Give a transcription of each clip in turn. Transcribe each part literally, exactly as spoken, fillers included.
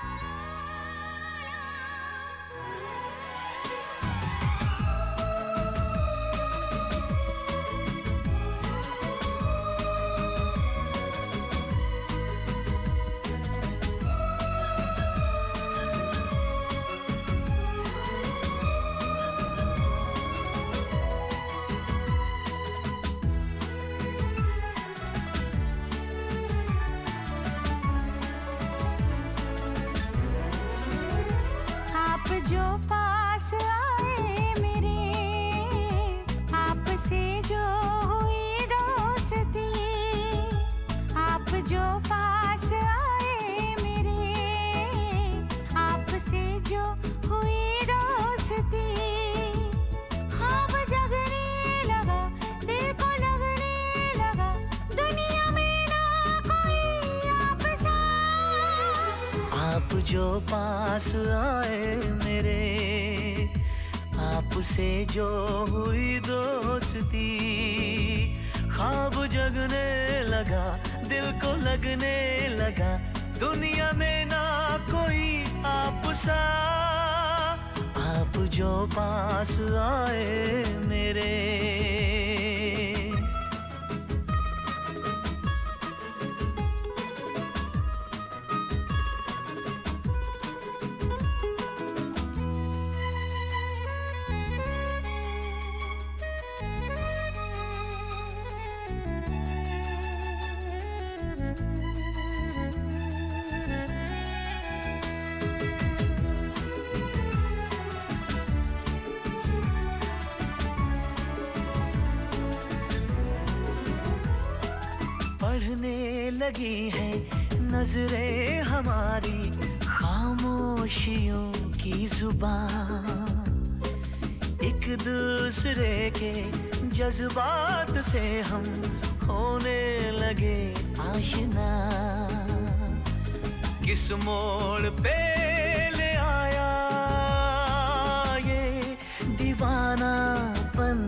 जो पास आए मेरे, आपसे जो हुई दोस्ती, ख्वाब जगने लगा, दिल को लगने लगा, दुनिया में ना कोई आप सा। आप जो पास आए मेरे। पढ़ने लगी है नजरें हमारी खामोशियों की जुबान, एक दूसरे के जज्बात से हम होने लगे आशना। किस मोड़ पे ले आया ये दीवानापन,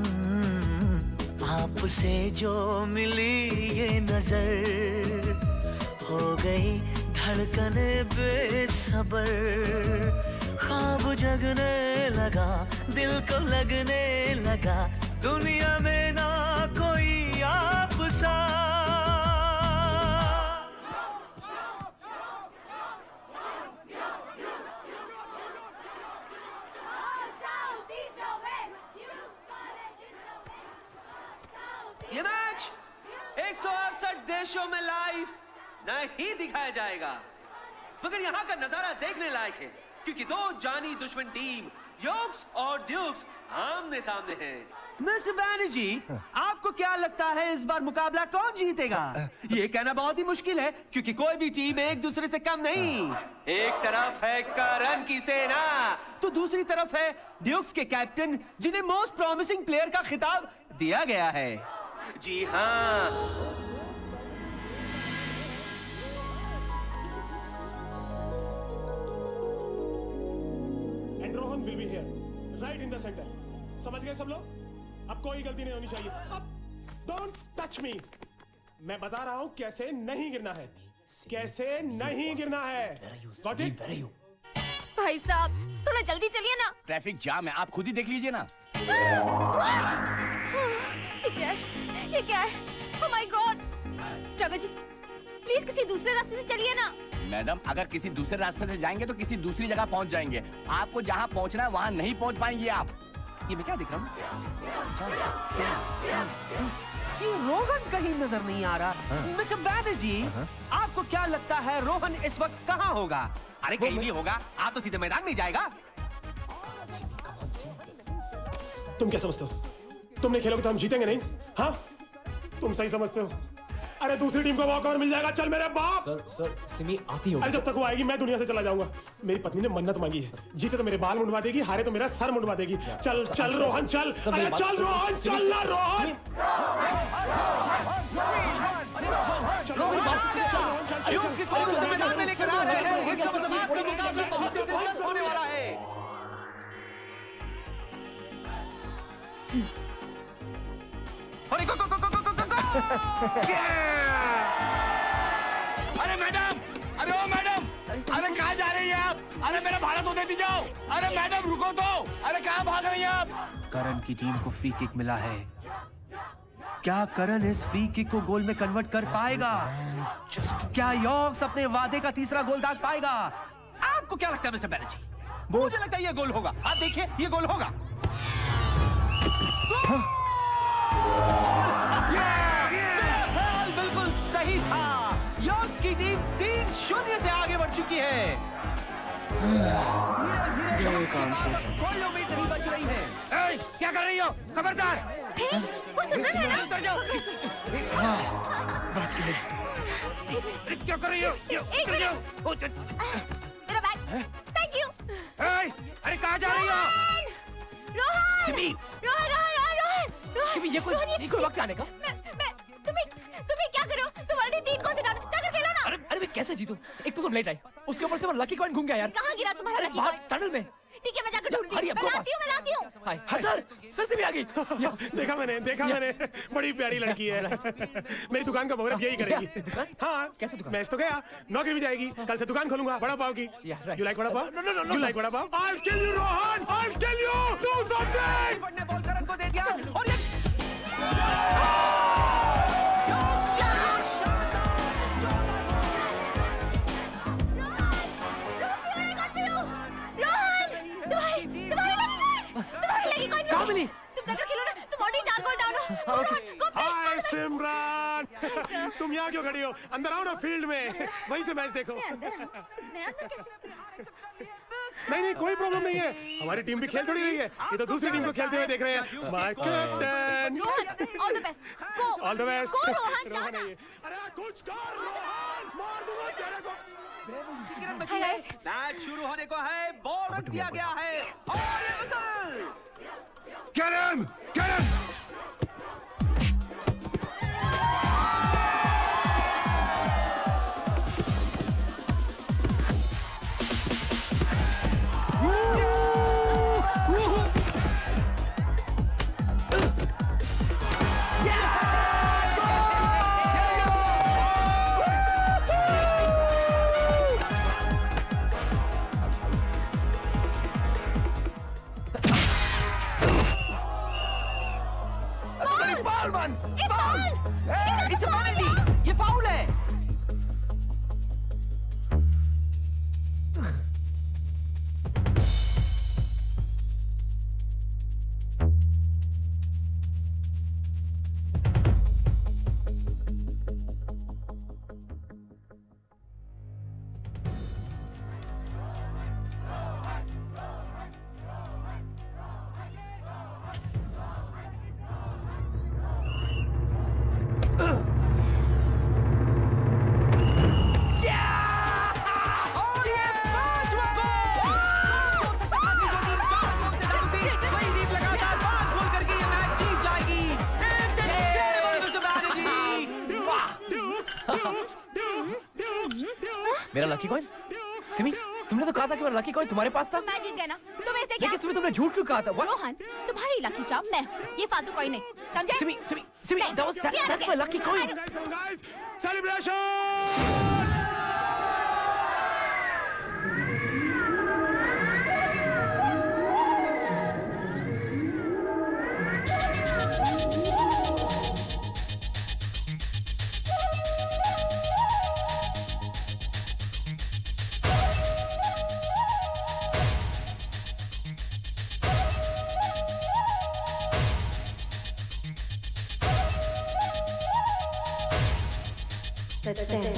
आपसे जो मिली ये नजर, हो गई धड़कन बेसबर, ख्वाब जगने लगा, दिल को लगने लगा, दुनिया में ना कोई आप सा। ये मैच एक सौ अड़सठ देशों में लाइव नहीं दिखाया जाएगा, मगर यहाँ का नजारा देखने लायक है, क्योंकि दो जानी दुश्मन टीम योक्स और ड्यूक्स आमने सामने हैं। मिस्टर बैनर्जी, आपको क्या लगता है इस बार मुकाबला कौन जीतेगा? ये कहना बहुत ही मुश्किल है, क्योंकि कोई भी टीम एक दूसरे से कम नहीं। एक तरफ है करन की सेना, तो दूसरी तरफ है ड्यूक्स के कैप्टन, जिन्हें मोस्ट प्रॉमिसिंग प्लेयर का खिताब दिया गया है। जी हाँ, and Rohan will be here right in the centre. समझ गए सब लोग? अब कोई गलती नहीं होनी चाहिए। अब डोंट टच मी। मैं बता रहा हूं कैसे नहीं गिरना है, कैसे नहीं गिरना है। Got it? भाई साहब थोड़ा जल्दी चलिए ना, ट्रैफिक जाम है, आप खुद ही देख लीजिए ना। ये क्या है? ये क्या है? Oh my God! ड्राइवर जी, प्लीज किसी दूसरे रास्ते से चलिए ना। मैडम, अगर किसी दूसरे रास्ते से जाएंगे तो किसी दूसरी जगह पहुंच जाएंगे। आपको जहां पहुंचना है वहां नहीं पहुंच पाएंगे आप। ये मैं क्या दिख रहा हूँ? ये रोहन कहीं नजर नहीं आ रहा। मिस्टर बैनर्जी, आपको क्या लगता है रोहन इस वक्त कहाँ होगा? अरे कहीं भी होगा, आप तो सीधे मैदान में जाएगा। तुम क्या समझते हो? तुमने खेलोगे तो हम जीतेंगे नहीं? हाँ, तुम सही समझते हो। अरे दूसरी टीम को वॉक ओवर मिल जाएगा। चल मेरे बाप। सर सर सिमी आती होगी। अरे जब तक वो आएगी मैं दुनिया से चला जाऊंगा। मेरी पत्नी ने मन्नत मांगी है, जीते तो मेरे बाल मुंडवा देगी, हारे तो मेरा सर मुंडवा देगी। चल चल रोहन चल। अरे चल रोहन, चल ना रोहन। अरे मैडम, अरे ओ मैडम, अरे कहाँ जा रही आप? अरे मेरा भाड़ा तो दे दीजिए। अरे मैडम रुको तो। अरे कहाँ भाग रही हैं आप? करण की टीम को फ्री किक मिला है। क्या करण इस फ्री किक को गोल में कन्वर्ट कर पाएगा? क्या यॉर्क्स अपने वादे का तीसरा गोल दाग पाएगा? आपको क्या लगता है मिस्टर बैनर्जी? मुझे लगता है ये गोल होगा। आप देखिए ये गोल होगा। बिल्कुल सही था। यॉर्क्स की टीम तीन शून्य से आगे बढ़ चुकी है। कोई उम्मीद नहीं बच रही है। ए, क्या कर रही हो? खबरदार! उतर जाओ। बच गए। क्या कर रही हो? उतर जाओ। मेरा बैग। Thank you. अरे कहाँ जा रही हो? रोहन! सिमी! रोहन, रोहन, रोहन, रोहन! रोहन! सिमी, ये कोई ये कोई वक्त आने का? मैं मैं तुम्हें तुम्हें क्या करो? तुम्हारी तीन को से डालो। जाकर खेलो ना। अरे अरे मैं कैसे जीतूं? एक तो तुम लेट आई, उसके ऊपर से मैं लकी कॉइन घूम गया यार। कहाँ गिरा तुम्हारा लकी बाहर कॉइन? टनल में। ठीक है मैं जाकर ढूंढती हूँ। हरी, अब मैं go लाती हूँ, मैं लाती हूँ। हाय हाय सर, सर से भी आ गई। देखा मैंने देखा मैंने बड़ी प्यारी लड़की है। मेरी दुकान का मुहूर्त यही करेगी। हाँ कैसे दुकान? मैं तो गया, नौकरी भी जाएगी। कल से दुकान खोलूंगा वड़ा पाव की। Yeah, right. You like vada pav? No, no, no, no, You sir. like vada pav? I'll kill you, Rohan! I'll kill you! Do something! ने बॉल करण को दे दिया और ये कहाँ मिली? तुम जाकर खेलो ना। तुम ऑडी चार गोल डालो। हाय सिमरन! तुम यहाँ क्यों खड़ी हो? अंदर आओ ना फील्ड में। वहीं से मैच देखो। मैं अंदर हूँ। मैं अंदर कैसे? नहीं नहीं कोई प्रॉब्लम नहीं है। हमारी टीम भी खेल थोड़ी रही है। ये तो दूसरी टीम को खेलते हुए देख रहे हैं। My captain! Rohan, all the best. Go. All the best. Go Rohan, जाओ ना। अरे कुछ कर रोहन! मार दूंगा तेरे को। Hi guys. मैच शुरू होने को है। बॉल रख दिया गया है और ये whistle. Get him! Get him! मेरा लकी कॉइन? सिमी, तुमने तो कहा था कि मेरा लकी कॉइन तुम्हारे पास था। तो मैं जीत गया ना। तुम ऐसे क्या? लेकिन तुमने तुमने झूठ क्यों कहा था? What? रोहन, तुम्हारी लकी चाप मैं हूँ। ये फालतू कोई नहीं। समझे? Simi, Simi, Simi, that was that, that's my lucky coin. Guys, come on, guys! Celebration! Let's dance.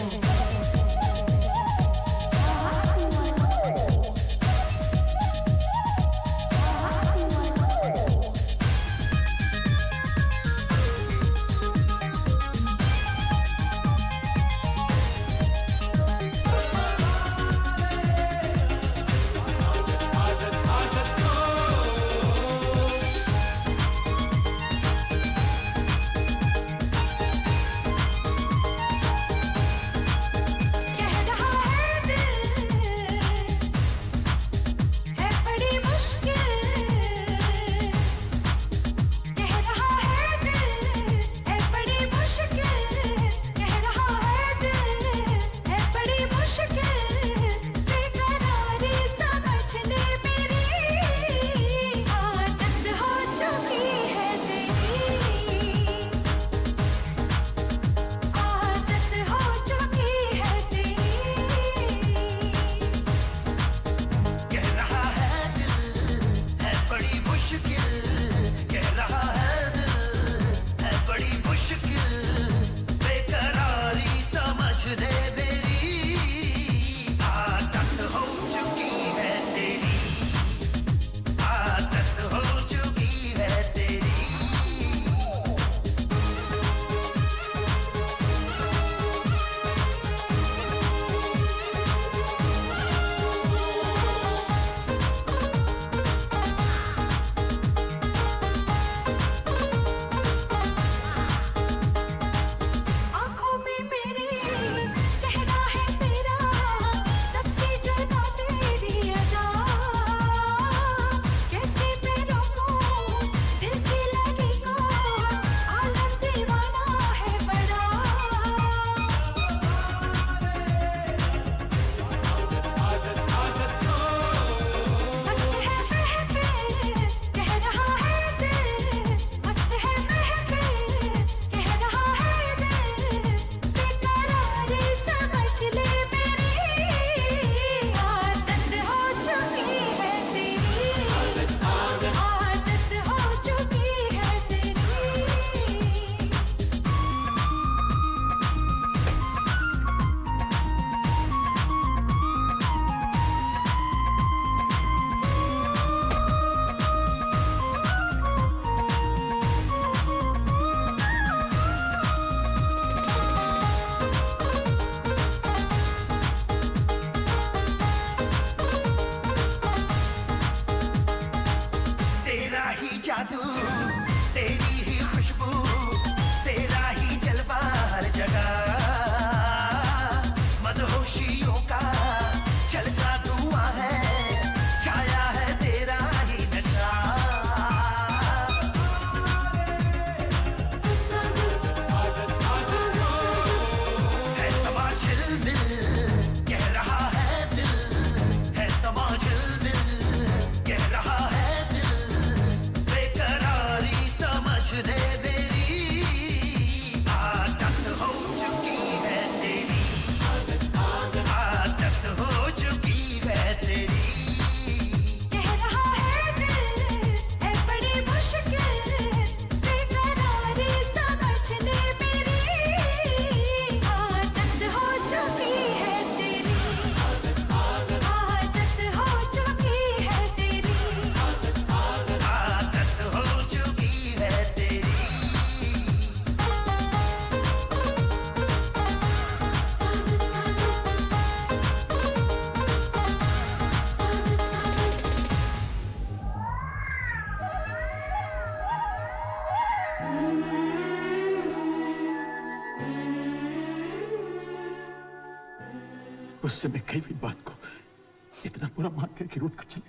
उससे मैं कई भी बात को इतना बुरा मान कर कि रूठ कर चले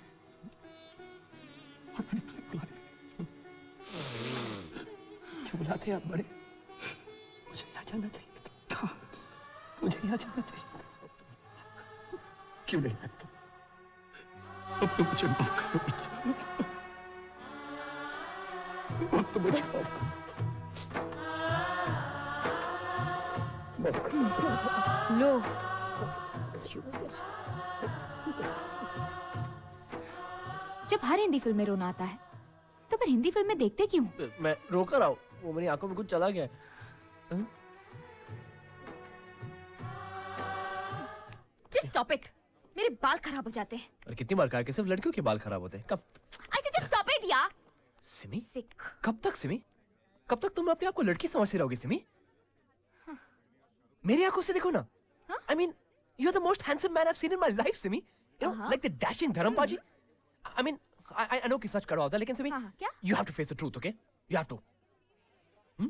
और मैंने तुम्हें बुला लिया। क्यों बुलाते आप बड़े? मुझे यहाँ जाना चाहिए था। हाँ, मुझे यहाँ जाना चाहिए था। क्यों नहीं है तुम? अब तो मुझे माफ करो। अब तो मुझे माफ करो। लो। जब हर हिंदी फिल्म में रोना आता है तो फिर हिंदी फिल्म में देखते क्यों? मैं रो कर रहा हूँ, वो मेरी आंखों में कुछ चला गया। Just stop it. मेरे बाल खराब हो जाते हैं। और कितनी बार कहा कि सिर्फ लड़कियों के बाल खराब होते हैं? कब? I said just stop it यार। सिमी? Sick. कब तक सिमी? कब तक तुम अपने आप को लड़की समझती रहोगी सिमी? हाँ। मेरी आंखों से देखो ना। हाँ? I mean, you're the most handsome man I've seen in my life, Simi. You know, uh-huh. like the dashing Dharampaji. I mean, I I know कि सच कड़वा होता है, लेकिन सिमी, हाँ, क्या? You have to face the truth, okay? You have to. Hmm?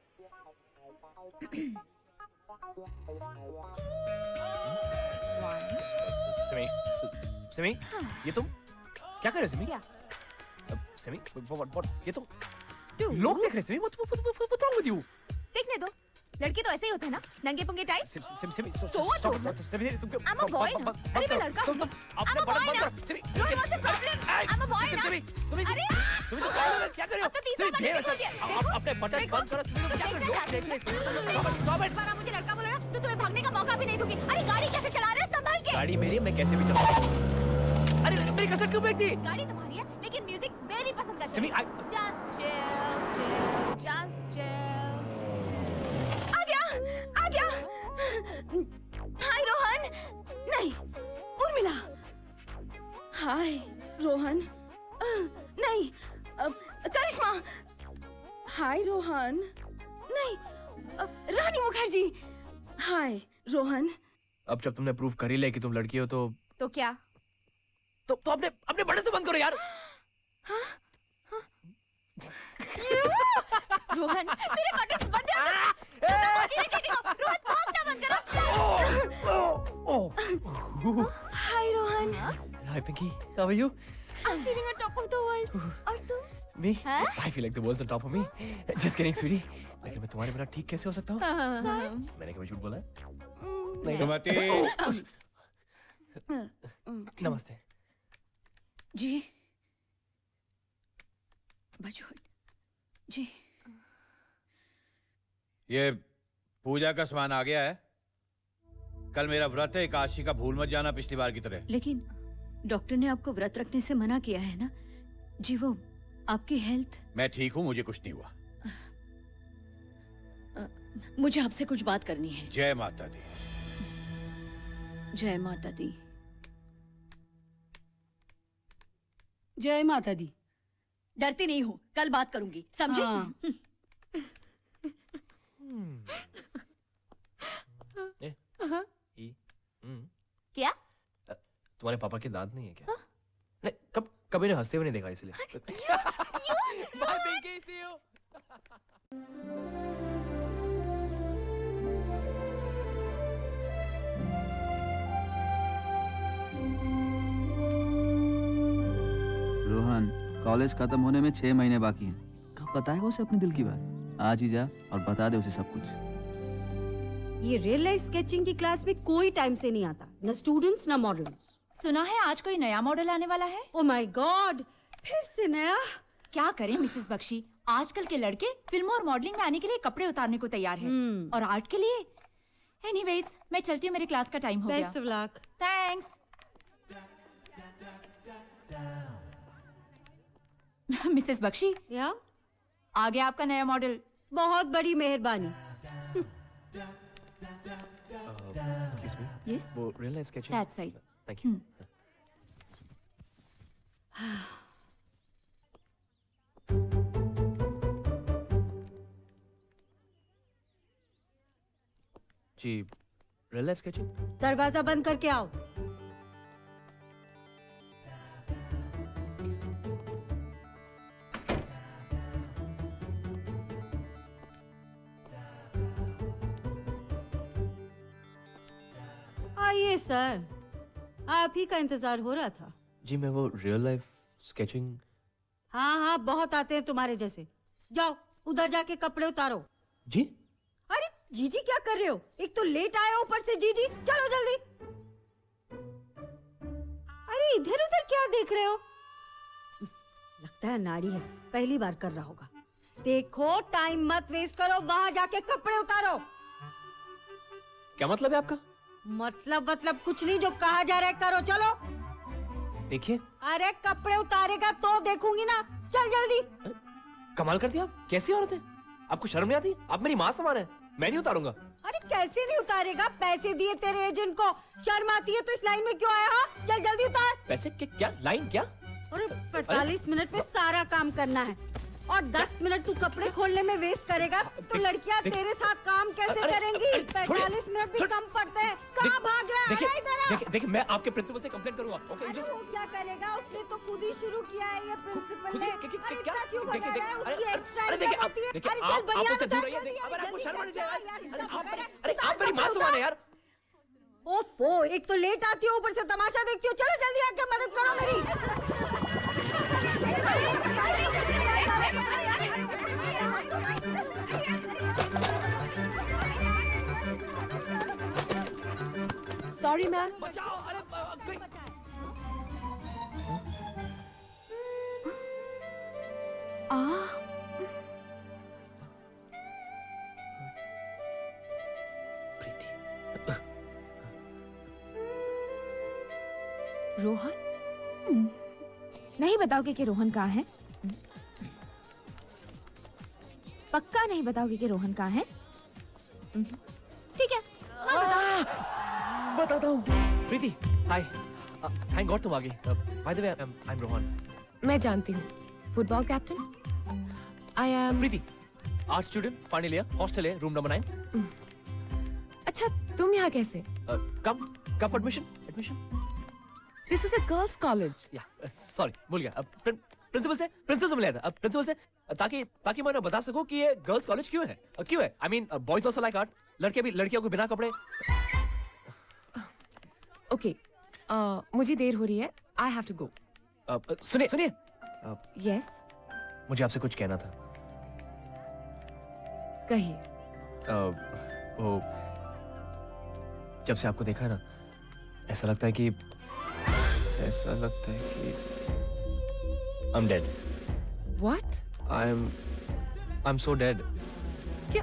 Simi, Simi, ये तुम क्या कर रहे हो सिमी? क्या? सिमी, what what ये तुम Dude. लोग देख रहे हैं Simi, what what what what's wrong with you? देखने दो, लड़के तो ऐसे ही होते हैं ना, नंगे पुंगे type. Sim Sim Simi, So what? I'm a boy ना, अरे मैं लड़का हूँ। I'm a boy ना, don't what's the problem? I'm a boy ना। अरे तुम तो क्या कर रहे हो? अब तो तीसरा बार बोल दिया, देखो। अपने बटन बंद करो, तुम क्या कर रहे हो? देख ले, stop it। बार मुझे लड़का बोला ना, तो तुम्हें भागने का मौका भी नहीं दूंगी। अरे गाड़ी कैसे चला रहे हो, संभाल के। गाड़ी मेरी, मैं कैसे भी चलाऊं। अरे मेरी कसर क्यों फेंक दी? गाड़ी तुम्हारी है, लेकिन म्यूजिक मेरी पसंद का है। Simi, just chill, chill, just chill। आ गया, आ गया। हाय रोहन। नहीं, उर्मिला। हाय रोहन। नहीं, करिश्मा। हाय रोहन। नहीं, रानी मुखर्जी। हाय रोहन। अब जब तुमने प्रूव कर ही लिया कि तुम लड़की हो तो तो क्या? तो तो अपने अपने बटन से बंद करो यार। हाँ? हाँ? रोहन, मेरे बटन बंद कर। तुम तो बहुत irritating हो। रोहन, भागना बंद करो। हाय Rohan. Hi Pinky, how are you? I'm feeling on top of the world. और तुम? Me? Huh? I feel like the world's on top of me. Just kidding, sweetie. लेकिन मैं तुम्हारे बिना ठीक कैसे हो सकता हूँ? मैंने कभी झूठ बोला है? नहीं। सुमति। नमस्ते। जी। बजून। जी। ये पूजा का सामान आ गया है। कल मेरा व्रत है, एकादशी का भूल मत जाना पिछली बार की तरह। लेकिन डॉक्टर ने आपको व्रत रखने से मना किया है ना? जी वो आपकी हेल्थ। मैं ठीक हूँ, मुझे कुछ नहीं हुआ। आ, मुझे आपसे कुछ बात करनी है। जय माता दी। जय माता दी। जय माता दी। डरती नहीं हूँ, कल बात करूंगी, समझी? हाँ। ए, ई, क्या? तुम्हारे पापा के दांत नहीं है क्या? नहीं, कब कभी ने हंसते हुए नहीं देखा इसलिए। Bye Pinky, see you. Rohan, college खत्म होने में छह महीने बाकी हैं। कब बताएगा उसे अपने दिल की बात? आज ही जा और बता दे उसे सब कुछ। ये रियल लाइफ स्केचिंग की क्लास में कोई टाइम से नहीं आता, न स्टूडेंट्स न मॉडल्स। सुना है आज कोई नया मॉडल आने वाला है? ओह माय गॉड, फिर से नया? क्या करें मिसेस बख्शी, आजकल के लड़के फिल्मों और मॉडलिंग में आने के लिए कपड़े उतारने को तैयार हैं। hmm. और आर्ट के लिए? एनीवेज, मैं चलती हूँ, मेरी क्लास का टाइम हो गया। Best of luck. Thanks. Mrs Bakshi, या? आ गया आपका नया मॉडल। बहुत बड़ी मेहरबानी। Excuse me. Yes. वो real life sketching? That side. Thank you. Ji, real life sketching? दरवाजा बंद करके आओ। आइए सर, आप ही का इंतजार हो रहा था। जी मैं वो रियल लाइफ स्केचिंग। हाँ हाँ बहुत आते हैं तुम्हारे जैसे। जाओ उधर जाके कपड़े उतारो। जी? अरे जीजी क्या कर रहे हो? एक तो लेट आए हो ऊपर से जीजी, चलो जल्दी। अरे इधर उधर क्या देख रहे हो? लगता है नाड़ी है, पहली बार कर रहा होगा। देखो टाइम मत वेस्ट करो, वहां जाके कपड़े उतारो। क्या मतलब है आपका? मतलब मतलब कुछ नहीं, जो कहा जा रहा है करो, चलो। देखिए। अरे कपड़े उतारेगा तो देखूंगी ना, चल जल्दी। कमाल करती आप, कैसी औरत है? आपको शर्म नहीं आती? आप मेरी माँ समान है, मैं नहीं उतारूंगा। अरे कैसे नहीं उतारेगा? पैसे दिए तेरे एजेंट को, शर्म आती है तो इस लाइन में क्यों आया? हाँ चल जल्दी उतार। पैसे के क्या? लाइन क्या? अरे पैतालीस मिनट में सारा काम करना है और दस मिनट तू कपड़े खोलने में वेस्ट करेगा तो लड़कियां तेरे साथ काम कैसे करेंगी? पैतालीस मिनट भी कम पड़ते हैं। कहाँ भाग रहा है? देखिए, देखिए, देखिए, मैं आपके प्रिंसिपल से कंप्लेंट करूंगा। ओके? अरे वो क्या करेगा? उसने तो खुद ही शुरू किया है ये प्रिंसिपल ने। अरे इतना क्यों भगा रहा है? उसकी एक्स्ट्रा इनकम होती है। अरे चल बढ़िया बता जल्दी। अगर आपको शर्म नहीं आती यार, अरे आप मेरी माँ समान है यार। ओफो, एक तो लेट आती हो, ऊपर से तमाशा देखती हो। चलो जल्दी आके मदद करो मेरी। Sorry ma'am. आ रोहन? नहीं बताओगे कि रोहन कहाँ है? पक्का नहीं बताओगे कि रोहन कहाँ है? ठीक है, मैं बताऊं। बताता हूँ। प्रीति, हाय। थैंक गॉड तुम आ गई। By the way, I am Rohan. मैं जानती हूँ। Football captain. I am Preeti, art student, final year, hostel है, रूम नंबर नाइन। अच्छा, तुम यहाँ कैसे? Come come admission admission this is a girls college. Yeah sorry, भूल गया। प्रिंसिपल से प्रिंसिपल से मिला था। प्रिंसिपल से ताकि ताकि मैं बता सकूं कि ये गर्ल्स कॉलेज क्यों है। क्यों है? I mean boys also like art. लड़के भी लड़कियों को बिना कपड़े। ओके, मुझे देर हो रही है, आई हैव टू गो। सुनिए सुनिए। यस, मुझे आपसे कुछ कहना था। कहिए। वो जब से आपको देखा है ना, ऐसा लगता है कि ऐसा लगता है कि I'm dead. What? I'm I'm so dead. क्या?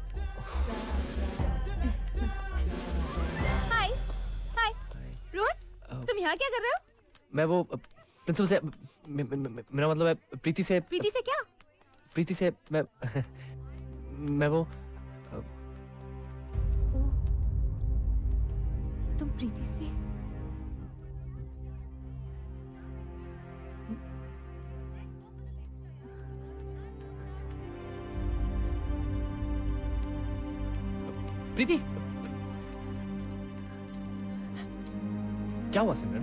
हाय हाय रोहन, तुम यहाँ क्या कर रहे हो? मैं वो प्रिंसिपल से मे, मे, मे, मेरा मतलब है प्रीति से। प्रीति से क्या? प्रीति से मैं मैं वो तुम प्रीति से? प्रीति, क्या हुआ सिमरन?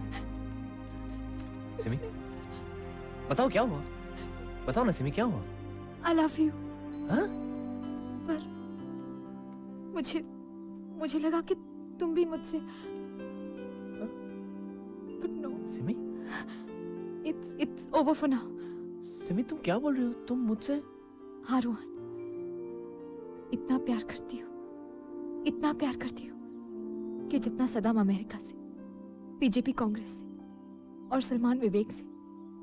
सिमी, बताओ क्या हुआ? बताओ ना सिमी, क्या हुआ? I love you. हाँ? पर मुझे मुझे लगा कि तुम भी मुझसे। But no. Simi? It's it's over for now. Simi तुम क्या बोल रही हो? तुम मुझसे? हाँ रोहन, इतना प्यार करती हूँ, इतना प्यार करती हूँ कि जितना सदाम अमेरिका से, बीजेपी कांग्रेस से और सलमान विवेक से।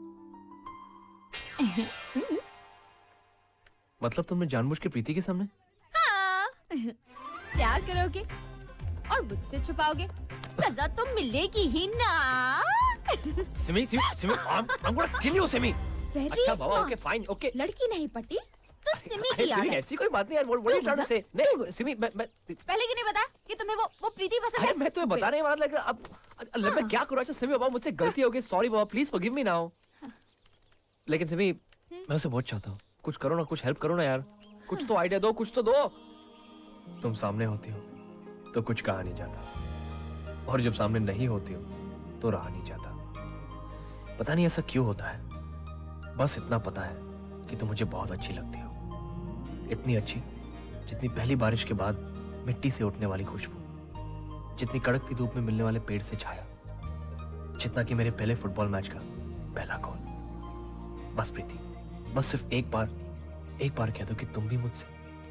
मतलब तुमने जानबूझ के प्रीति के सामने? हाँ, प्यार करोगे और मुझसे छुपाओगे, सजा तो मिलेगी ही ना। Simi, Simi, Simi, I'm, I'm gonna kill you, Simi. Very अच्छा बाबा, smart. Okay fine, okay. लड़की नहीं पटी तो सिमी अरे की सिमी, आदत। ऐसी कोई बात नहीं यार। What what are you trying to say? नहीं सिमी, मैं मैं पहले क्यों नहीं बताया कि तुम्हें वो वो प्रीति पसंद है? अरे मैं तुम्हें बता नहीं वाला, लेकिन अब अब मैं क्या करूँ? अच्छा सिमी बाबा, मुझसे गलती हो गई, सॉरी बाबा, प्लीज फॉरगिव मी नाउ। लेकिन सिमी, मैं उसे बहुत चाहता हूँ। कुछ करो ना, कुछ हेल्प करो ना यार। कुछ तो आइडिया दो, कुछ तो दो। तुम सामने होती हो तो कुछ कहा नहीं जाता, और जब सामने नहीं होती हो तो रहा नहीं जाता। पता नहीं ऐसा क्यों होता है, बस इतना पता है कि तुम मुझे बहुत अच्छी लगती हो। इतनी अच्छी जितनी पहली बारिश के बाद मिट्टी से उठने वाली खुशबू, जितनी कड़कती धूप में मिलने वाले पेड़ से छाया, जितना कि मेरे पहले फुटबॉल मैच का पहला गोल। बस प्रीति, बस सिर्फ एक बार एक बार कह दो कि तुम भी मुझसे।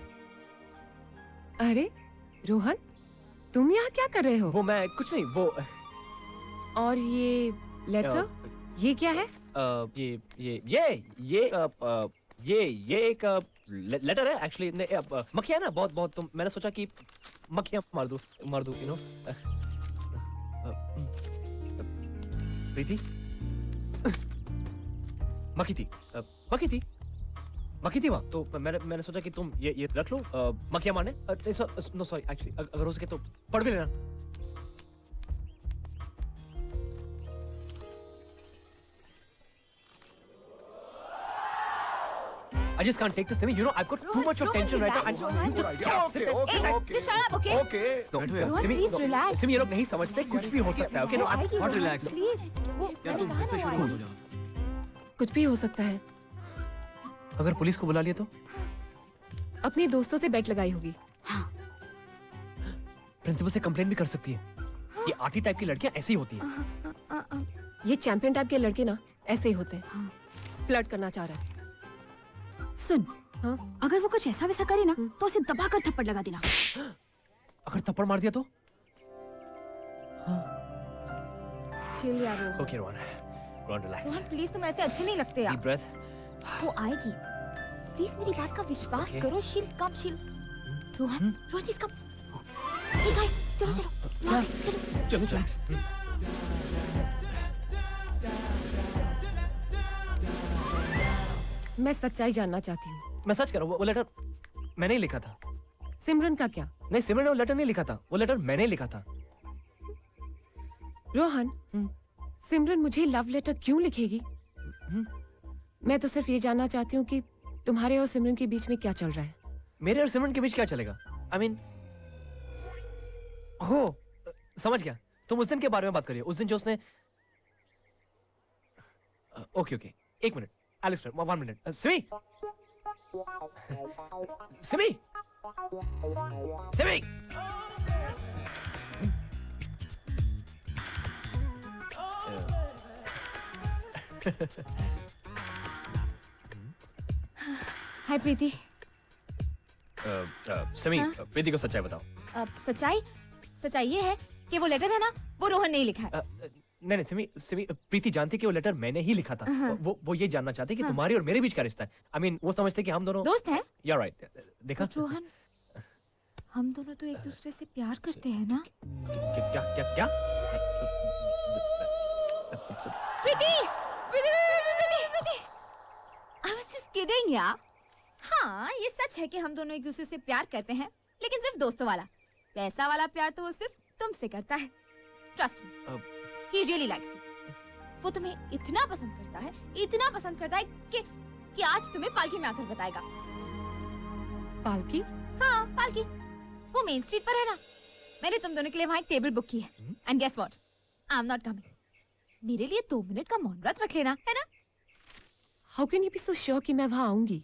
अरे रोहन, तुम यहाँ क्या कर रहे हो? वो मैं कुछ नहीं, वो और ये लेटर, ये क्या है? आ, ये ये ये ये आ, आ, ये ये एक आ, ले, लेटर है एक्चुअली। मक्खियाँ ना बहुत बहुत, तो मैंने सोचा कि मक्खियाँ मार दूं मार दूं यू नो। प्रीति, मक्खी थी मक्खी थी मक्खी थी वहाँ, तो मैंने मैंने सोचा कि तुम ये ये रख लो मक्खियाँ मारने। नो सॉरी, एक्चुअली अगर हो सके तो पढ़ भी लेना। I just can't take this, Simi. You know, I've got too much of tension right now. I Okay, okay, okay. Just shut up, okay? Okay. Rohan, Simi, please relax. Simi, ये लोग नहीं समझते, कुछ भी हो सकता है. Okay, no, I'm not relaxed. Please. वो मैंने कहा ना वो आएगी. कुछ भी हो सकता है. अगर पुलिस को बुला लिया तो? अपने दोस्तों से बेट लगाई होगी. प्रिंसिपल से कंप्लेन भी कर सकती है. ये आर्टी टाइप की लड़कियां ऐसी ही होती हैं. ये चैंपियन टाइप के लड़के ना ऐसे ही होते हैं. फ्लर्ट करना चाह रहा है. सुन, हाँ? अगर वो कुछ ऐसा वैसा करे ना तो उसे दबाकर थप्पड़ लगा देना। अगर थप्पड़ मार दिया तो? चिल यार Rohan. Okay Rohan, Rohan relax. Rohan please, तुम ऐसे अच्छे नहीं लगते यार। Deep breath. वो आएगी। प्लीज मेरी बात का विश्वास okay. करो। शील कम शील। रोहन, रोहन चीज कम। हे गाइस, चलो चलो। चलो चलो चलो। मैं सच्चाई जानना चाहती हूँ। मैं सच कह रहा हूँ, वो लेटर मैंने ही लिखा था। सिमरन का क्या? नहीं, सिमरन ने वो लेटर नहीं लिखा था, वो लेटर मैंने ही लिखा था। रोहन, सिमरन मुझे लव लेटर क्यों लिखेगी? मैं तो सिर्फ ये जानना चाहती हूँ कि तुम्हारे और सिमरन के बीच में क्या चल रहा है। मेरे और सिमरन के बीच क्या चलेगा? आई मीन, हो समझ गया। तुम उस दिन के बारे में बात करिए, उस दिन जो उसने। ओके ओके, एक minute Alex, one minute. Uh, Simi! Simi! Simi! Hi Preeti. Simi, Preeti को सच्चाई बताओ। uh, सच्चाई सच्चाई ये है कि वो लेटर है ना, वो रोहन ने ही लिखा है। uh, नहीं नहीं सिमी, सिमी, प्रीति जानती कि वो लेटर मैंने ही लिखा था। हाँ। वो वो ये जानना चाहती कि हाँ। तुम्हारी और मेरे बीच का रिश्ता है। आई I मीन mean, वो समझते कि हम दोनों दोस्त हैं। या राइट, देखा? रोहन, हम दोनों तो एक दूसरे से प्यार करते हैं ना? क्या क्या क्या क्या? प्रीति, प्रीति, प्रीति, प्रीति। I was just kidding यार। हाँ, ये सच है कि हम दोनों एक दूसरे से प्यार करते हैं, लेकिन सिर्फ दोस्तों वाला। वैसा वाला प्यार तो वो सिर्फ तुमसे करता है। Trust me. He really likes you. वो तुम्हें इतना पसंद करता है, इतना पसंद करता है कि कि आज तुम्हें पालकी में आकर बताएगा। पालकी? हाँ, पालकी। वो मेन स्ट्रीट पर है ना। मैंने तुम दोनों के लिए वहाँ एक टेबल बुक की है। And guess what? I'm not coming. मेरे लिए दो मिनट का मौन व्रत रख लेना, है ना? How can you be so sure कि मैं वहाँ आऊँगी?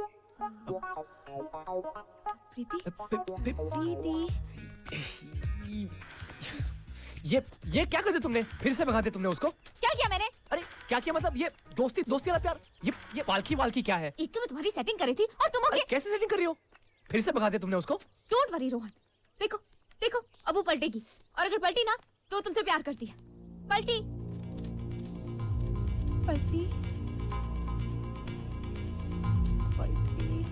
प्रीति, प्रीति। ये ये क्या कर दिया तुमने? फिर से भगा दिया तुमने उसको? क्या किया मैंने? अरे क्या किया मतलब? ये दोस्ती दोस्ती वाला प्यार, ये ये पालकी वालकी क्या है? एक तो मैं तुम्हारी सेटिंग कर रही थी और तुम हो गए। कैसे सेटिंग कर रही हो? फिर से भगा दिया तुमने उसको? डोंट वरी रोहन, देखो देखो अब वो पलटेगी, और अगर पलटी ना तो वो तुमसे प्यार करती है। पलटी पलटी पलटी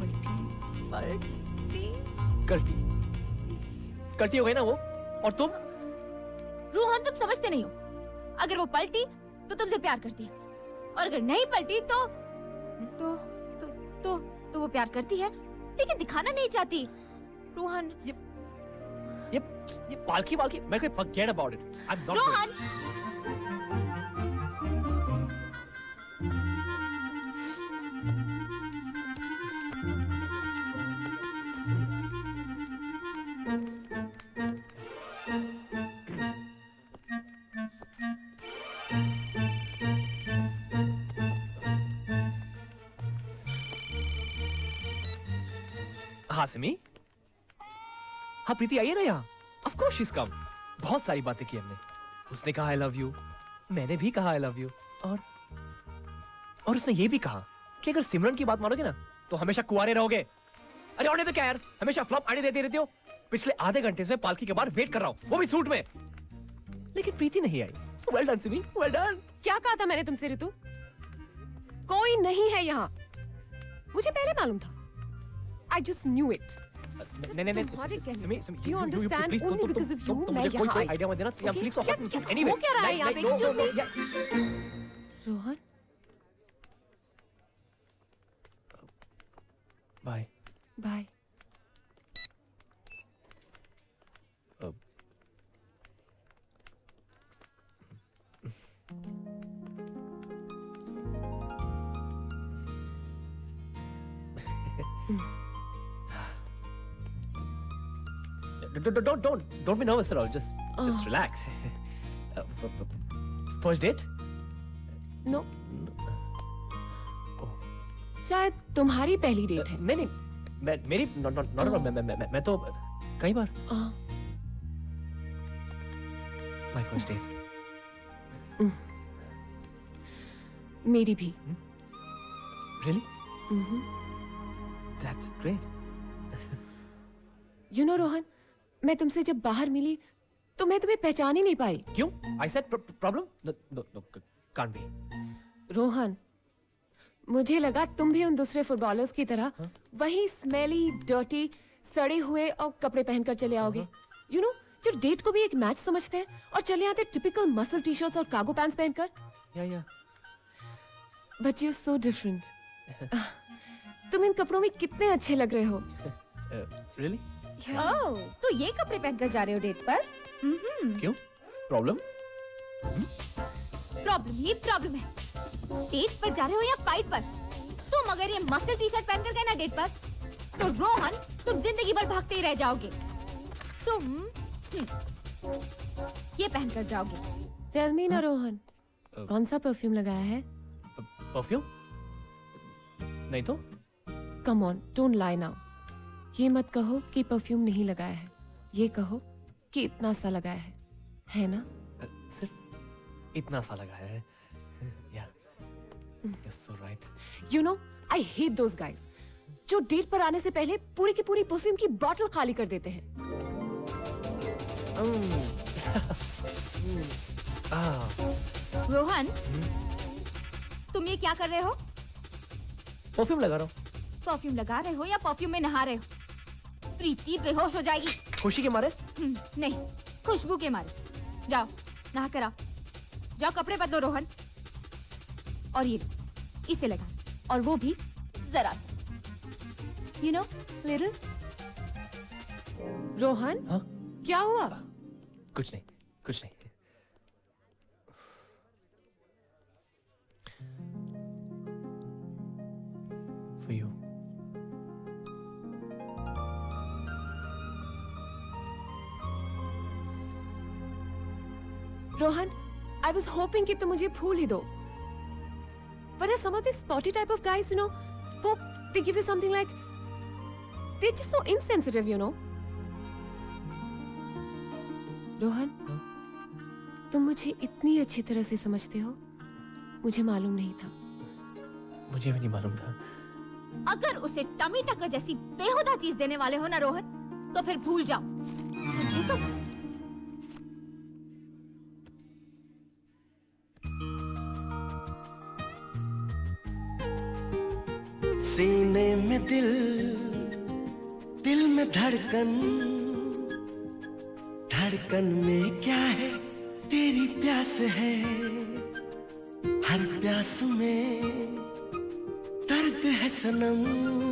पलटी कल्टी कल्टी हो गई ना वो। और तुम? रोहन, तुम समझते नहीं हो। अगर वो पलटी तो तुमसे प्यार करती है, और अगर नहीं पलटी तो तो तो तो, तो वो प्यार करती है लेकिन दिखाना नहीं चाहती। रोहन, ये ये ये पालकी वालकी, मैं कोई forget about it. I am not Rohan, हाँ सिमी, हाँ प्रीति आइए ना यहाँ। Of course she's come. बहुत सारी बातें की हमने. उसने कहा I love you, मैंने भी कहा I love you, और और उसने ये भी कहा कि अगर सिमरन की बात मानोगे ना तो हमेशा कुंवारे रहोगे. अरे और नहीं तो क्या यार, हमेशा फ्लॉप आने देते रहते हो. पिछले आधे घंटे से पालकी के बाहर वेट कर रहा हूँ, वो भी सूट में. लेकिन प्रीति नहीं आई. Well done Simi, well done. क्या कहा था मैंने तुमसे ऋतु? कोई नहीं है यहाँ. मुझे पहले मालूम था. I just knew it. नहीं नहीं नहीं Simi Simi Do you understand? Only because of you मैं कोई कोई यहाँ आई. आइडिया मत देना. या प्लीज क्या anyway. हो क्या रहा है यहाँ पे? Excuse me. Rohan. Bye. Bye. Don't don't don't don't be nervous at all. Just just relax. Uh, First date? No. शायद तुम्हारी पहली डेट है. नहीं नहीं मैं मेरी not not not मैं मैं मैं मैं तो कई बार. My first date. मेरी भी. Really? Mhm. That's great. You know Rohan, मैं तुमसे जब बाहर मिली तो मैं तुम्हें पहचान ही नहीं पाई. क्यों? I said problem? No no no can't be. Rohan, मुझे लगा तुम भी उन दूसरे फुटबॉलर्स की तरह हाँ? वही स्मेली, डर्टी, सड़े हुए और कपड़े पहनकर चले आओगे. यू नो, जो डेट को भी एक मैच समझते हैं और चले आते टिपिकल मसल टी शर्ट्स और कार्गो पैंट्स पहनकर. Yeah yeah. But you so different. तुम इन कपड़ों में कितने अच्छे लग रहे हो. Really? ओह, तो ये कपड़े पहनकर जा रहे हो डेट पर? क्यों? प्रॉब्लम? प्रॉब्लम ही प्रॉब्लम है. डेट पर जा रहे हो या फाइट पर? तुम अगर ये मसल टी शर्ट पहनकर गए ना डेट पर, तो रोहन तुम जिंदगी भर भागते ही रह जाओगे. तुम ये पहनकर जाओगे. टेल मी ना रोहन, कौन सा परफ्यूम लगाया है? परफ्यूम? नहीं तो? Come on, don't lie now. ये मत कहो कि परफ्यूम नहीं लगाया है. ये कहो कि इतना सा लगाया है. है ना? सिर्फ इतना सा लगाया है. या. You're so right. You know, I hate those guys जो डेट पर आने से पहले पूरी की पूरी परफ्यूम की बोतल खाली कर देते हैं. रोहन, तुम ये क्या कर रहे हो? परफ्यूम लगा रहा हूँ. परफ्यूम लगा रहे हो या परफ्यूम में नहा रहे हो? प्रीति बेहोश हो जाएगी. खुशी के मारे? नहीं, खुशबू के मारे. जाओ नहा कर आओ. जाओ कपड़े बदलो रोहन. और ये इसे लगा, और वो भी जरा सा. You know, little. रोहन, हाँ? क्या हुआ? कुछ नहीं, कुछ नहीं. For you. Rohan, I was hoping कि तुम मुझे भूल ही दो. But some of these spotty type of guys, you know, वो they give you something like, they're just so insensitive, you know. Rohan, तुम मुझे इतनी अच्छी तरह से समझते हो, मुझे मालूम नहीं था. मुझे भी नहीं मालूम था. अगर उसे टमी टक्कर जैसी बेहुदा चीज देने वाले हो ना रोहन, तो फिर भूल जाओ. मुझे तो सीने में दिल, दिल में धड़कन, धड़कन में क्या है तेरी प्यास है. हर प्यास में दर्द है सनम,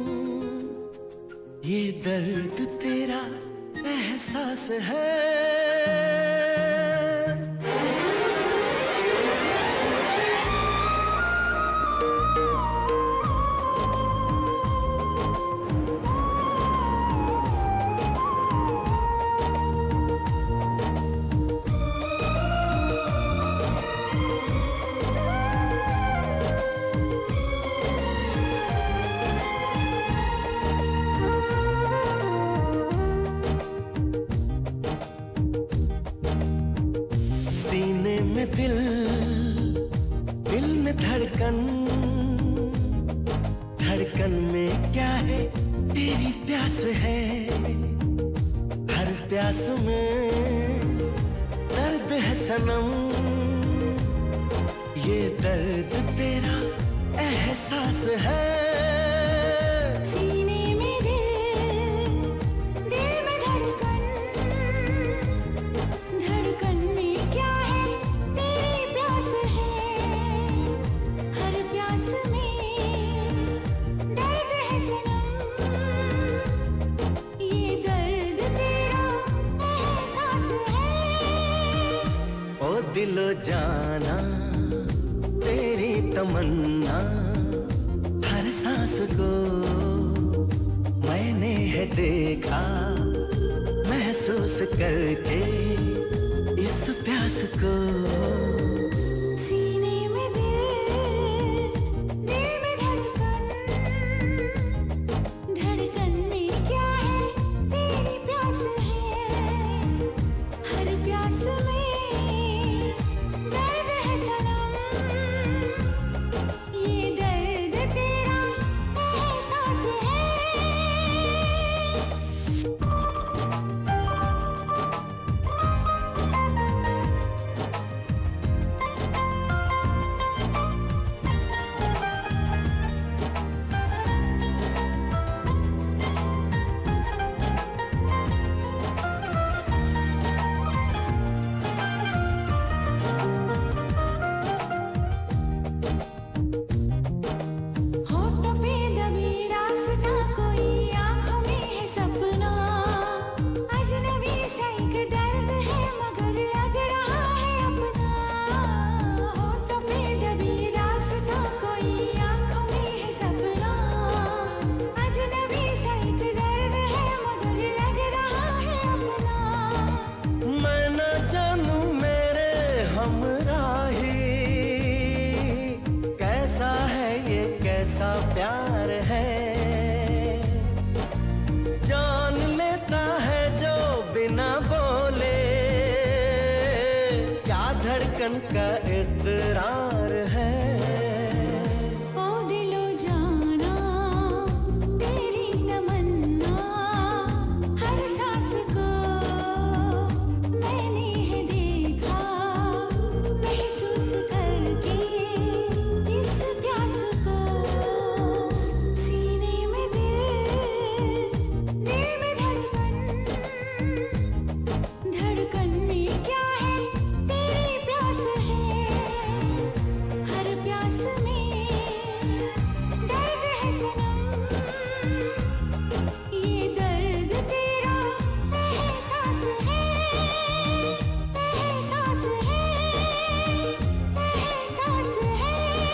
ये दर्द तेरा एहसास है. में दिल, दिल में धड़कन, धड़कन में क्या है तेरी प्यास है, हर प्यास में दर्द है सनम, ये दर्द तेरा एहसास है। सीने में दिल, दिल में धड़कन, धड़कन में क्या है तेरी प्यास है, हर प्यास में दर्द है सनम, ये दर्द तेरा एहसास है। ओ दिलो जाना तेरी तमन्ना, हर सांस को मैंने है देखा, महसूस करके इस प्यास को। सीने में दिल, दिल में धड़कन, धड़कन में क्या है तेरी प्यास है, हर प्यास में दर्द है सनम, ये दर्द तेरा एहसास है। होठों पे दबी रास्ता कोई, आँखों में है सपना, अजनबी सा एक दर्द है मगर लग रहा है अपना। होठों पे दबी रास्ता कोई, आँखों में है सपना, अजनबी सा एक दर्द है मगर लग रहा है अपना। मैं न जानूं मेरे हमराही, कैसा है ये कैसा प्यार है, जान लेता है जो बिना बोले, क्या धड़कन का इकरार है। ओ दिलो जाना तेरी तमन्ना, हर सांस को मैंने है देखा, महसूस करके इस प्यास को। सीने में दिल, दिल में धड़कन, धड़कन में क्या है तेरी प्यास है, हर प्यास में दर्द है सनम, ये दर्द तेरा एहसास है, एहसास है, एहसास है।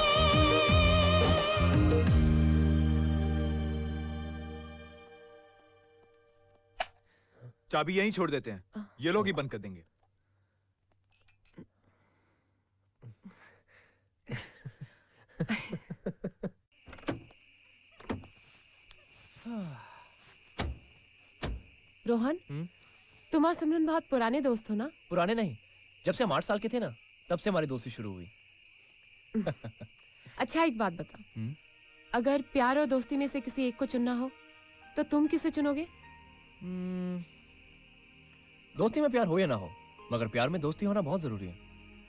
चाबी यहीं छोड़ देते हैं, ये लोग ही बंद कर देंगे। रोहन, तुम और सिमरन बहुत पुराने दोस्त हो ना? पुराने नहीं, जब से हम आठ साल के थे ना, तब से हमारी दोस्ती शुरू हुई। अच्छा एक बात बताओ, हम्म? अगर प्यार और दोस्ती में से किसी एक को चुनना हो तो तुम किसे चुनोगे? हम्म, दोस्ती में प्यार हो या ना हो, मगर प्यार में दोस्ती होना बहुत जरूरी है।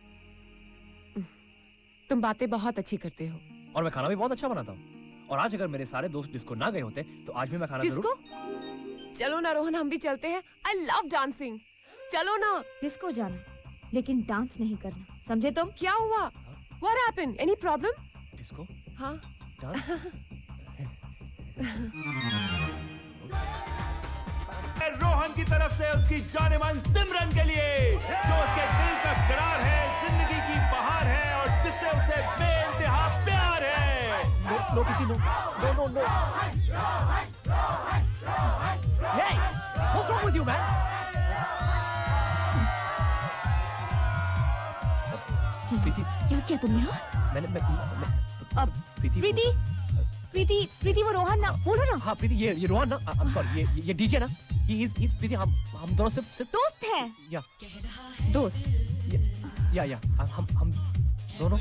तुम बातें बहुत अच्छी करते हो। और मैं खाना भी बहुत अच्छा बनाता हूँ। और आज अगर मेरे सारे दोस्त डिस्को ना गए होते तो आज भी मैं खाना डिस्को? जरूर। चलो ना रोहन, हम भी चलते हैं। I love dancing. चलो ना। डिस्को जाना, लेकिन डांस नहीं करना, समझे तुम? क्या हुआ? What happened? Any problem? Disco? हाँ। रोहन की तरफ से उसकी जानेमान सिमरन के लिए, जो उसके दिल का करार है, जिंदगी की बहार है और जिससे उसे बेइंतहा प्यार है। नो नो किसी no no no no. Hey, what's wrong with you, man? क्या किया तुमने? हाँ? मैंने मैं, मैं, अब प्रीति प्रीति प्रीति प्रीति वो रोहन ना, बोलो ना। हाँ प्रीति, ये ये रोहन ना, आई एम सॉरी, ये ये डीजे ना, ये इस इस प्रीति हम हम दोनों सिर्फ सिर्फ दोस्त है। या दोस्त ये या या हम हम दोनों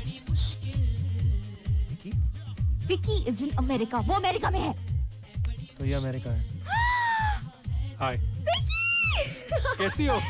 विकी इज इन अमेरिका, वो अमेरिका में है। तो ये अमेरिका है। हाय कैसी हो?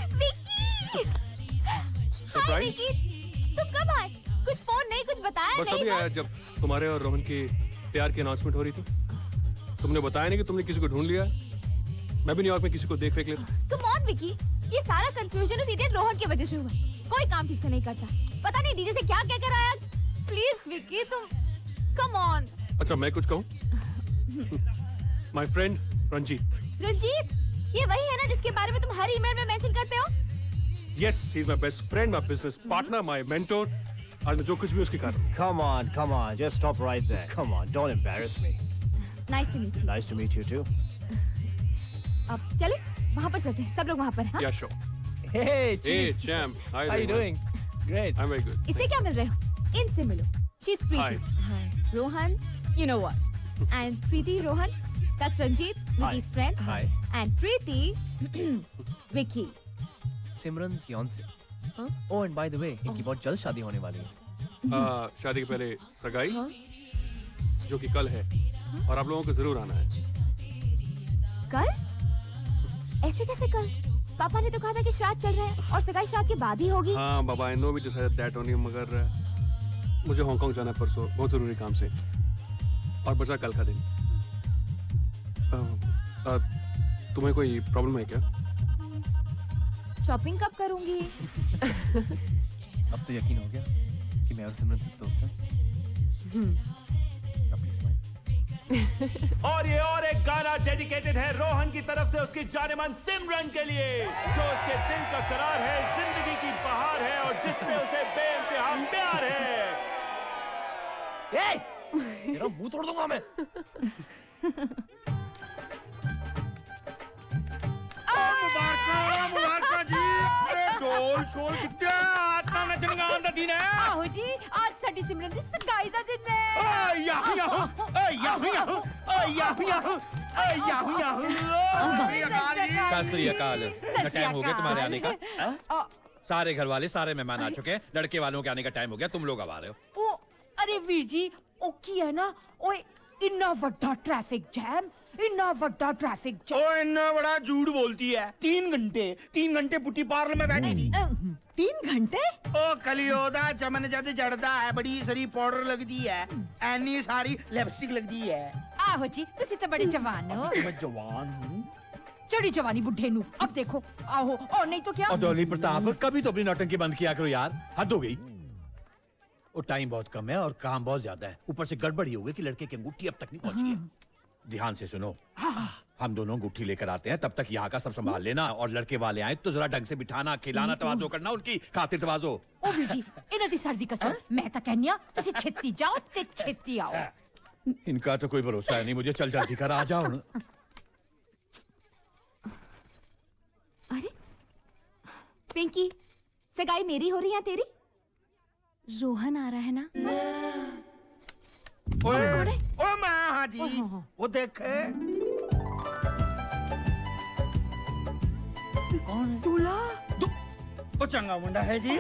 हाय विकी, तुम कब आए? कुछ फोन नहीं, कुछ बताया बस नहीं। अभी आया जब तुम्हारे और रोहन की प्यार की अनाउंसमेंट हो रही थी। तुमने बताया नहीं कि तुमने किसी को ढूंढ लिया। मैं भी न्यूयॉर्क में किसी को देख फेंक लेता। कम ऑन विकी, ये सारा कंफ्यूजन उस इडियट रोहन की वजह से हुआ। कोई काम ठीक से नहीं करता, पता नहीं डीजे से क्या क्या कर आया। प्लीज विकी तुम, कम ऑन। अच्छा मैं कुछ कहूँ? My friend Ranjit. रंजीत, ये वही है ना जिसके बारे में तुम हर ईमेल में मेंशन करते हो? Yes, he's my best friend, my business partner, my mentor. आज मैं जो कुछ भी उसके कारण। Come on, come on, just stop right there. Come on, don't embarrass me. Nice to meet you. Nice to meet you too. अब चले वहाँ पर चलते हैं, सब लोग वहाँ पर। हाँ? Yeah, sure. Hey, Hey, champ. How How you doing? Great. I'm very good. इससे क्या मिल रहे हो? इनसे मिलो। She's Preeti. Hi. Rohan, you know what? And Preeti, Rohan, that's Ranjit, Vicky's friend. Hi. And Preeti, Vicky. Simran fiance. Oh, and by the way, इनकी बहुत जल्द शादी होने वाली है। आ, शादी के पहले सगाई, जो कि कल है, और आप लोगों को जरूर आना है। कल? ऐसे कैसे कल? पापा ने तो कहा था कि श्राद्ध चल रहा है और सगाई श्राद्ध के बाद ही होगी। हाँ बाबा, I know we decided that only, मगर मुझे हांगकांग जाना है परसों, बहुत जरूरी काम से, और बचा कल का दिन। आ, आ, तुम्हें कोई प्रॉब्लम है क्या? शॉपिंग कब करूंगी? अब तो यकीन हो गया कि मैं और सिमरन सिर्फ दोस्त हैं। और ये और एक गाना डेडिकेटेड है रोहन की तरफ से उसकी जानेमान सिमरन के लिए, जो उसके दिल का करार है, जिंदगी की बहार है और जिससे उसे बेइंतहा प्यार है। तेरा मुंह तोड़ दूंगा मैं। मुबारक जी, ढोल शोल कितना आत्मा नचने का आंदा दिन है। आओ जी, आज साडी सिमरन दी सगाई दा दिन है। ओए याहू याहू, ओए याहू याहू, ओए याहू याहू, ओए याहू याहू। सत श्री अकाल। टाइम हो गया तुम्हारे आने का? सारे घर वाले, सारे मेहमान आ चुके हैं, लड़के वालों के आने का टाइम हो गया, तुम लोग अब आ रहे हो। ओ अरे वीर जी, ओ की है ना, ओए इन्ना वड्डा ट्रैफिक जैम, इन्ना वड्डा ट्रैफिक जैम। ओ इन्ना बड़ा झूठ बोलती है। तीन घंटे तीन घंटे पुट्टी पार्लर में बैठी थी। तीन घंटे? ओ कलियोदा चमन जद जड़दा है, बड़ी सारी पाउडर लगती है, एनी सारी लिपस्टिक लगती है। आहो जी, तुसी तो बड़े जवान हो। मैं जवान हूँ। चढ़ी जवानी बुढ़े नू, अब देखो आहो, और नहीं तो क्या। और डॉली प्रताप, कभी तो अपनी नौटंकी बंद किया करो यार, हद हो गई। वो टाइम बहुत कम है और काम बहुत ज्यादा है, ऊपर से गड़बड़ी हो गई कि लड़के की अंगूठी अब तक नहीं पहुंची है। ध्यान से सुनो, हम दोनों अंगूठी लेकर आते हैं, तब तक यहाँ का सब संभाल लेना, और लड़के वाले आए तो जरा ढंग से बिठाना, खिलाना, तवाजो करना, उनकी खातिर तवाजो। ओ वीर जी, इन्हां दी सर्दी कसम, मैं तो कहनी आ तुसी छेती जाओ ते छेती आओ। इनका तो कोई भरोसा है नहीं मुझे, चल जल्दी कर, आ जाओ। अरे पिंकी, सगाई मेरी हो रही है तेरी? रोहन आ रहा है ना? ओए ओए माँ हाँ जी, वो देख कौन है? दूल्हा। वो चंगा मुंडा है जी।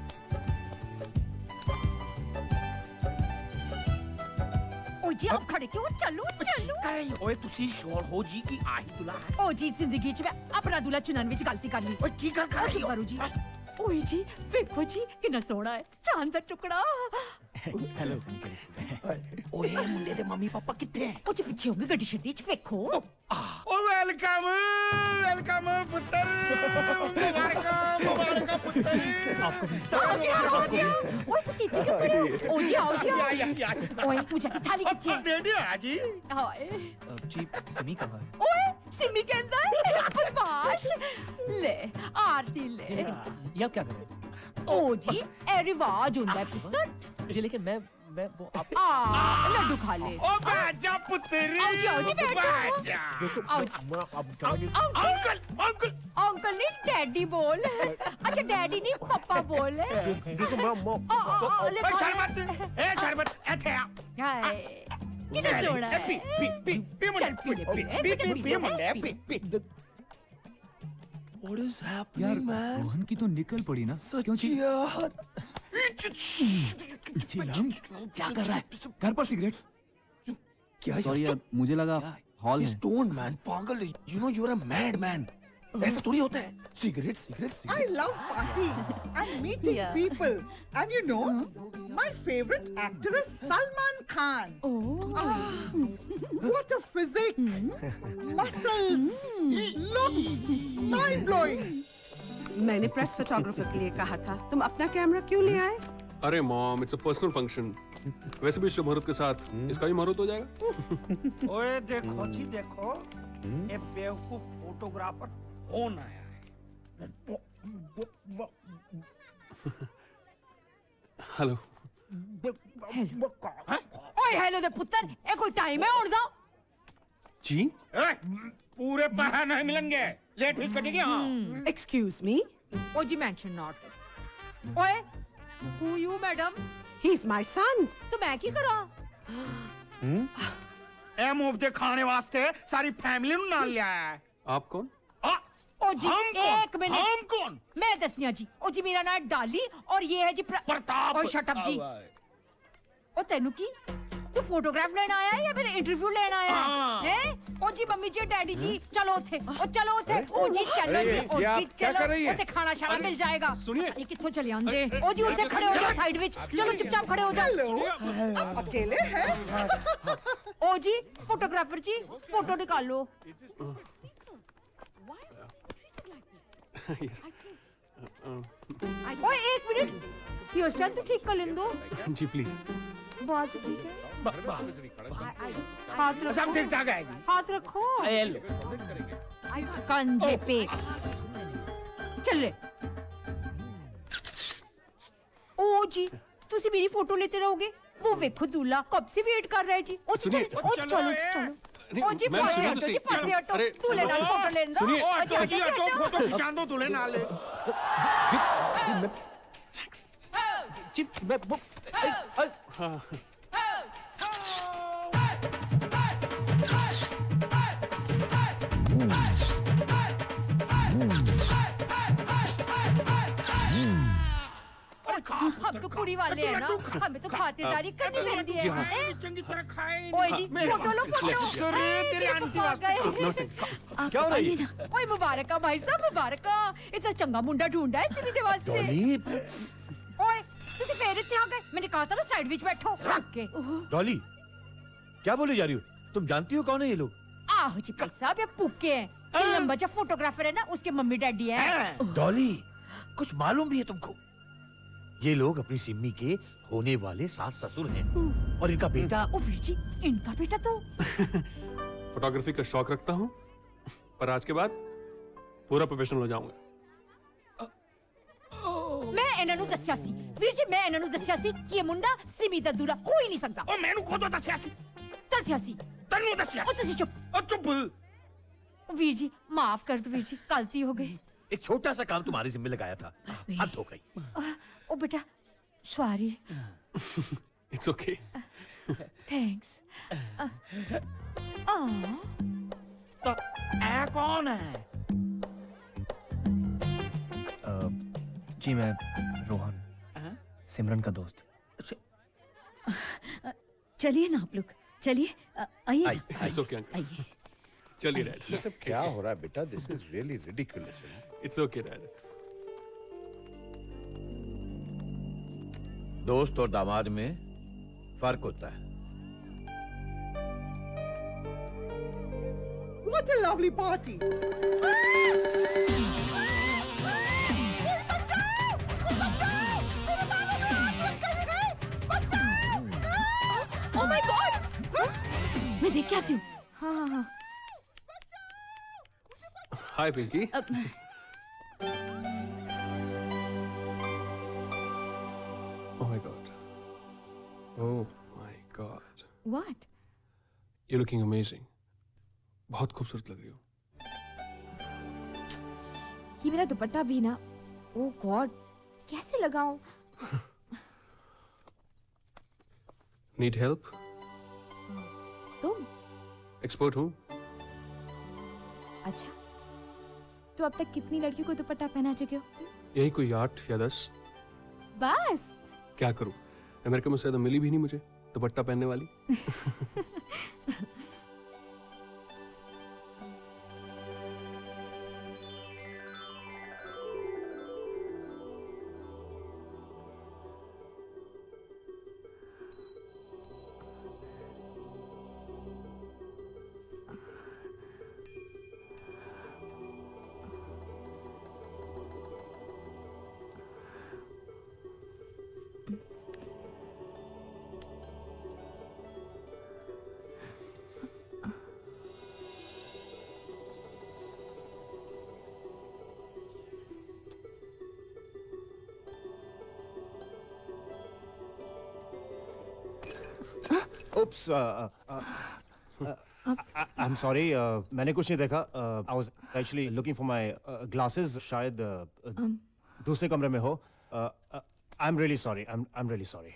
ओ जी आप खड़े क्यों? चलो चलो। ओए तुसी श्योर हो जी कि आही दूल्हा है? ओ जी जिंदगी च मैं अपना दूल्हा चुनान विच गलती कर ली। ओए की गल कर रही हो? करो जी। ओए जी देखो जी कितना सोहना है, चांद दा टुकड़ा। हेलो ओए मुंडे दे मम्मी पापा किथे हैं? ओ जी पीछे होंगे गड्डी शड्डी च देखो। ओ वेलकम वेलकम पुत्र, मुबारक मुबारक पुत्र। आपको आ गया आ गया। ओए तुसी इतने क्यों खड़े हो? ओ जी आओ जी आओ। ओए पूजा की थाली किथे है? रेडी है जी। हाय जी सिमी कहाँ है? ओए सिमी के अंदर बदमाश। ले आरती ले। ये आप क्या कर रहे हैं? ओ जी ए रिवाज होता है पुत्र जी, लेकिन मैं मैं वो आप आ लड्डू खा ले। ओ बाजा पुत्री, आओ जी आओ जी बैठो। आओ जी। अंकल अंकल अंकल नहीं डैडी बोल। अच्छा डैडी नहीं पापा बोल। शरबत ए शरबत एथे आ। कितना सोना है? पी पी पी पी मुंडे पी पी पी पी मुंडे पी पी। What is यार happening, man? रोहन की तो निकल पड़ी ना सच्ची यार। चिलम, क्या कर रहा है? घर पर सिगरेट? क्या सॉरी यार, मुझे लगा हॉल है। Don't man, पागल। You know you're a mad man. ऐसा थोड़ी होता है। Cigarette, cigarette, I cigarette. love party and meeting Yeah. people. And you know, my favorite actor is Salman Khan. Oh. Ah, what a physique. Muscles. Looks. Mind-blowing. मैंने press photographer के लिए कहा था, तुम अपना कैमरा क्यों ले आए? अरे mom, it's a personal function. वैसे भी शुभ मुहूर्त के साथ इसका भी मुहूर्त हो जाएगा। ओए देखो जी देखो, ये बेवकूफ फोटोग्राफर फोन आया है। हेलो। हेलो। ओए हेलो दे पुत्र, ए कोई टाइम है उड़ जाओ। जी? ए, पूरे पैसे नहीं मिलेंगे। लेट फीस कटेगी हाँ। Excuse me? ओ जी मेंशन नॉट। ओए, who you madam? He's my son. तो मैं की करा? ए मूव दे खाने वास्ते सारी फैमिली नु नाल ले आया है। आप कौन? ओ जी हम कौन? एक मिनट। हम कौन? मैं दसनिया जी। ओ जी मेरा नाम डाली और ये है जी प्र... प्रताप। ओ शट अप जी। ओ तेनू की? तू फोटोग्राफ लेना आया है या फिर इंटरव्यू लेना आया है? हैं? ओ जी मम्मी जी डैडी जी चलो उठे। ओ चलो उठे। ओ जी चलो जी। ओ जी चलो। उठे खाना शाना मिल जाएगा। सुनिए। ये कित्थों चले आंदे? ओ जी उठे खड़े हो जाओ साइड विच। चलो चुपचाप खड़े हो जाओ। आप अकेले हैं? ओ जी फोटोग्राफर जी फोटो निकालो। Yes. ओए एक मिनट, हेयर स्टाइल तो ठीक कर लें दो। जी प्लीज। बात ठीक है। हाथ रखो। सब ठीक ठाक है जी। हाथ रखो। हेलो। कंधे पे। चले। ओ जी, तुसी मेरी फोटो लेते रहोगे? वो देखो दूल्हा कब से वेट कर रहा है जी। ओ चलो चलो चलो। ओ जी पासे हटो जी पासे हटो। दूल्हे नाल फोटो लेन दो। सुनिए, हटो जी हटो, फोटो खिंचा दो दूल्हे नाल। जी मैं वो हाँ। हम तो कुड़ी वाले हैं ना, हमें तो खातिरदारी करनी मिलती है। चंगी तरह खाए। ओए जी फोटो लो फोटो। तेरी आंटी वास्ते। क्या हो रही है? ओए मुबारक भाई साहब मुबारक। इतना चंगा मुंडा ढूंढा है सीधे वास्ते। डॉली। ओए तुसी फेर इत्थे आ गए। मैंने कहा था ना साइड विच बैठो। रख के। डॉली, क्या बोली जा रही हो? तुम जानती हो कौन है ये लोग? आहो जी भाई साहब, ये पुक्के हैं। ये लंबा जो फोटोग्राफर है ना, उसके मम्मी डैडी है। डॉली, कुछ मालूम भी है तुमको? ये लोग अपनी सिम्मी के होने वाले सास ससुर हैं और इनका बेटा। ओ वीर जी, इनका बेटा तो फोटोग्राफी का शौक रखता हूँ, पर आज के बाद पूरा प्रोफेशनल हो जाऊंगा। मैं ਇਹਨਾਂ ਨੂੰ ਦੱਸਿਆ ਸੀ ਵੀਰ ਜੀ, ਮੈਂ ਇਹਨਾਂ ਨੂੰ ਦੱਸਿਆ ਸੀ ਕਿ ਇਹ ਮੁੰਡਾ ਸਿਮੀ ਦਾ ਦੂਰਾ ਹੋ ਹੀ ਨਹੀਂ ਸਕਦਾ। ਉਹ ਮੈਨੂੰ ਖੁਦ ਦੱਸਿਆ ਸੀ। ਦੱਸਿਆ ਸੀ ਤੈਨੂੰ ਦੱਸਿਆ। ਉਹ ਤੁਸੀਂ ਚੁੱਪ। ਉਹ ਚੁੱਪ। वीर जी माफ कर दो वीर जी, गलती हो गई। एक छोटा सा काम तुम्हारी जिम्मे लगाया था, हद हो गई। ओ बेटा सॉरी। It's okay. थैंक्स। तो ऐ कौन है? जी मैं रोहन, सिमरन का दोस्त। चलिए ना आप लोग, चलिए आइए। It's okay uncle. आइए। चलिए डैड। ये सब क्या हो रहा है बेटा? This is really ridiculous. It's okay dad. दोस्त और दामाद में फर्क होता है। What a lovely party! Oh my God! मैं देख के आती हूँ। हाँ हाँ हाँ। हाय Pinky. Oh my God. Oh my God. What? You're looking amazing. बहुत खूबसूरत लग रही हो। ये मेरा दुपट्टा भी ना, ओह गॉड, कैसे लगाऊं? Need help? तुम? एक्सपर्ट हूँ। अच्छा, तो अब तक कितनी लड़कियों को दुपट्टा पहना चुके हो? यही कोई आठ या दस। बस? क्या करूं, अमेरिका में शायद मिली भी नहीं मुझे दुपट्टा पहनने वाली। Oops, uh, uh, uh, I, I'm sorry. Uh, मैंने कुछ नहीं देखा. Uh, I was actually looking for my uh, glasses. शायद uh, um. दूसरे कमरे में हो. Uh, uh, I'm really sorry. I'm I'm really sorry.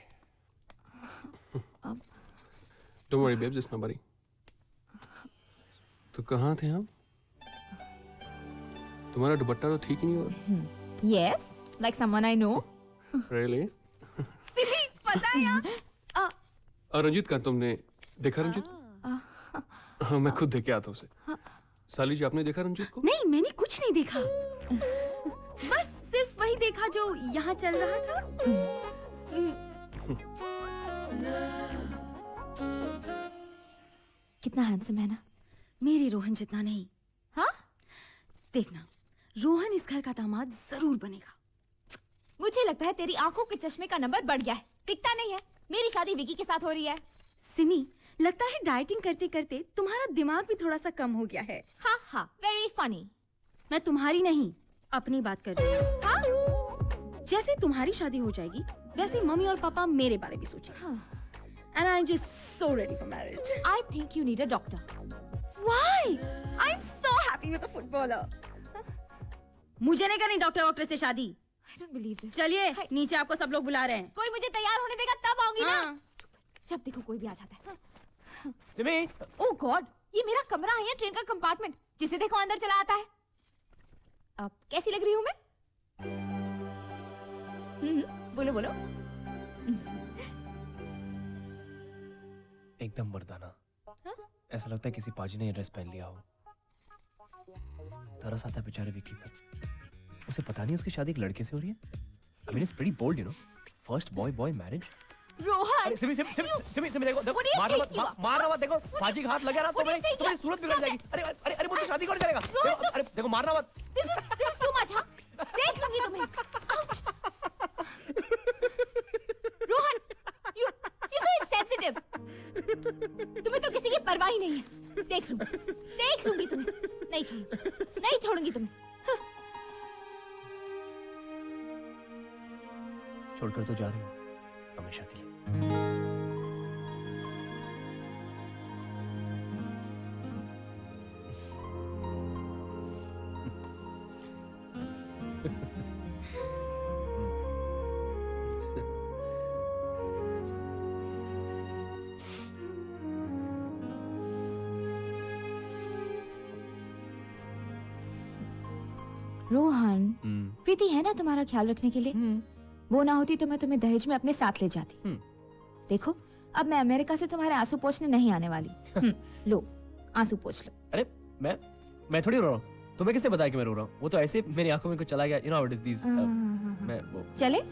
um. Don't worry, babe. Just nobody. तो कहाँ थे हम? तुम्हारा दुपट्टा तो ठीक ही नहीं हुआ. Yes, like someone I know. Really? Simi, पता है यार. और रंजीत का तुमने देखा रंजीत? हाँ, मैं खुद देख के आता उसे. साली जी, आपने देखा रंजीत को? नहीं, मैंने कुछ नहीं देखा. बस सिर्फ वही देखा जो यहाँ चल रहा था. कितना हैंडसम है ना? मेरे रोहन जितना नहीं. हाँ? देखना, रोहन इस घर का दामाद जरूर बनेगा. मुझे लगता है तेरी आंखों के चश्मे का नंबर बढ़ गया है. दिखता नहीं है. मेरी शादी विकी के साथ हो रही है. सिमी, लगता है डाइटिंग करते करते तुम्हारा दिमाग भी थोड़ा सा कम हो गया है. हाँ हाँ, वेरी फनी. मैं तुम्हारी नहीं, अपनी बात कर रही हूँ. हाँ? जैसे तुम्हारी शादी हो जाएगी, वैसे मम्मी और पापा मेरे बारे में सोचेंगे. हाँ. And I'm just so ready for marriage. I think you need a doctor. Why? I'm so happy with a footballer. मुझे नहीं करनी डॉक्टर वॉक्टर से शादी. I don't believe this. चलिए, नीचे आपको सब लोग बुला रहे हैं. कोई मुझे तैयार होने देगा तब आऊंगी हाँ. ना. जब देखो कोई भी आ जाता है. सिमी. Oh God, ये मेरा कमरा है या ट्रेन का कंपार्टमेंट? जिसे देखो अंदर चला आता है. अब कैसी लग रही हूँ मैं? हम्म, बोलो बोलो. एकदम मर्दाना. ऐसा लगता है किसी पाजी ने ये ड्रेस पहन लिया हो. तरस आता है बेचारे विकी पर. उसे पता नहीं उसकी शादी एक लड़के से हो रही है. I mean, it's pretty bold, you know. First boy boy marriage. Rohan. अरे सिमी सिमी सिमी सिमी देखो देखो मारना मत मारना मत देखो. पाजी का हाथ लगा ना तो मेरी तुम्हारी सूरत बिगड़ जाएगी. अरे अरे अरे मुझसे शादी कौन करेगा? अरे देखो मारना मत. This is this is too much, हाँ? देख लूंगी तुम्हें. Rohan, you you're so insensitive. तुम्हें तो किसी की परवाह ही नहीं है. देख लूं, देख लूंगी तुम्हें. नहीं छोड़ूंगी, नहीं छोड़ूंगी तुम्हें. छोड़कर तो जा रही हूँ हमेशा के लिए. रोहन, प्रीति है ना तुम्हारा ख्याल रखने के लिए? वो ना होती तो मैं तुम्हें दहेज में अपने साथ ले जाती. देखो, अब मैं अमेरिका से तुम्हारे आंसू पोंछने नहीं आने वाली. लो, आंसू पोंछ लो. अरे मैं मैं थोड़ी रो रहा हूँ. तुम्हें किसने बताया कि मैं रो रहा हूँ? वो तो ऐसे मेरी आंखों में कुछ चला गया. You know how it is these. मैं वो. चले?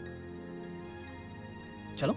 चलो.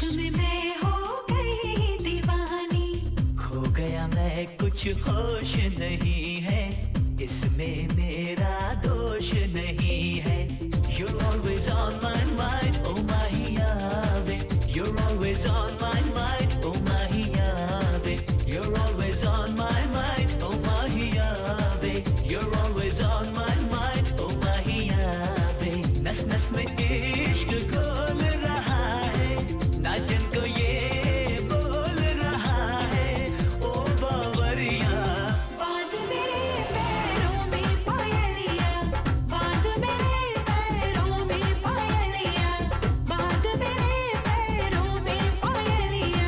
में मैं हो गई दीवानी, खो गया मैं कुछ होश नहीं है, इसमें मेरा दोष नहीं है। You're always on my mind, oh my Yahweh. You're always on my mind, oh my Yahweh. You're always on my mind, oh my Yahweh. You're always on my mind, oh my Yahweh. नस नस में इश्क घोल रहा है, नाचन को ये बोल रहा है, ओ बावरिया। बांध मेरे पैरों में पायलिया, बांध मेरे पैरों में पायलिया, बांध मेरे पैरों में पायलिया।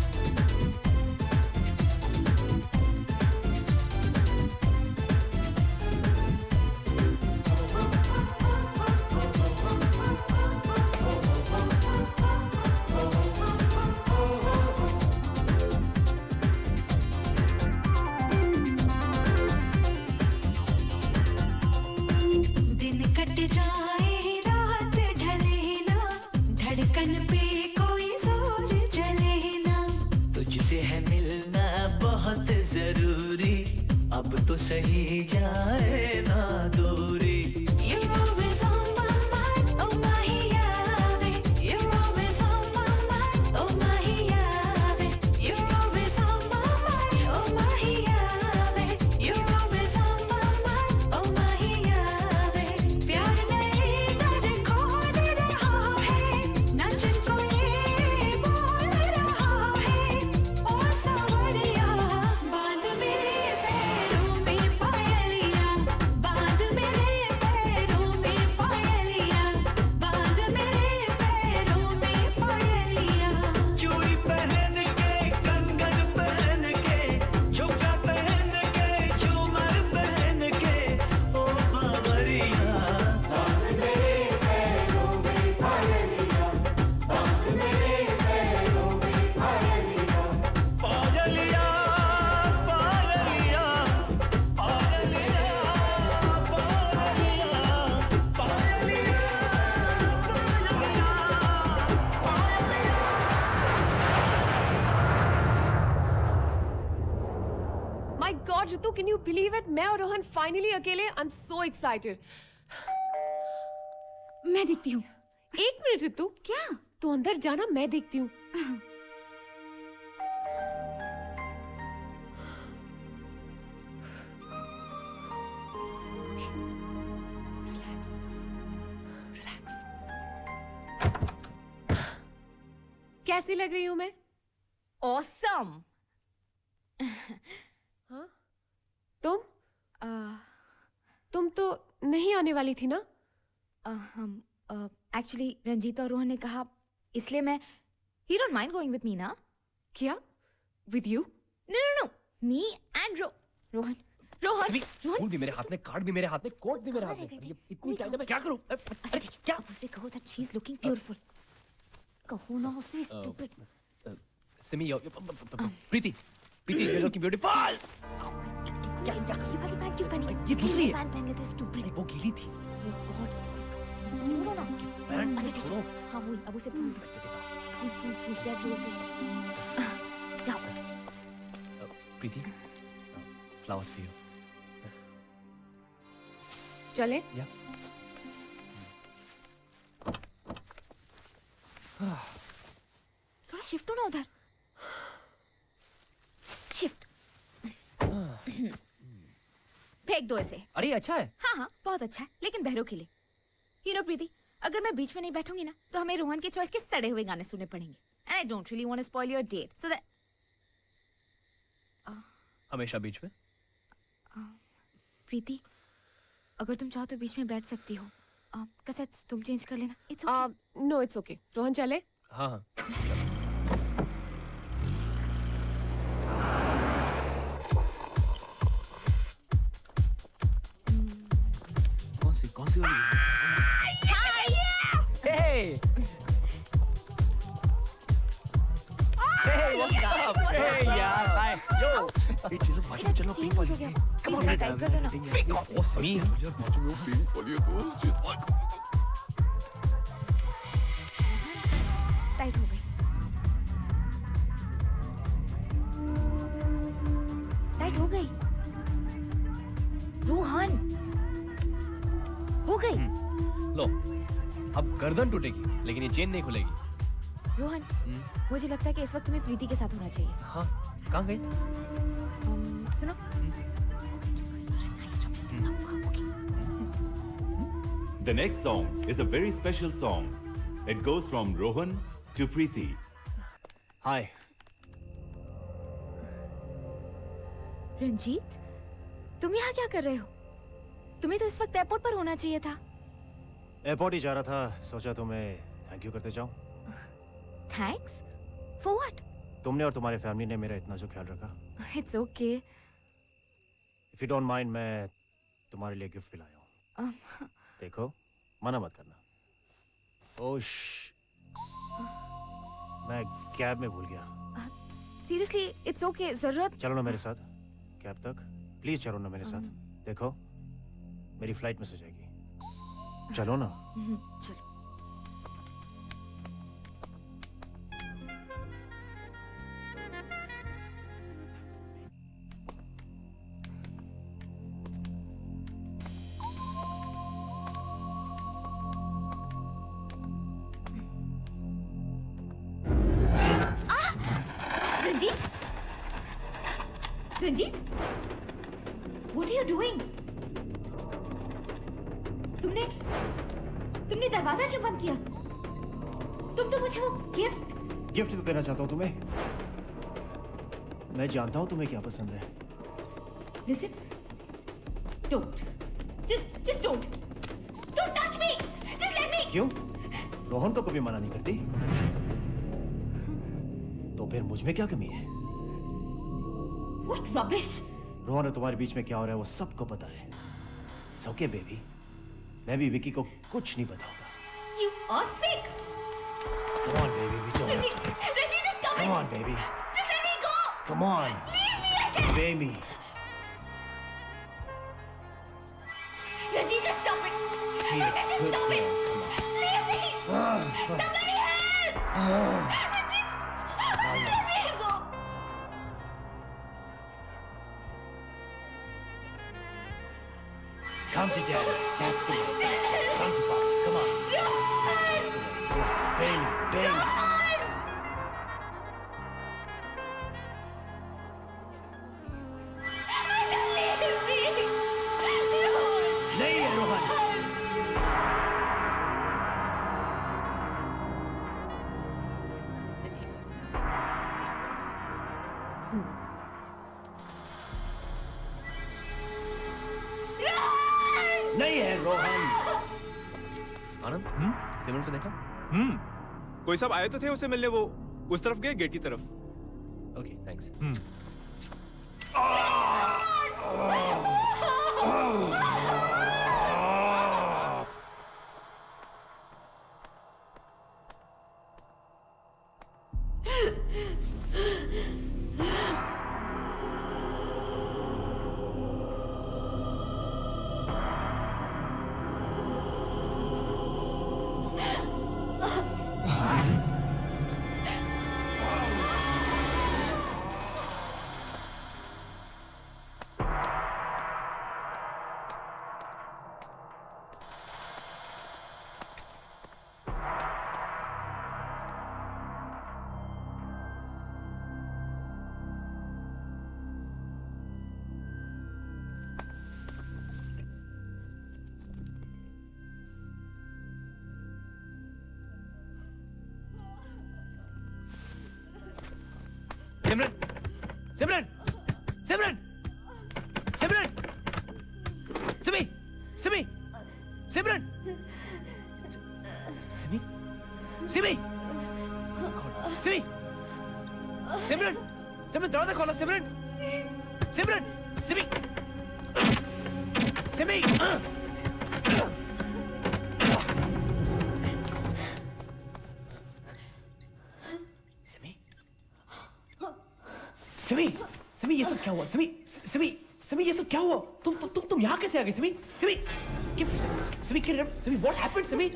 दिन कट जाए रात ढले ना, धड़कन पे कोई जोर चले ना, तुझसे है मिलना बहुत जरूरी, अब तो सही जाए ना दूरी। You're always on my mind, oh my Yahweh. You're always on my mind, oh my Yahweh. You're always on my mind, oh my Yahweh. You're always on my mind, oh my Yahweh. प्यार नहीं दर खोल रहा है, नाचन को ये बोल रहा है, ओ सावरिया। बांध मेरे पैरों में पायलिया, बांध मेरे पैरों में पायलिया, बांध मेरे पैरों में पायलिया। चूड़ी पहन के, कंगन पहन के, झुमका पहन के, झूमर पहन के, ओ बावरिया। बांध मेरे पैरों में पायलिया, बांध मेरे पैरों में पायलिया। पायलिया, पायलिया, पायलिया, पायलिया, My God, Ritu, can you believe it? मैं और रोहन finally अकेले. I'm so excited. मैं देखती हूँ। एक मिनट रितु। क्या? तू अंदर जाना, मैं देखती हूँ। कैसी लग रही हूँ मैं? Awesome. हाँ? तुम? तुम तो नहीं आने वाली थी ना? Uh, हम एक्चुअली रंजीत और रोहन ने कहा, इसलिए मैं You don't mind going with me ना? क्या? With you? No no no, me and रो रोहन रोहन सभी फूल भी मेरे हाथ में, कार्ड भी मेरे हाथ में, कोट भी मेरे हाथ में। ये इतनी टाइम मैं क्या करूं? अच्छा ठीक है, क्या उसे कहो that she's looking beautiful. कहो ना उसे stupid. Simi, Preeti, Preeti, you're looking beautiful. क्या क्या ये वाली पैंट क्यों पहनी? ये दूसरी है। पैंट पहन लेते stupid. वो गीली थी। Oh God. बोलो ना। पैंट अच्छा ठीक है, हाँ वही, अब उसे फूल फूल फूल फूल रेड रोजेस। जाओ। प्रीति, flowers for you. चले? या। थोड़ा शिफ्ट हो ना उधर। शिफ्ट। फेंक दो इसे। अरे अच्छा है। हाँ हाँ बहुत अच्छा है, लेकिन बहरों के लिए। You know प्रीति, अगर मैं बीच में नहीं बैठूंगी ना, तो हमें रोहन के चॉइस के सड़े हुए गाने सुनने पड़ेंगे। And I don't really want to spoil your date, so that. हमेशा बीच में? प्रीति, अगर तुम चाहो तो बीच में बैठ सकती हो। कैसेट्स तुम चेंज कर लेना। It's okay. No, it's okay. Rohan चले? हाँ हाँ। कौन सी कौन सी वाली? Hey! Hey, what's up? Hey यार, hi. Yo. ए चलो बाजू में चलो, पिंक वाली। Come on, टाइप कर दो ना। Pick off. वो सही है। यार बाजू में वो पिंक वाली है दोस्त। टाइट हो गई। गर्दन टूटेगी लेकिन ये चेन नहीं खुलेगी। रोहन, मुझे लगता है कि इस वक्त तुम्हें प्रीति के साथ होना चाहिए। हाँ, कहाँ गई? um, सुनो। The next song is a very special song. It goes from Rohan to Preeti. Hi. Ranjit, तुम यहाँ क्या कर रहे हो? तुम्हें तो इस वक्त एयरपोर्ट पर होना चाहिए था। एयरपोर्ट ही जा रहा था, सोचा तुम्हें थैंक यू करते जाऊं। थैंक्स? For what? तुमने और तुम्हारी फैमिली ने मेरा इतना जो ख्याल रखा। It's okay. If you don't mind, मैं तुम्हारे लिए गिफ्ट भी लाया हूँ। देखो, मना मत करना। ओश, मैं कैब में भूल गया। Seriously, it's okay. जरूरत चलो ना मेरे साथ कैब तक, प्लीज चलो ना मेरे साथ। देखो, मेरी फ्लाइट मिस हो जाएगी। चलो ना। चलो। Ranjit, what are you doing? तुमने तुमने दरवाजा क्यों बंद किया? तुम तो मुझे वो गिफ्ट गिफ्ट तो देना चाहता हूँ तुम्हें। मैं जानता हूँ तुम्हें क्या पसंद है। Listen, don't, just just don't, don't touch me, just let me. क्यों? रोहन को कभी मना नहीं करती? तो फिर मुझ में क्या कमी है? What rubbish! रोहन और तुम्हारे बीच में क्या हो रहा है वो सबको पता है। It's okay, baby. मैं भी विकी को कुछ नहीं बताऊंगा। You are sick. Come on, baby. We don't have to. Rajit, just stop it. Come on, baby. Just let me go. Come on. Leave me, I said. Obey me. Rajit, just stop it. Be a Rajit, just good stop it. girl. Come on. Leave me. Somebody help. Rajit, let me go. Come to daddy. That's the way. Come to papa. Come on. That's the way. Come on. Baby, baby. नहीं है रोहन। नहीं है रोहन। आनंद, सिमरन से देखा? हम्म, कोई सब आए तो थे उसे मिलने, वो उस तरफ गए गेट की तरफ। Okay, thanks. Hmm. Simran, Simran, Simran, Simran, Simi, Simi, Simran, Simi, Simi, Simi, Simran, Simran दरवाजा खोलो सिमरन, सिमरन, सिमी, सिमी, सिमी, सिमी ये सब क्या हुआ? सिमी, सिमी, सिमी ये सब क्या हुआ? तुम तुम तुम तुम यहाँ कैसे आ गए? सिमी, सिमी, क्या, सिमी क्या? Simi, what happened? सिमी,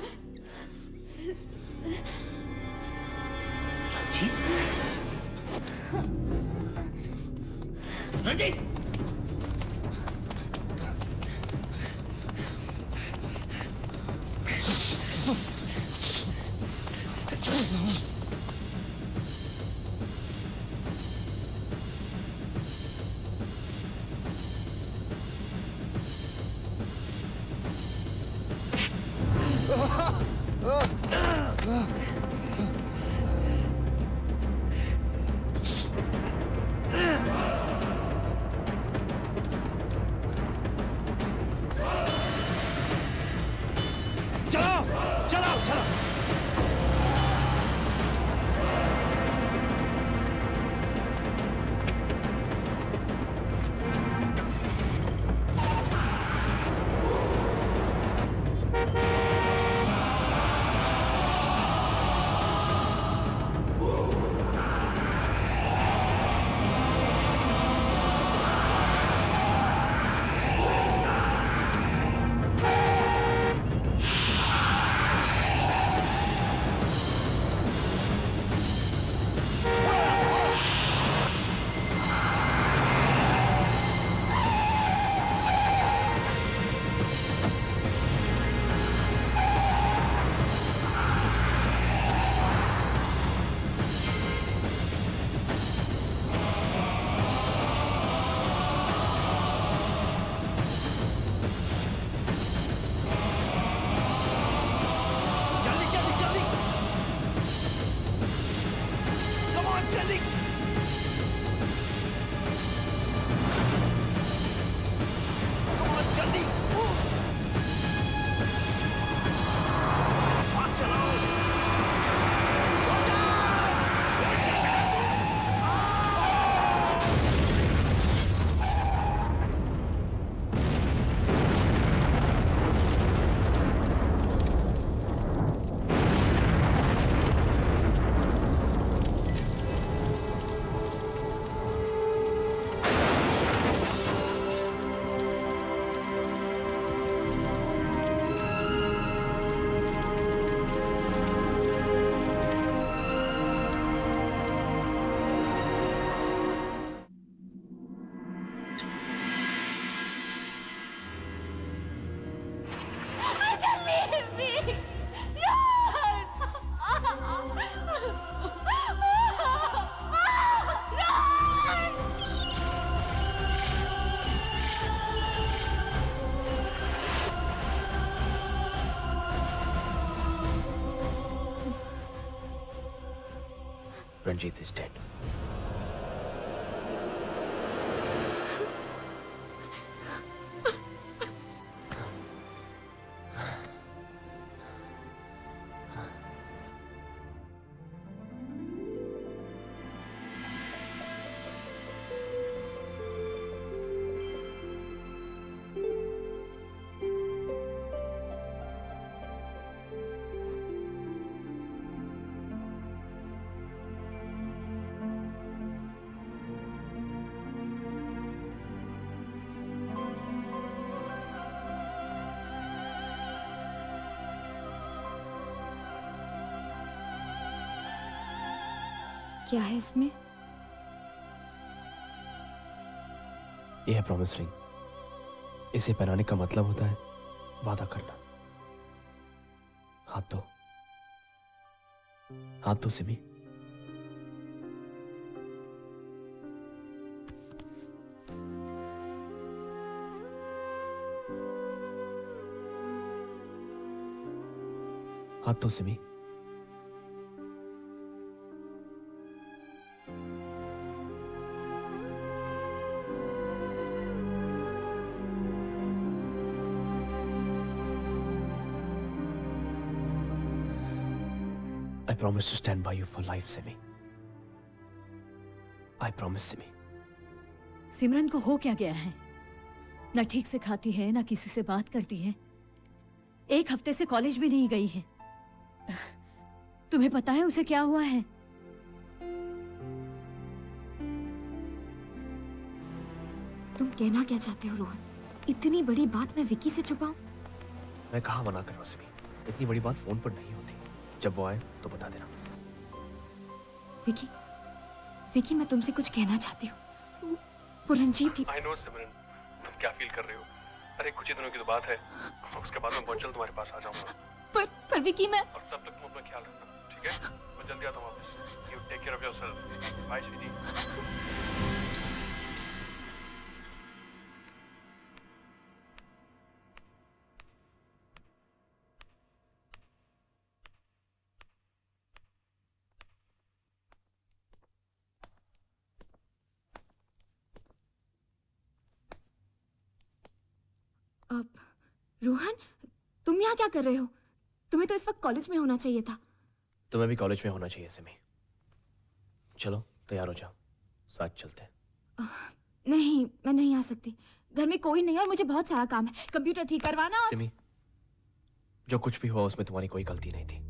रंजीत, रंजीत, जल्दी Come on, जल्दी फास्ट चलाओ Ranjit is dead. क्या है इसमें? यह है प्रॉमिस रिंग। इसे पहनाने का मतलब होता है वादा करना। हाथ दो, हाथ दो सिमी। हाथ दो Simi. I promise to stand by you for life, Simi. I promise, Simi. सिमरन को हो क्या गया है? न ठीक से खाती है, न किसी से बात करती है। एक हफ्ते से कॉलेज भी नहीं गई है। तुम्हें पता है उसे क्या हुआ है? तुम कहना क्या चाहते हो रोहन? इतनी बड़ी बात मैं विकी से छुपाऊं? मैं कहाँ मना कर रहा हूँ सिमी। इतनी बड़ी बात फोन पर नहीं होती। जब वो आए तो बता देना। विकी, विकी मैं तुमसे कुछ कहना चाहती हूँ। वो रंजीत ही। I know सिमरन, तुम क्या फील कर रही हो? अरे कुछ ही दिनों की तो बात है। उसके बाद मैं बहुत जल्द तुम्हारे पास आ जाऊंगा। पर पर विकी मैं। और तब तक तुम अपना ख्याल रखना, ठीक है? मैं जल्दी आता हूँ वापस। You take care of yourself. Bye, sweetie. अब रोहन, तुम यहाँ क्या कर रहे हो? तुम्हें तो इस वक्त कॉलेज में होना चाहिए था। तुम्हें भी कॉलेज में होना चाहिए सिमी। चलो तैयार हो जाओ, साथ चलते हैं। नहीं, मैं नहीं आ सकती। घर में कोई नहीं और मुझे बहुत सारा काम है। कंप्यूटर ठीक करवाना और... सिमी, जो कुछ भी हुआ उसमें तुम्हारी कोई गलती नहीं थी।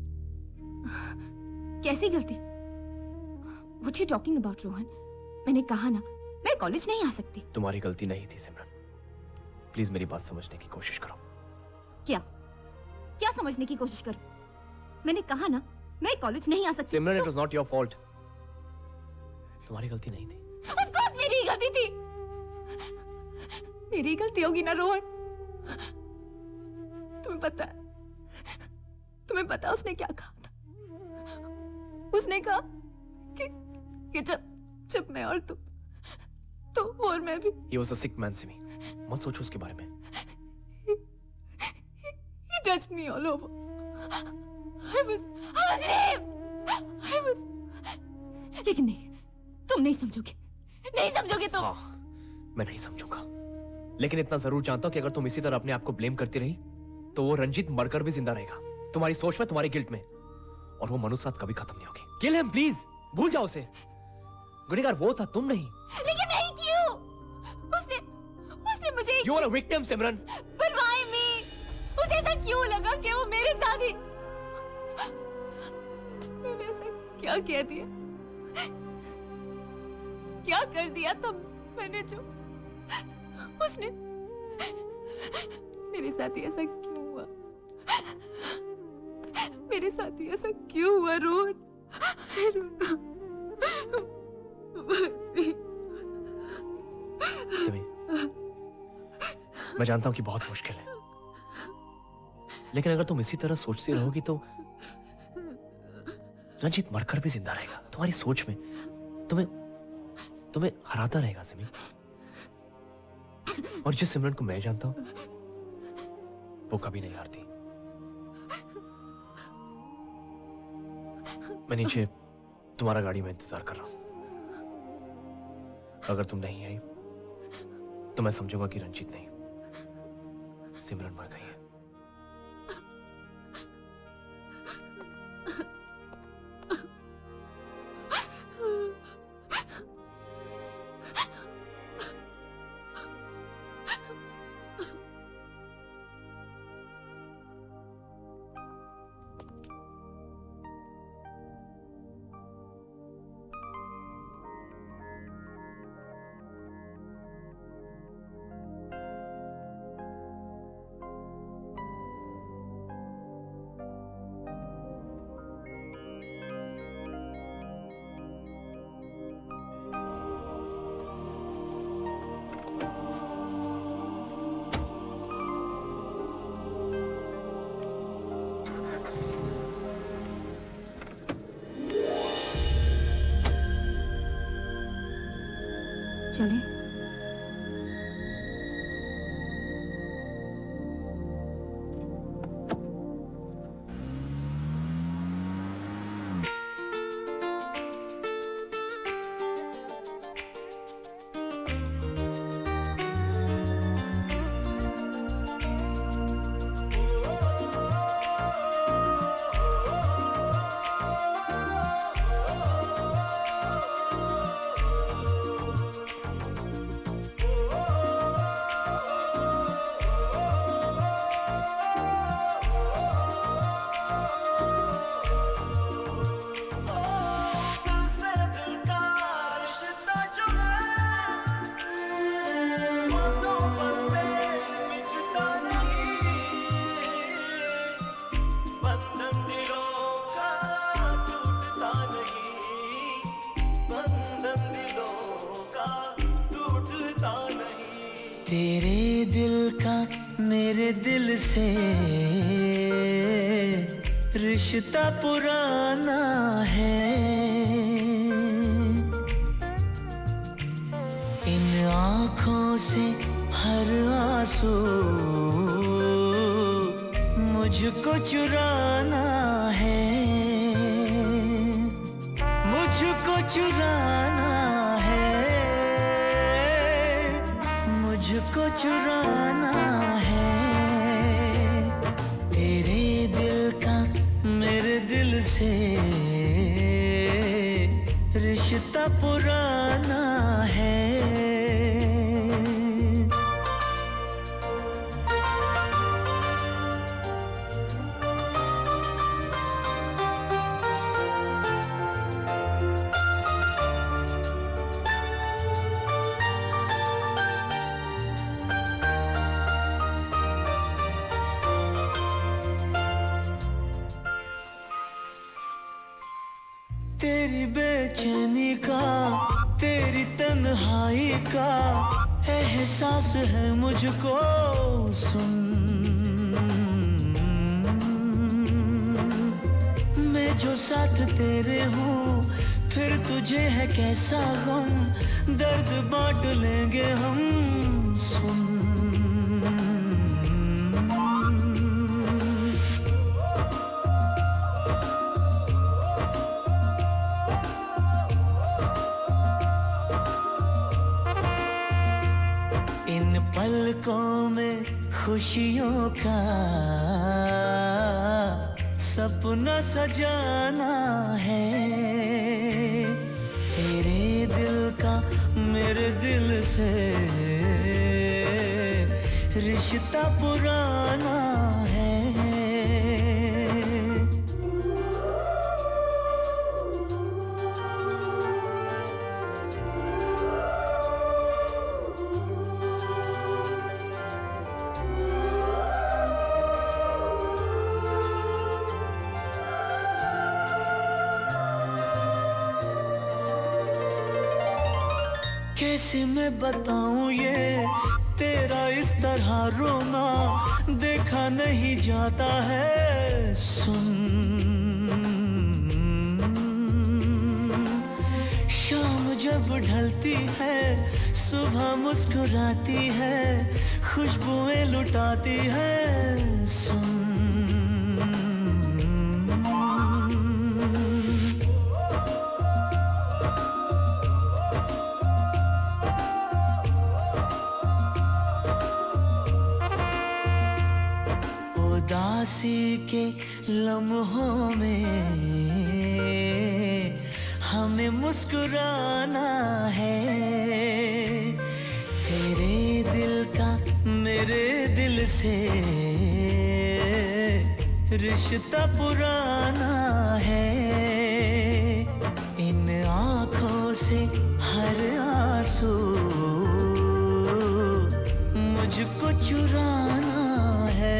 कैसी गलती? What are you talking about, Rohan? मैंने कहा ना, मैं कॉलेज नहीं आ सकती। तुम्हारी गलती नहीं थी सिमरन। प्लीज मेरी बात समझने की कोशिश करो। क्या क्या समझने की कोशिश करो? मैंने कहा ना, मैं कॉलेज नहीं आ सकती। Simran, it was not your fault. तुम्हारी गलती नहीं थी। Of course मेरी गलती थी। मेरी गलती होगी ना रोहन? तुम्हें पता है, तुम्हें पता है उसने क्या कहा था? उसने कहा कि, कि जब जब मैं और तुम, तो वो और मैं भी। He was a sick man, Simi. मत सोचो उसके बारे में। He touched me all over. I was, I was raped. I was, लेकिन नहीं, तुम नहीं समझोगे, नहीं समझोगे तुम। हाँ, मैं नहीं समझूंगा, लेकिन इतना जरूर जानता हूं कि अगर तुम इसी तरह अपने आप को ब्लेम करती रही तो वो रंजीत मरकर भी जिंदा रहेगा, तुम्हारी सोच में, तुम्हारी गिल्ट में, और वो मनु साथ कभी खत्म नहीं होगी। किल हिम प्लीज, भूल जाओ उसे। गुनहगार वो था, तुम नहीं। लेकिन नहीं, क्यों? उसने उसने मुझे you are a victim Simran. But why me? उसे ऐसा क्यों लगा कि वो मेरे साथ ही? मैंने ऐसा क्या कह दिया, क्या कर दिया था मैंने जो उसने मेरे साथ ही ऐसा क्यों हुआ? मेरे साथ ही ऐसा क्यों हुआ रोहन? सिमी, मैं जानता हूं कि बहुत मुश्किल है, लेकिन अगर तुम इसी तरह सोचती रहोगी तो रंजीत मरकर भी जिंदा रहेगा, तुम्हारी सोच में, तुम्हें तुम्हें हराता रहेगा सिमी। और जिस सिमरन को मैं जानता हूं वो कभी नहीं हारती। मैं नीचे तुम्हारा गाड़ी में इंतजार कर रहा हूं। अगर तुम नहीं आई तो मैं समझूंगा कि रंजीत नहीं, सिमरन मर गई है। चले? तेरे दिल का मेरे दिल से रिश्ता पुराना है, इन आँखों से हर आंसू मुझको चुराना है, मुझको चुराना है, मुझको चुराना है। तेरे दिल का मेरे दिल से रिश्ता पुराना है। तेरी बेचैनी का, तेरी तन्हाई का एहसास है मुझको, सुन मैं जो साथ तेरे हूँ, फिर तुझे है कैसा गम, दर्द बांट लेंगे हम, सुन पलकों में खुशियों का सपना सजाना है। तेरे दिल का मेरे दिल से रिश्ता पुराना है। कैसे मैं बताऊं ये तेरा इस तरह रोना, देखा नहीं जाता है। सुन, शाम जब ढलती है, सुबह मुस्कुराती है, खुशबुएं लुटाती है। सुन, उदासी के लम्हों में हमें मुस्कुराना है। तेरे दिल का मेरे दिल से रिश्ता पुराना है। इन आँखों से हर आंसू मुझको चुराना है।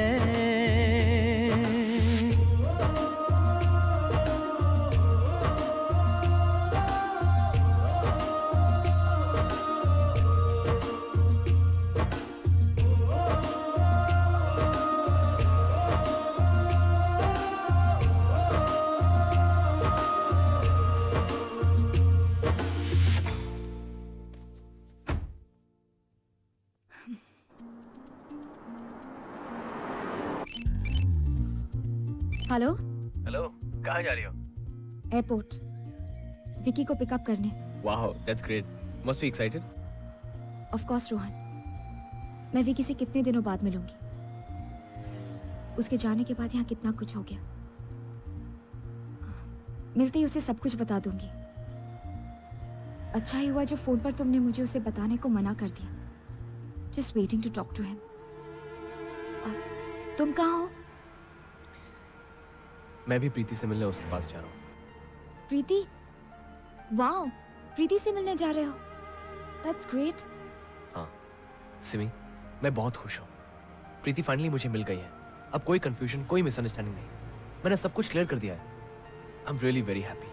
हेलो हेलो, कहाँ जा रही हो? एयरपोर्ट, विकी को पिकअप करने। Wow, that's great. Must be excited. Of course Rohan, मैं विकी से कितने दिनों बाद मिलूंगी। उसके जाने के बाद यहाँ कितना कुछ हो गया। मिलते ही उसे सब कुछ बता दूंगी। अच्छा ही हुआ जो फोन पर तुमने मुझे उसे बताने को मना कर दिया। Just waiting to talk to him. तुम कहाँ हो? मैं भी प्रीति से मिलने उसके पास जा रहा हूँ। प्रीति? वाओ, प्रीति से मिलने जा रहे हो? That's great. हाँ सिमी, मैं बहुत खुश हूँ। प्रीति फाइनली मुझे मिल गई है। अब कोई कंफ्यूजन, कोई मिसअंडरस्टैंडिंग नहीं। मैंने सब कुछ क्लियर कर दिया है। I am really very happy.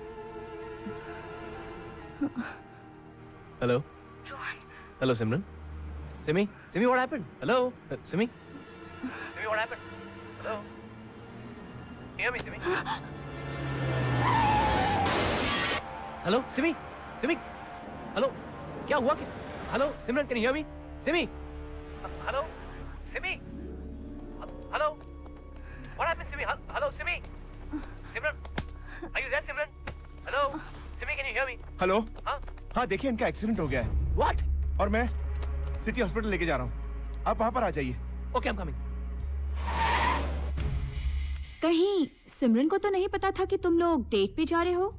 Hello hello Simran. Simi, Simi what happened? Hello Simi, Simi what happened? Hello, hear me, Simi? Hello Simi, Simi, hello, क्या हुआ? क्या? Hello Simran, can you hear me? Simi, hello Simi, hello, what happened Simi? Hello Simi, Simran, are you there Simran? Hello Simi, can you hear me? Hello. हाँ हाँ, देखिए इनका accident हो गया है। व्हाट? और मैं सिटी हॉस्पिटल लेके जा रहा हूँ। आप वहां पर आ जाइए। Okay, I am coming. कहीं सिमरन को तो नहीं पता था कि तुम लोग डेट पे जा रहे हो?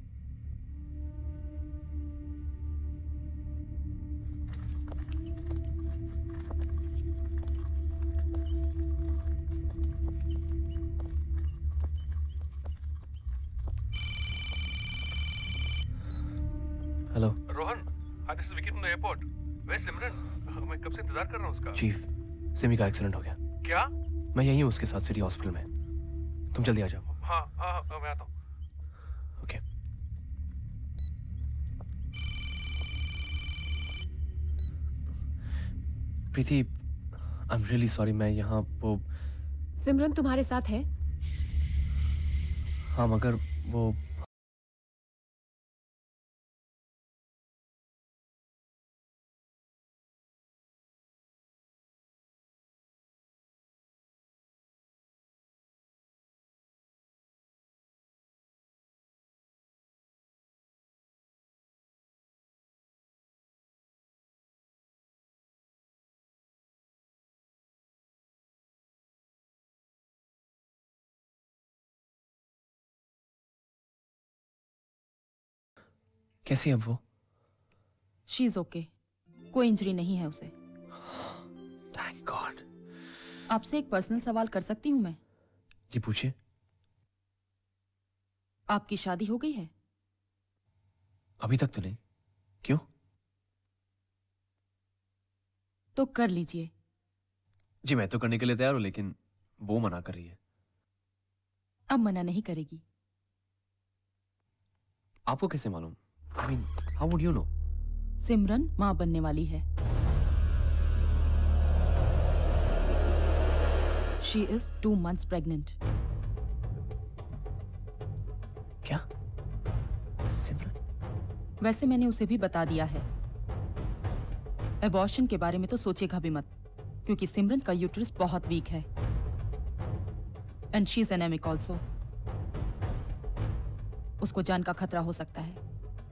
हेलो रोहन, हाँ this is Vicky from the airport. वे सिमरन, मैं कब से इंतजार कर रहा हूँ उसका। चीफ, सिमी का एक्सीडेंट हो गया। क्या? मैं यहीं हूँ उसके साथ सिटी हॉस्पिटल में। तुम जल्दी आ जाओ। हाँ हाँ हाँ, मैं आता हूँ। Okay. Preeti, I am really sorry. मैं यहाँ वो सिमरन तुम्हारे साथ है? हाँ, मगर वो कैसी है अब वो? शी इज ओके, कोई इंजरी नहीं है उसे। Thank God. आपसे एक पर्सनल सवाल कर सकती हूँ मैं? जी पूछिए। आपकी शादी हो गई है? अभी तक तो नहीं। क्यों? तो कर लीजिए। जी मैं तो करने के लिए तैयार हूं, लेकिन वो मना कर रही है। अब मना नहीं करेगी। आपको कैसे मालूम? I mean, how would you know? सिमरन मां बनने वाली है। She is two months pregnant. क्या? सिमरन? वैसे मैंने उसे भी बता दिया है। एबॉर्शन के बारे में तो सोचेगा भी मत, क्योंकि सिमरन का यूट्रस बहुत वीक है। And she is anaemic also. उसको जान का खतरा हो सकता है।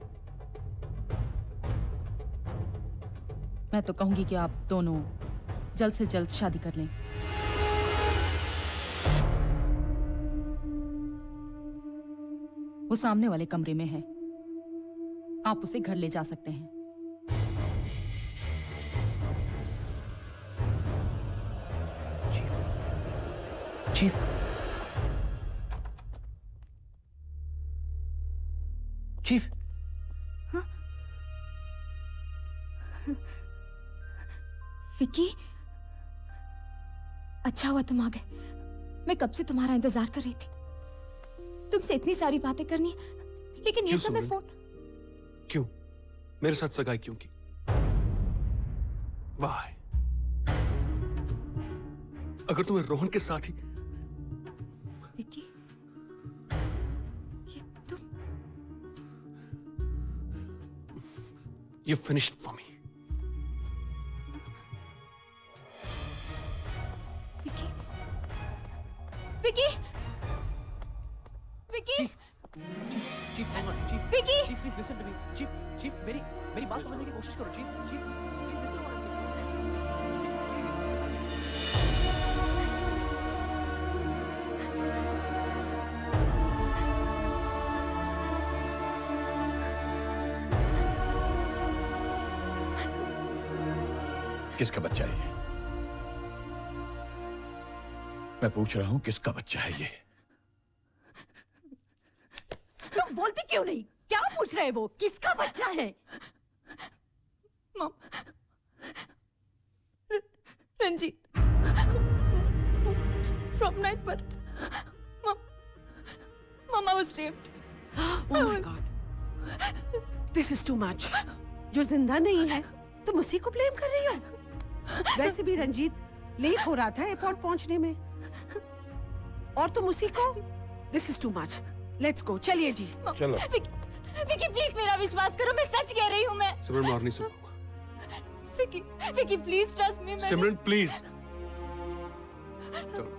मैं तो कहूंगी कि आप दोनों जल्द से जल्द शादी कर लें। वो सामने वाले कमरे में है, आप उसे घर ले जा सकते हैं। चीफ, चीफ, हाँ? विकी, अच्छा हुआ तुम आ गए। मैं कब से तुम्हारा इंतजार कर रही थी। तुमसे इतनी सारी बातें करनी, लेकिन ये सब मैं फोन। क्यों? मेरे साथ सगाई क्यों की? वाह, अगर तुम्हें रोहन के साथ ही। विकी, ये तुम। You finished for me. Vicky, Vicky, Vicky, chief, hang on, chief, Vicky, chief, please listen to me, chief, chief, मेरी, मेरी बात समझने की कोशिश करो, chief, chief, please listen to what I'm saying. किसका बच्चा है ये? मैं पूछ रहा हूं किसका बच्चा है ये? तुम बोलते क्यों नहीं? क्या पूछ रहे वो? किसका बच्चा है? मम, रंजीत, फ्रॉम नाइट पर मम्मा was raped. Oh my God, this is too much. जो जिंदा नहीं है तुम उसी को ब्लेम कर रही हो? वैसे भी रंजीत लेट हो रहा था एयरपोर्ट पहुंचने में, और तुम उसी को। This is too much. Let's go. चलिए जी। चलो। विकी, विकी प्लीज मेरा विश्वास करो, मैं सच कह रही हूँ। मैं सिमरन मार नहीं सकूंगा। Vicky, Vicky please trust me. Simran please. चलो।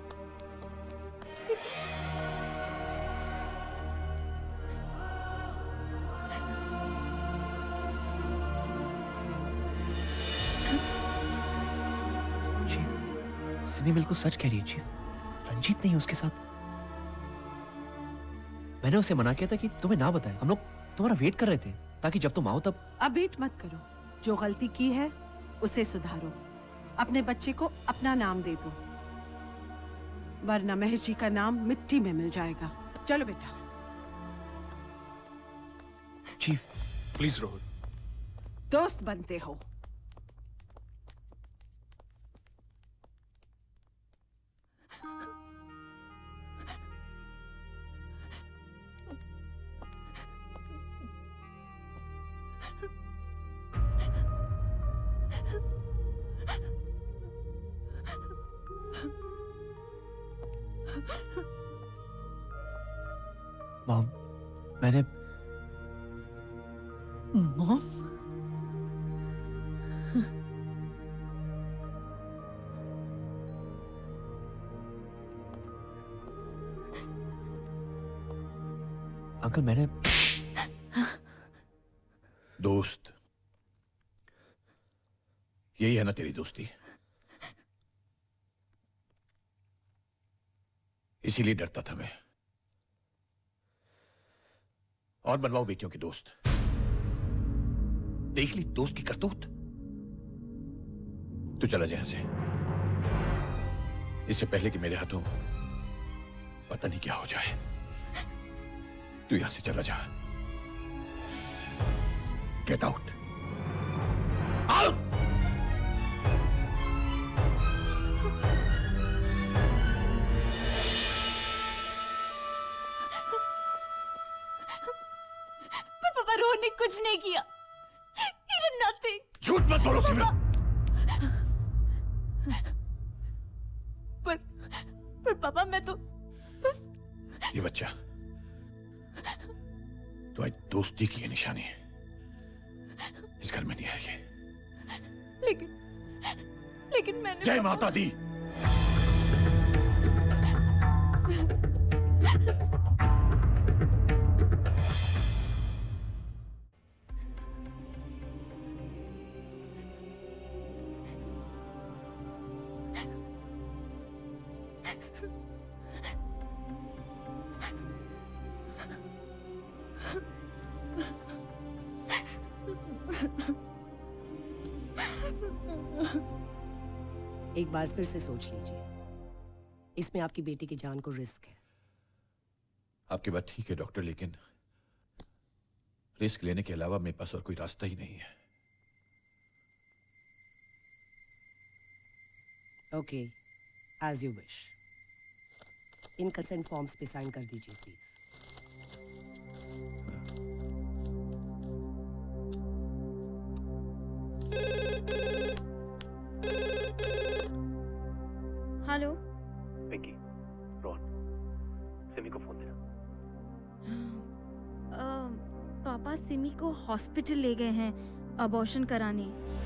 सिमी बिल्कुल सच कह रही है चीफ। रंजीत नहीं उसके साथ। मैंने उसे मना किया था कि तुम्हें ना बताए। हम लोग तुम्हारा वेट कर रहे थे ताकि जब तुम आओ तब। अब वेट मत करो, जो गलती की है उसे सुधारो। अपने बच्चे को अपना नाम दे दो, वरना महेश जी का नाम मिट्टी में मिल जाएगा। चलो बेटा। Chief please Rohan. दोस्त बनते हो। मॉम, मैंने मॉम? अंकल मैंने दोस्त, यही है ना तेरी दोस्ती? इसीलिए डरता था मैं। और बनवाओ बेटियों के दोस्त। देख ली दोस्त की करतूत। तू चला जा यहां से, इससे पहले कि मेरे हाथों पता नहीं क्या हो जाए। तू यहां से चला जा। Get out, out. पर पापा रोहन ने कुछ नहीं किया। He did nothing. झूठ मत बोलो सिमरन। पर पर पापा मैं तो बस। ये बच्चा तुम्हारी दोस्ती की ये निशानी है, इस घर में नहीं आएगी। लेकिन लेकिन मैंने जय माता दी। एक बार फिर से सोच लीजिए, इसमें आपकी बेटी की जान को रिस्क है। आपकी बात ठीक है डॉक्टर, लेकिन रिस्क लेने के अलावा मेरे पास और कोई रास्ता ही नहीं है। Okay, as you wish. इन कंसेंट फॉर्म्स पे साइन कर दीजिए please. Hello Pinky, Rohan, Simi को फोन देना। अ, पापा सिमी को हॉस्पिटल ले गए हैं अबॉर्शन कराने।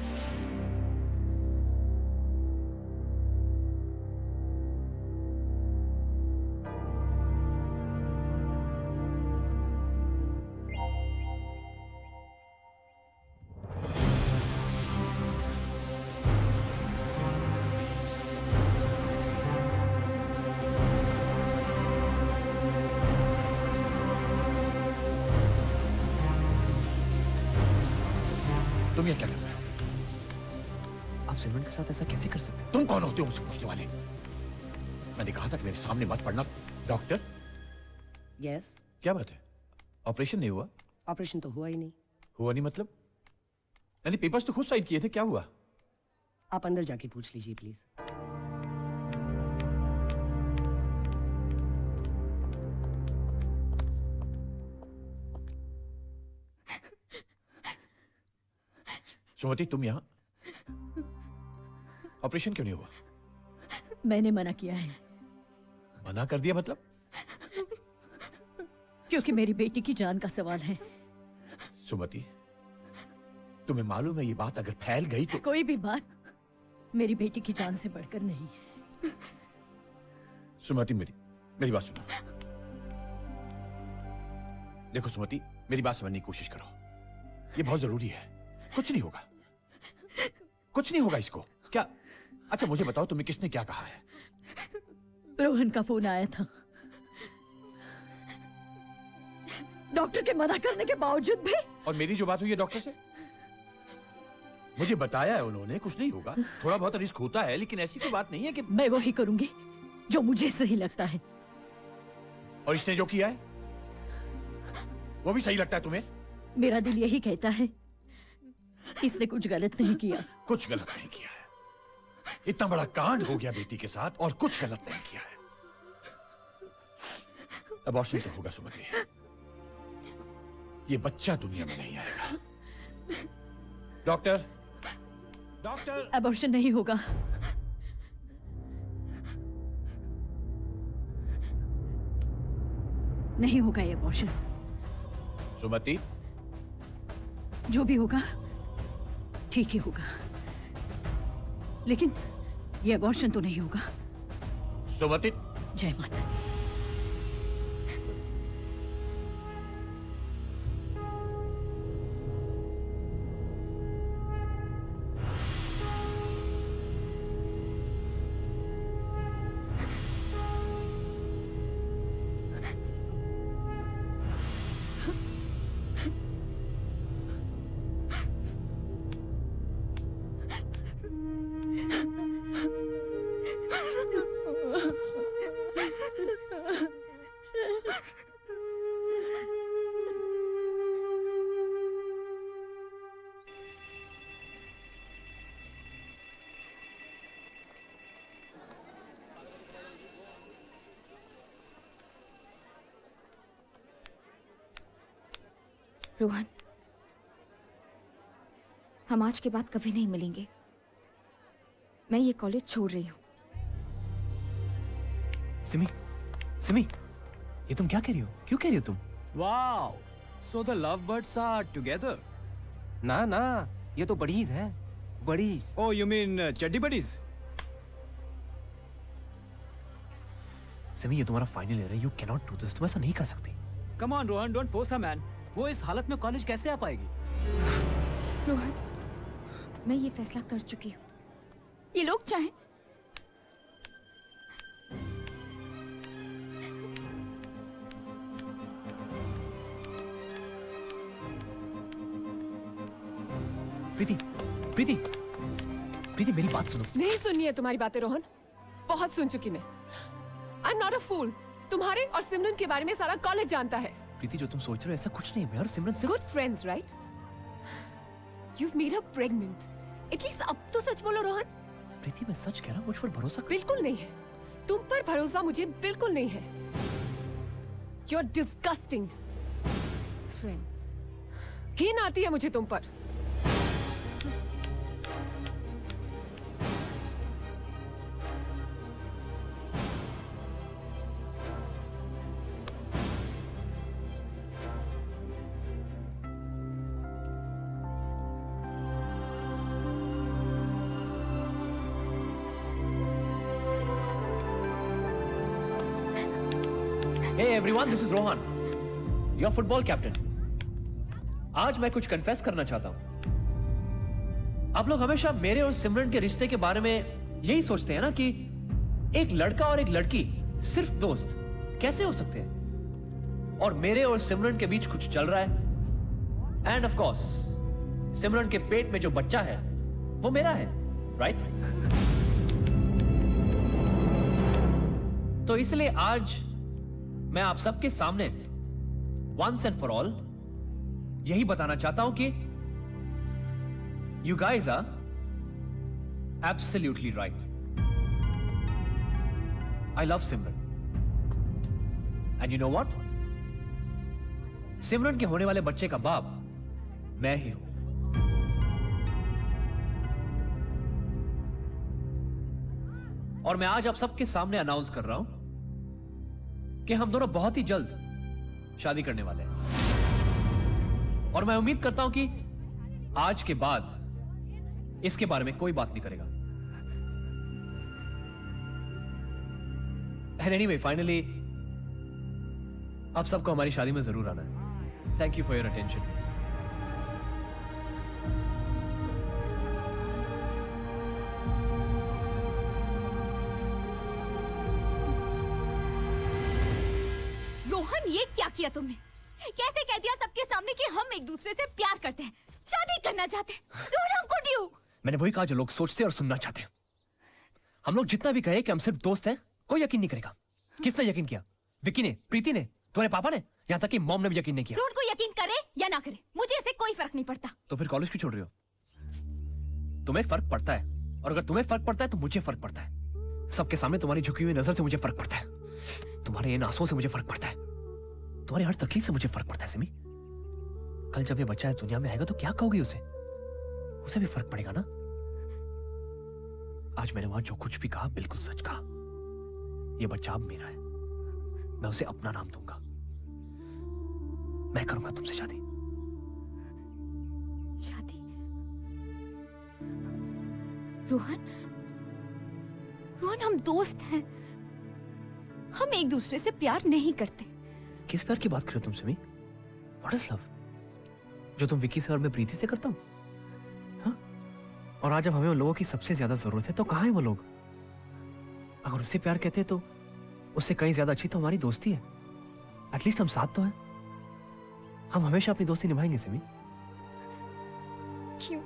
तुम ये क्या कर रहे हो? आप सिमरन के साथ ऐसा कैसे कर सकते हैं? तुम कौन होते हो मुझसे पूछने वाले? मैंने कहा था कि मेरे सामने मत पड़ना। डॉक्टर? यस। क्या बात है? ऑपरेशन नहीं हुआ? ऑपरेशन तो हुआ ही नहीं। हुआ नहीं मतलब? मैंने पेपर्स तो खुद साइन किए थे, क्या हुआ? आप अंदर जाके पूछ लीजिए प्लीज। सुमति, तुम यहां? ऑपरेशन क्यों नहीं हुआ? मैंने मना किया है। मना कर दिया मतलब? क्योंकि मेरी बेटी की जान का सवाल है। सुमति, तुम्हें मालूम है ये बात अगर फैल गई तो? कोई भी बात मेरी बेटी की जान से बढ़कर नहीं है। सुमति, मेरी मेरी बात सुनो। देखो सुमति, मेरी बात समझने की कोशिश करो। ये बहुत जरूरी है। कुछ नहीं होगा, कुछ नहीं होगा इसको। क्या? अच्छा मुझे बताओ, तुम्हें किसने क्या कहा है? रोहन का फोन आया था। डॉक्टर के मना करने के बावजूद भी। और मेरी जो बात हुई है डॉक्टर से, मुझे बताया है उन्होंने कुछ नहीं होगा। थोड़ा बहुत रिस्क होता है, लेकिन ऐसी कोई बात नहीं है कि मैं वही करूंगी जो मुझे सही लगता है। और इसने जो किया है वो भी सही लगता है तुम्हें? मेरा दिल यही कहता है इसने कुछ गलत नहीं किया। कुछ गलत नहीं किया है। इतना बड़ा कांड हो गया बेटी के साथ और कुछ गलत नहीं किया है। अबॉर्शन तो होगा सुमति, ये बच्चा दुनिया में नहीं आएगा। डॉक्टर, डॉक्टर, अबॉर्शन नहीं होगा। नहीं होगा ये अबॉर्शन। सुमति, जो भी होगा ठीक ही होगा, लेकिन ये अबॉर्शन तो नहीं होगा। सुमति, जय माता दी। रोहन, हम आज के बाद कभी नहीं मिलेंगे। मैं ये कॉलेज छोड़ रही हूँ। सिमी, सिमी, ये तुम क्या कह रही हो? क्यों कह रही हो तुम? Wow, so the lovebirds are together? ना ना, ये तो बडीज हैं, buddies. Oh, you mean uh, chaddi buddies? Simi, ये तुम्हारा फाइनल ईयर है, you cannot do this, तुम ऐसा नहीं कर सकती। Come on, Rohan, don't force her, man. वो इस हालत में कॉलेज कैसे आ पाएगी? रोहन, मैं ये फैसला कर चुकी हूँ। ये लोग चाहें प्रीति, प्रीति, प्रीति मेरी बात सुनो। नहीं सुननी है तुम्हारी बातें रोहन, बहुत सुन चुकी मैं। I am not a fool. तुम्हारे और सिमरन के बारे में सारा कॉलेज जानता है। प्रीति, जो तुम सोच रहे हो ऐसा कुछ नहीं है। मैं और सिमरन सिर्फ good friends, right? You've made her pregnant. At least अब तो सच बोलो रोहन। प्रीति, मैं सच कह रहा हूँ, मुझ पर भरोसा कर। बिल्कुल नहीं है, तुम पर भरोसा मुझे बिल्कुल नहीं है। You're disgusting. Friends, घिन आती है मुझे तुम पर। Hey everyone, this is Rohan, your football captain. आज मैं कुछ कन्फेस करना चाहता हूँ। आप लोग हमेशा मेरे और सिमरन के रिश्ते के बारे में यही सोचते हैं ना कि एक लड़का और एक लड़की सिर्फ दोस्त कैसे हो सकते हैं, और मेरे और सिमरन के बीच कुछ चल रहा है। एंड ऑफ कोर्स सिमरन के पेट में जो बच्चा है वो मेरा है, राइट? तो इसलिए आज मैं आप सबके सामने वंस एंड फॉर ऑल यही बताना चाहता हूं कि you guys are absolutely right. I love Simran and you know what, Simran के होने वाले बच्चे का बाप मैं ही हूं। और मैं आज आप सबके सामने अनाउंस कर रहा हूं कि हम दोनों बहुत ही जल्द शादी करने वाले हैं। और मैं उम्मीद करता हूं कि आज के बाद इसके बारे में कोई बात नहीं करेगा। एंड एनीवे, फाइनली आप सबको हमारी शादी में जरूर आना है। Thank you for your attention. ये क्या किया तुमने? कैसे कह दिया सबके सामने कि हम एक दूसरे से प्यार करते हैं, शादी करना चाहते हैं? Rohan, could you? मैंने वही कहा जो लोग सोचते और सुनना चाहते हैं। हम लोग जितना भी कहे कि हम सिर्फ दोस्त हैं, कोई यकीन नहीं करेगा। किसने यकीन किया? विक्की ने, प्रीति ने, तुम्हारे पापा ने, यहाँ तक कि मॉम ने भी यकीन नहीं किया। रोहन को यकीन करे या ना करे, मुझे इससे कोई फर्क नहीं पड़ता। तो फिर कॉलेज क्यों छोड़ रही हो? तुम्हें फर्क पड़ता है, और अगर तुम्हें फर्क पड़ता है तो मुझे फर्क पड़ता है। सबके सामने तुम्हारी झुकी हुई नजर से मुझे फर्क पड़ता है, तुम्हारे इन आंसुओं से मुझे फर्क पड़ता है, तुम्हारी हर तकलीफ से मुझे फर्क पड़ता है। सिमी, कल जब ये बच्चा इस दुनिया में आएगा तो क्या कहोगी उसे? उसे भी फर्क पड़ेगा ना। आज मैंने वहां जो कुछ भी कहा बिल्कुल सच कहा। ये बच्चा अब मेरा है, मैं उसे अपना नाम दूंगा। मैं करूंगा तुमसे शादी। शादी? रोहन, रोहन, हम दोस्त हैं, हम एक दूसरे से प्यार नहीं करते। किस प्यार की बात कर रहे हो तुम सिमी? What is love? जो तुम विक्की से और मैं प्रीति से करता हूं? हाँ? और आज जब हमें उन लोगों की सबसे ज्यादा जरूरत है तो कहां हैं वो लोग? अगर उससे प्यार कहते हैं तो उससे कहीं ज्यादा अच्छी तो हमारी दोस्ती है। एटलीस्ट हम साथ तो हैं। हम हमेशा अपनी दोस्ती निभाएंगे सिमी। क्यों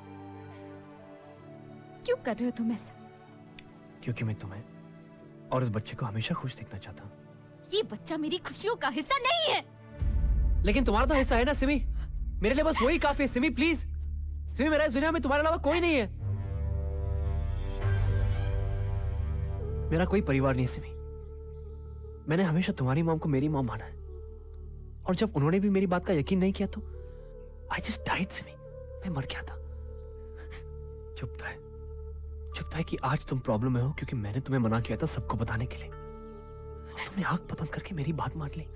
क्यों कर रहे हो तुम ऐसा? क्योंकि मैं तुम्हें और इस बच्चे को हमेशा खुश देखना चाहता हूं। ये बच्चा मेरी खुशियों का हिस्सा नहीं है। लेकिन तुम्हारा तो हिस्सा है ना सिमी। मेरे लिए बस वही काफी है सिमी, प्लीज। सिमी, मेरा इस दुनिया में तुम्हारे अलावा कोई नहीं है। मेरा कोई परिवार नहीं है सिमी। मैंने हमेशा तुम्हारी मॉम को मेरी मॉम माना है, और जब उन्होंने भी मेरी बात का यकीन नहीं किया तो I just died सिमी, मैं मर गया था। चुपता है, चुपता है कि आज तुम प्रॉब्लम में हो क्योंकि मैंने तुम्हें मना किया था सबको बताने के लिए। और तुमने आंख बंद करके मेरी बात मान ली।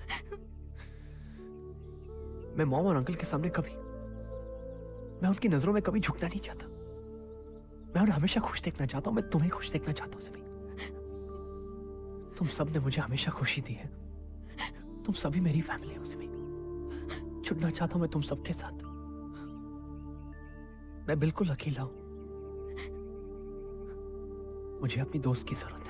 मैं मॉम और अंकल के सामने कभी, मैं उनकी नजरों में कभी झुकना नहीं चाहता। मैं उन्हें हमेशा खुश देखना चाहता हूं, मैं तुम्हें खुश देखना चाहता हूं सिमी। तुम सब ने मुझे हमेशा खुशी दी है। तुम सभी मेरी फैमिली हो सिमी। छुड़ना चाहता हूं मैं तुम सबके साथ। मैं बिल्कुल अकेला हूं। मुझे अपनी दोस्त की जरूरत है,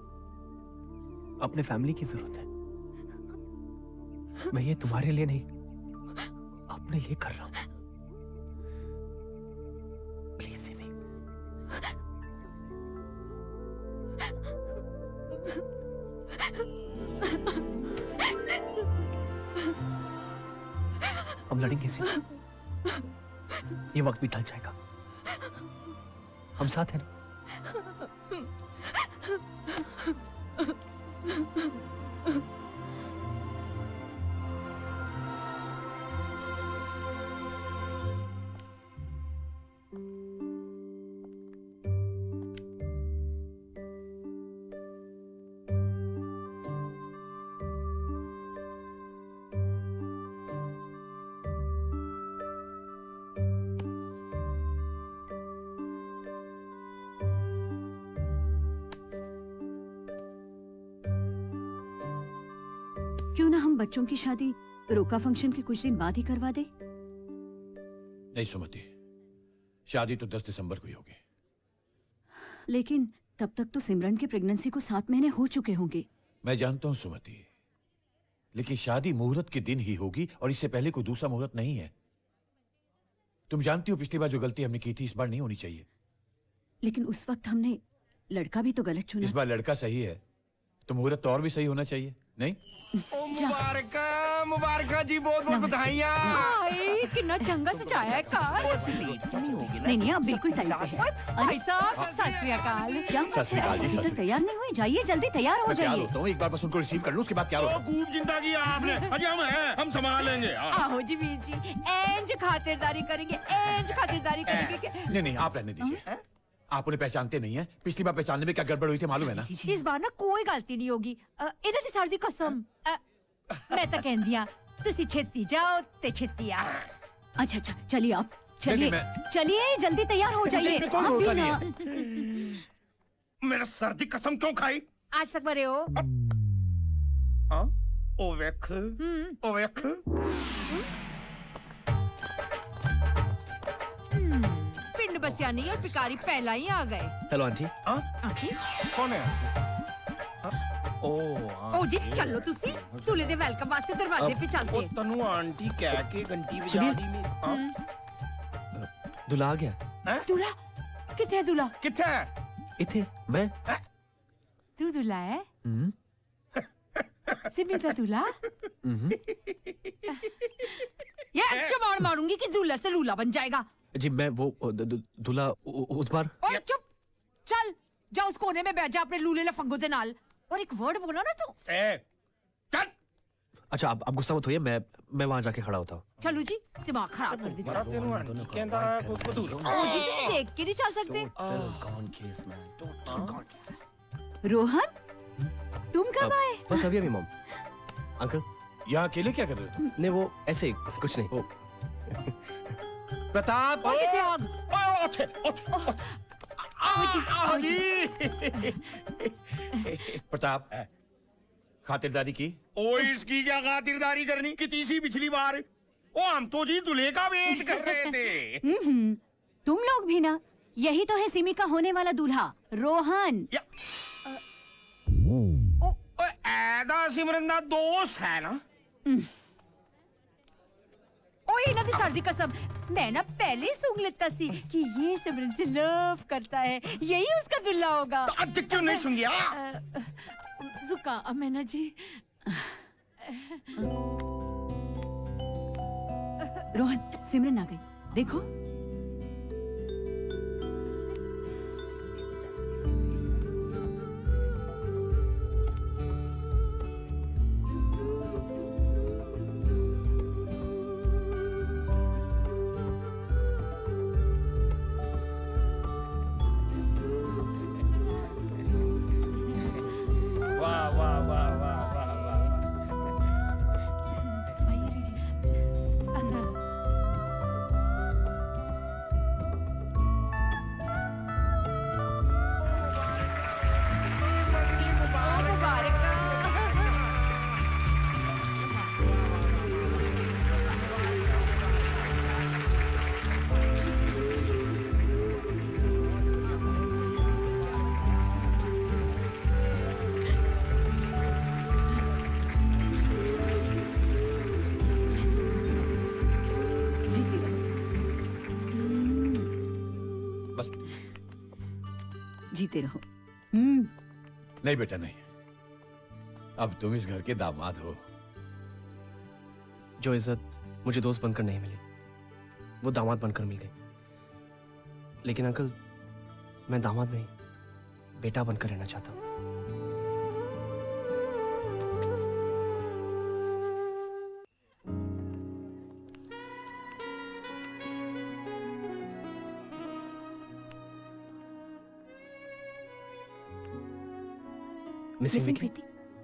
अपने फैमिली की जरूरत है। मैं ये तुम्हारे लिए नहीं, अपने लिए कर रहा हूं। प्लीज सिमी। हम लड़ेंगे सिमी, ये वक्त भी ढल जाएगा। हम साथ हैं ना? क्यों ना हम बच्चों की शादी रोका फंक्शन के कुछ दिन बाद ही करवा दे? नहीं सुमति, शादी तो दस दिसंबर को ही होगी। लेकिन तब तक तो सिमरन की प्रेगनेंसी को सात महीने हो चुके होंगे। मैं जानता हूं सुमति, लेकिन शादी मुहूर्त के दिन ही होगी और इससे पहले कोई दूसरा मुहूर्त नहीं है। तुम जानती हो पिछली बार जो गलती हमने की थी इस बार नहीं होनी चाहिए। लेकिन उस वक्त हमने लड़का भी तो गलत चुना। इस बार लड़का सही है तो मुहूर्त तो और भी सही होना चाहिए, नहीं? मुबारक मुबारक जी, बहुत बहुत बधाइयां। हाय कितना चंगा सजाया है कार। नहीं नहीं आप बिल्कुल तैयार हैं। भाई साहब सत श्री अकाल। क्या सत श्री अकाल जी, अभी सत तो श्री- तैयार नहीं हुए, जाइए जल्दी तैयार हो मैं तैयार जाइए। होता हूँ, एक बार बस उनको रिसीव कर लूँ, उसके बाद क्या होगा? खूब चिंता की आपने। अजय हम हैं, हम संभाल लेंगे। आहो जी वीर जी, एंज खातिरदारी करेंगे, एंज खातिरदारी करेंगे कि नहीं नहीं आप रहने दीजिए। आप उन्हें पहचानते नहीं है। पिछली बार पहचानने में क्या गड़बड़ हुई थी मालूम है ना? इस बार ना कोई गलती नहीं होगी। इधर दी सारी कसम। अ, मैं तो कहंदी आ तुसी छेती जाओ ते छेती आ। अच्छा अच्छा चलिए आप चलिए मैं- चलिए जल्दी तैयार हो जाइए। इसमें कोई आप भरोसा भी नहीं ना- मेरा सर्दी कसम क्यों खाई? आज तक मरे हो? हाँ? ओ वेख ओ वेख। पिंड बसिया नहीं और पिकारी पहला ही आ गए। Hello aunty. आंटी कौन है? ओ ओ जी चलो तुसी दूल्हे दे वेलकम वास्ते दरवाजे पे चलते ओ हैं। तनु आंटी कह के घंटी बजा सुनील। दी मेरी। हाँ? दूल्हा आ गया। दूल्हा किथे दूल्हा? किथे? इथे मैं। तू दूल्हा है? हम्म। सिमी का दूल्हा? यार चमार मारूंगी कि दूल्हा से लूला बन जाएगा। जी मैं वो दू- दू- दूल्हा उ- उ- उस बार। ओए चुप चल जा उस कोने में बैठ जा अपने लूले लफंगों से नाल और एक वर्ड बोला ना तू। ए अच्छा आप आप गुस्सा मत होइए, मैं मैं वहां जाके खड़ा होता हूँ। चलो जी दिमाग खराब कर देता। बड़ा तेनू आंटी कहंदा है कोई को दूर। ओ जी तुम देख के नहीं चल सकते। Gone case man, don't gone case. Rohan तुम कब आए? बस अभी अभी मॉम। अंकल यहाँ अकेले क्या कर रहे हो तुम? नहीं वो ऐसे ही कुछ नहीं। वो प्रताप ओ ये आग। ओ ओथे ओथे आओ जी आओ जी। प्रताप खातिरदारी की? ओ इसकी क्या खातिरदारी करनी कि तीसरी पिछली बार। ओ हम तो जी दूल्हे का वेट कर रहे थे। हम्म तुम लोग भी ना, यही तो है सिमी का होने वाला दूल्हा रोहन। ओ ऐदा सिमरन दा दोस्त है ना? ओए इन्हां दी सर्दी कसम मैं ना पहले ही सूंघ लेता सी कि ये सिमरन से लव करता है, यही उसका दूल्हा होगा। तो आज क्यों नहीं सूंघिया? जुकाम है ना जी। रोहन सिमरन आ गई देखो। जीते रहो। हम्म। नहीं बेटा नहीं, अब तुम इस घर के दामाद हो। जो इज्जत मुझे दोस्त बनकर नहीं मिली, वो दामाद बनकर मिल गई। लेकिन अंकल, मैं दामाद नहीं, बेटा बनकर रहना चाहता हूँ। मिसिंग प्रीति।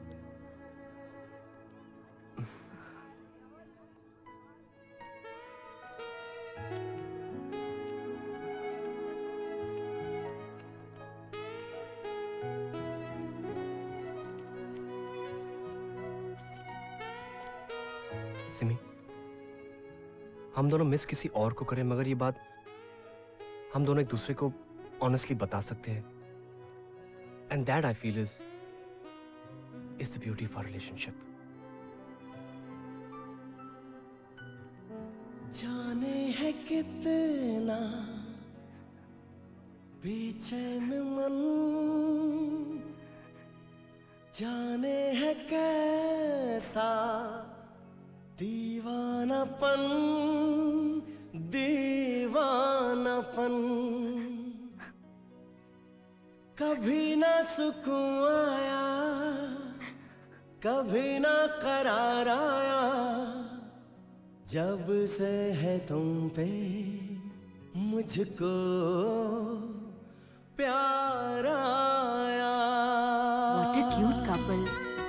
सिमी, हम दोनों मिस किसी और को करें, मगर ये बात हम दोनों एक दूसरे को ऑनेस्टली बता सकते हैं। And that I feel is is the beauty of our relationship. जाने है कितना बेचैन मन, जाने है कैसा दीवानापन, दीवानापन। कभी ना सुकून आया, कभी ना करार आया, जब से है तुम पे मुझको प्यार आया। What a cute couple.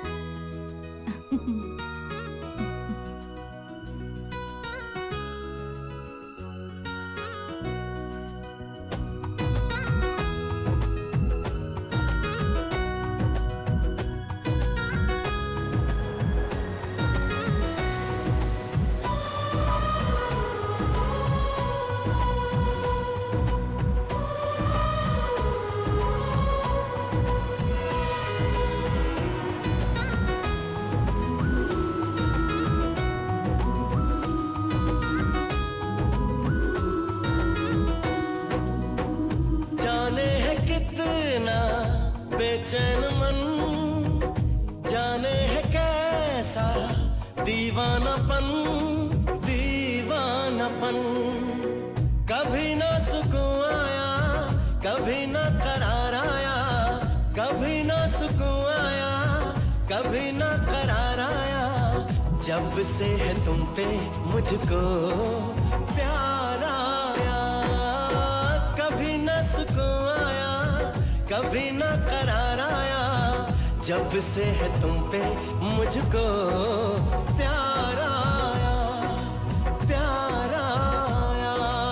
बेचैन मन, जाने है कैसा दीवानापन, दीवानापन। कभी ना सुकून आया, कभी ना करार आया, कभी ना सुकून आया, कभी ना करार आया, जब से है तुम पे मुझको प्यार आया। कभी ना सुकून आया, कभी ना करार आया, जब से है तुम पे मुझको प्यार आया, प्यार आया।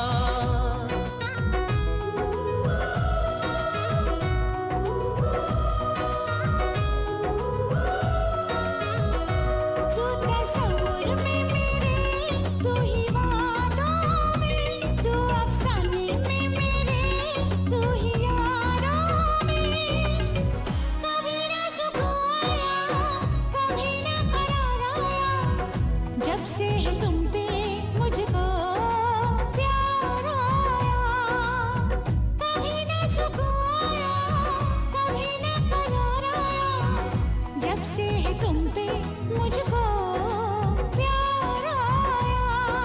तू तस्वीर में मेरे, तू ही वादों में, तू अफसाने में मेरे, तू ही यारों में। कभी ना सुकून आया, कभी ना करार आया, जब से है तुम पे मुझको प्यार आया। कभी ना सुकून आया, कभी ना करार आया, जब से है तुम पे मुझको प्यार आया।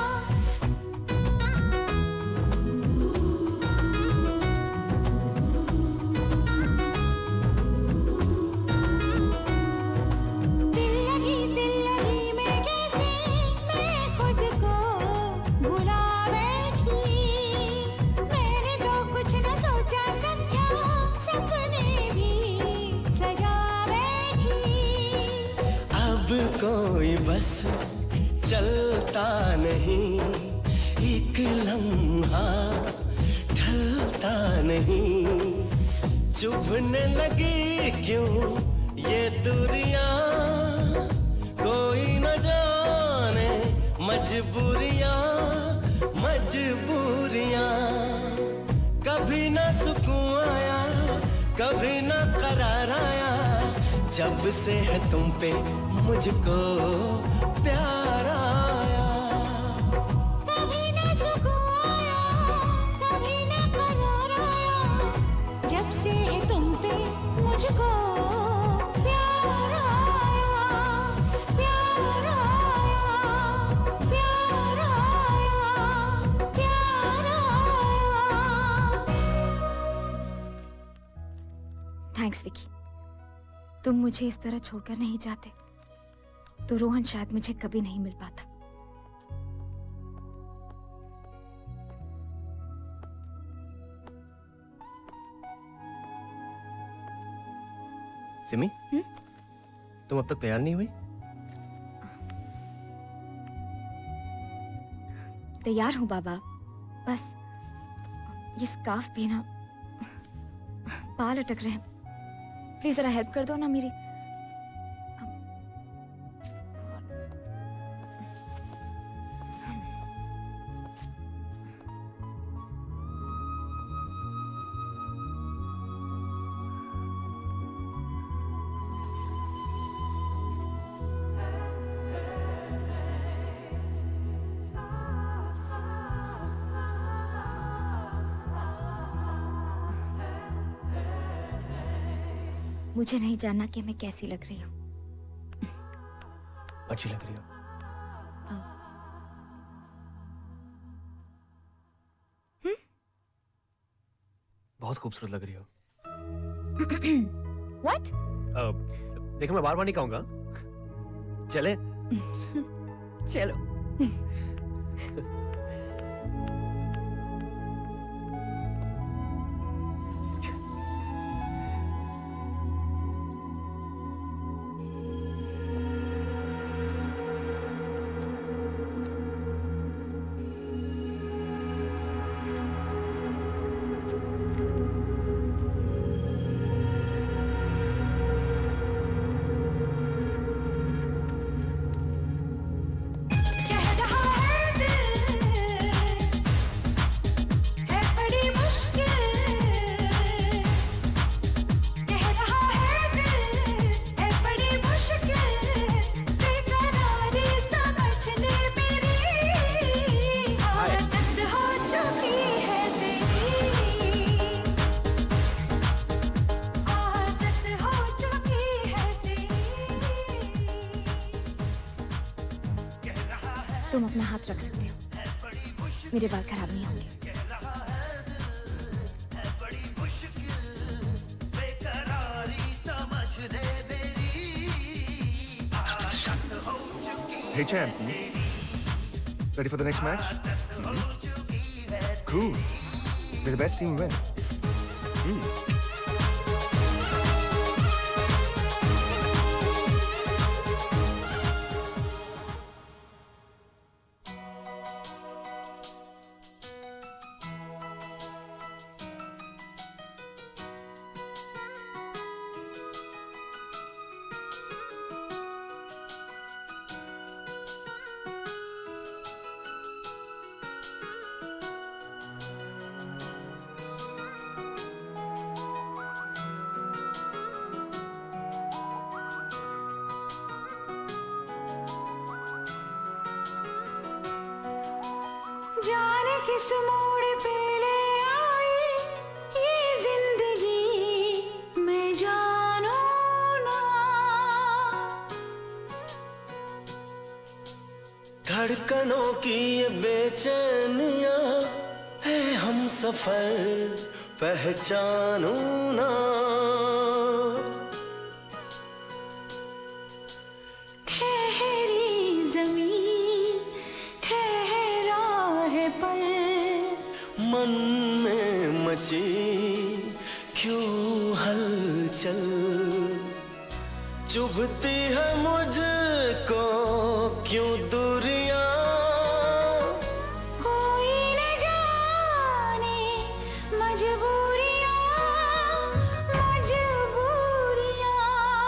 दिल लगी दिल लगी मैं कैसे मैं खुद को भुला बैठी। मैंने तो कुछ न सोचा समझा, सपने भी सजा बैठी। अब कोई बस चलता नहीं, एक लम्हा ढलता नहीं। चुभने लगी क्यों ये दूरियां, कोई न जाने मजबूरियां, मजबूरियां। कभी ना सुकून आया, कभी ना करार आया, जब से है तुम पे मुझको प्यार आया। कभी ना सुकून आया, कभी ना करार आया, जब से है थैंक्स विकी। तुम मुझे इस तरह छोड़कर नहीं जाते तो रोहन शायद मुझे कभी नहीं मिल पाता। सिमी, तुम अब तक तैयार नहीं हुई? तैयार हूँ बाबा, बस ये स्कार्फ भी ना बाल अटक रहे हैं। प्लीज जरा हेल्प कर दो ना मेरी। मुझे नहीं जानना कि मैं कैसी लग रही हूँ। अच्छी लग रही हो। हम्म? बहुत खूबसूरत लग रही हो। What? देखो मैं बार बार नहीं कहूंगा। चले? चलो। तुम अपना हाथ रख सकते हो, मेरे बाल खराब नहीं होंगे। Hey champ, ready for the next match? Mm-hmm. Cool. May the best team win. Mm. जाने किस मोड़ पे ले आई ये जिंदगी, मैं जानू ना। धड़कनों की ये बेचैनियां है हम सफर पहचानू ना। ठहरी जमीन ठहरा है पल, मन में मची क्यों हलचल, चुभती है मुझको क्यों दूरियां। कोई न जाने मजबूरियां मजबूरियां,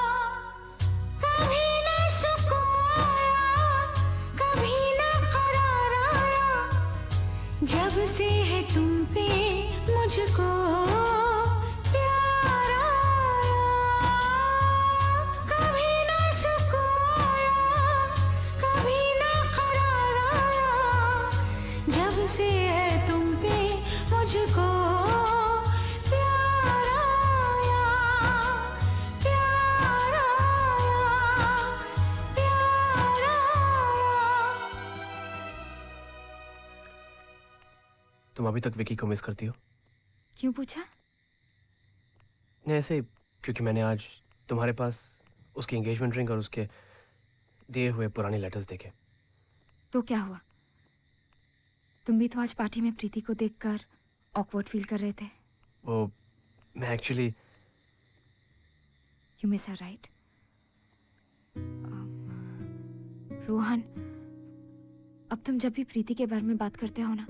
कभी न सुकून आया कभी न करार आया, जब से है तुम पे मुझको प्यार आया। कभी न सुकून आया कभी न करार आया, जब से है तुम पे मुझको प्यार आया। प्यार आया प्यार आया। तुम अभी तक विकी को मिस करती हो? क्यों पूछा? नहीं, ऐसे क्योंकि मैंने आज तुम्हारे पास उसकी एंगेजमेंट रिंग और उसके दिए हुए पुराने लेटर्स देखे। तो क्या हुआ? तुम भी तो आज पार्टी में प्रीति को देखकर ऑकवर्ड फील कर रहे थे। वो मैं actually you miss her right? Rohan, अब तुम जब भी प्रीति के बारे में बात करते हो ना,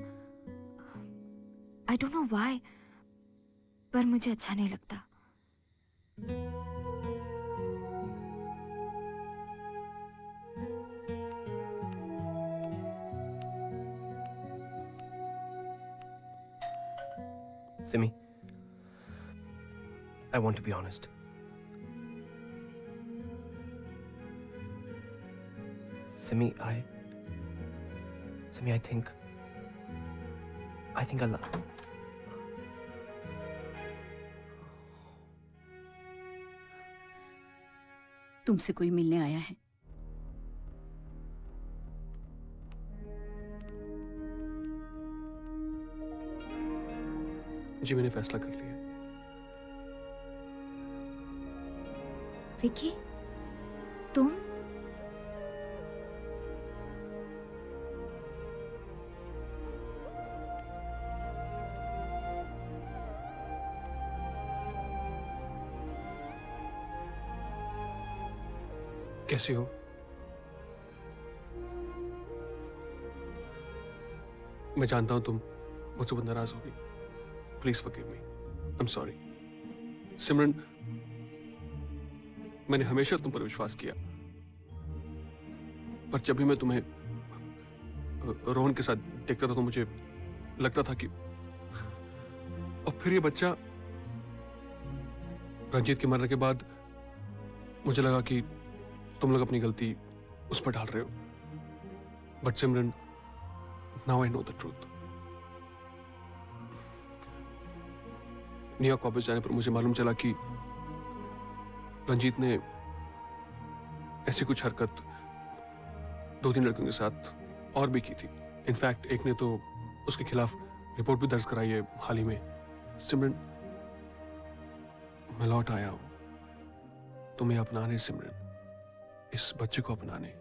आई डोंट नो व्हाई, पर मुझे अच्छा नहीं लगता। Simi, I want to be honest. Simi, I... Simi, I think... I think I love... तुमसे कोई मिलने आया है? जी मैंने फैसला कर लिया। विकी, तुम? कैसी हो? मैं जानता हूं तुम मुझसे बहुत नाराज होगी। Please forgive me. I am sorry. Simran, मैंने हमेशा तुम पर विश्वास किया, पर जब भी मैं तुम्हें रोहन के साथ देखता था तो मुझे लगता था कि, और फिर ये बच्चा रंजीत के मरने के बाद मुझे लगा कि तुम लोग अपनी गलती उस पर डाल रहे हो। But Simran, now I know the truth. New York वापस जाने पर मुझे मालूम चला कि रंजीत ने ऐसी कुछ हरकत दो तीन लड़कियों के साथ और भी की थी। इनफैक्ट एक ने तो उसके खिलाफ रिपोर्ट भी दर्ज कराई है हाल ही में। सिमरन, मैं लौट आया हूं तुम्हें अपनाने। सिमरन, इस बच्चे को अपनाने।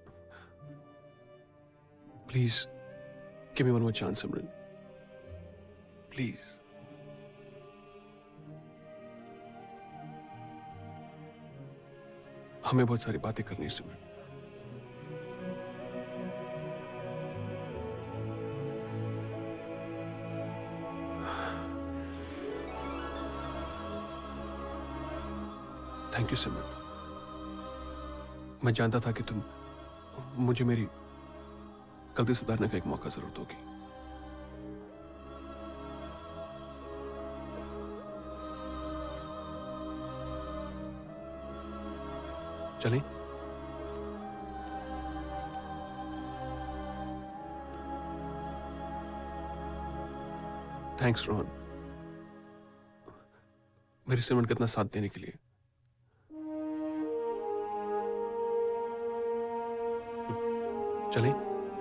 Please give me one more chance Simran, please. हमें बहुत सारी बातें करनी है सिमरन। थैंक यू सिमरन। मैं जानता था कि तुम मुझे मेरी गलती सुधारने का एक मौका जरूर दोगी। चलें? थैंक्स रोहन, मेरी सिमरन का इतना साथ देने के लिए। चलें?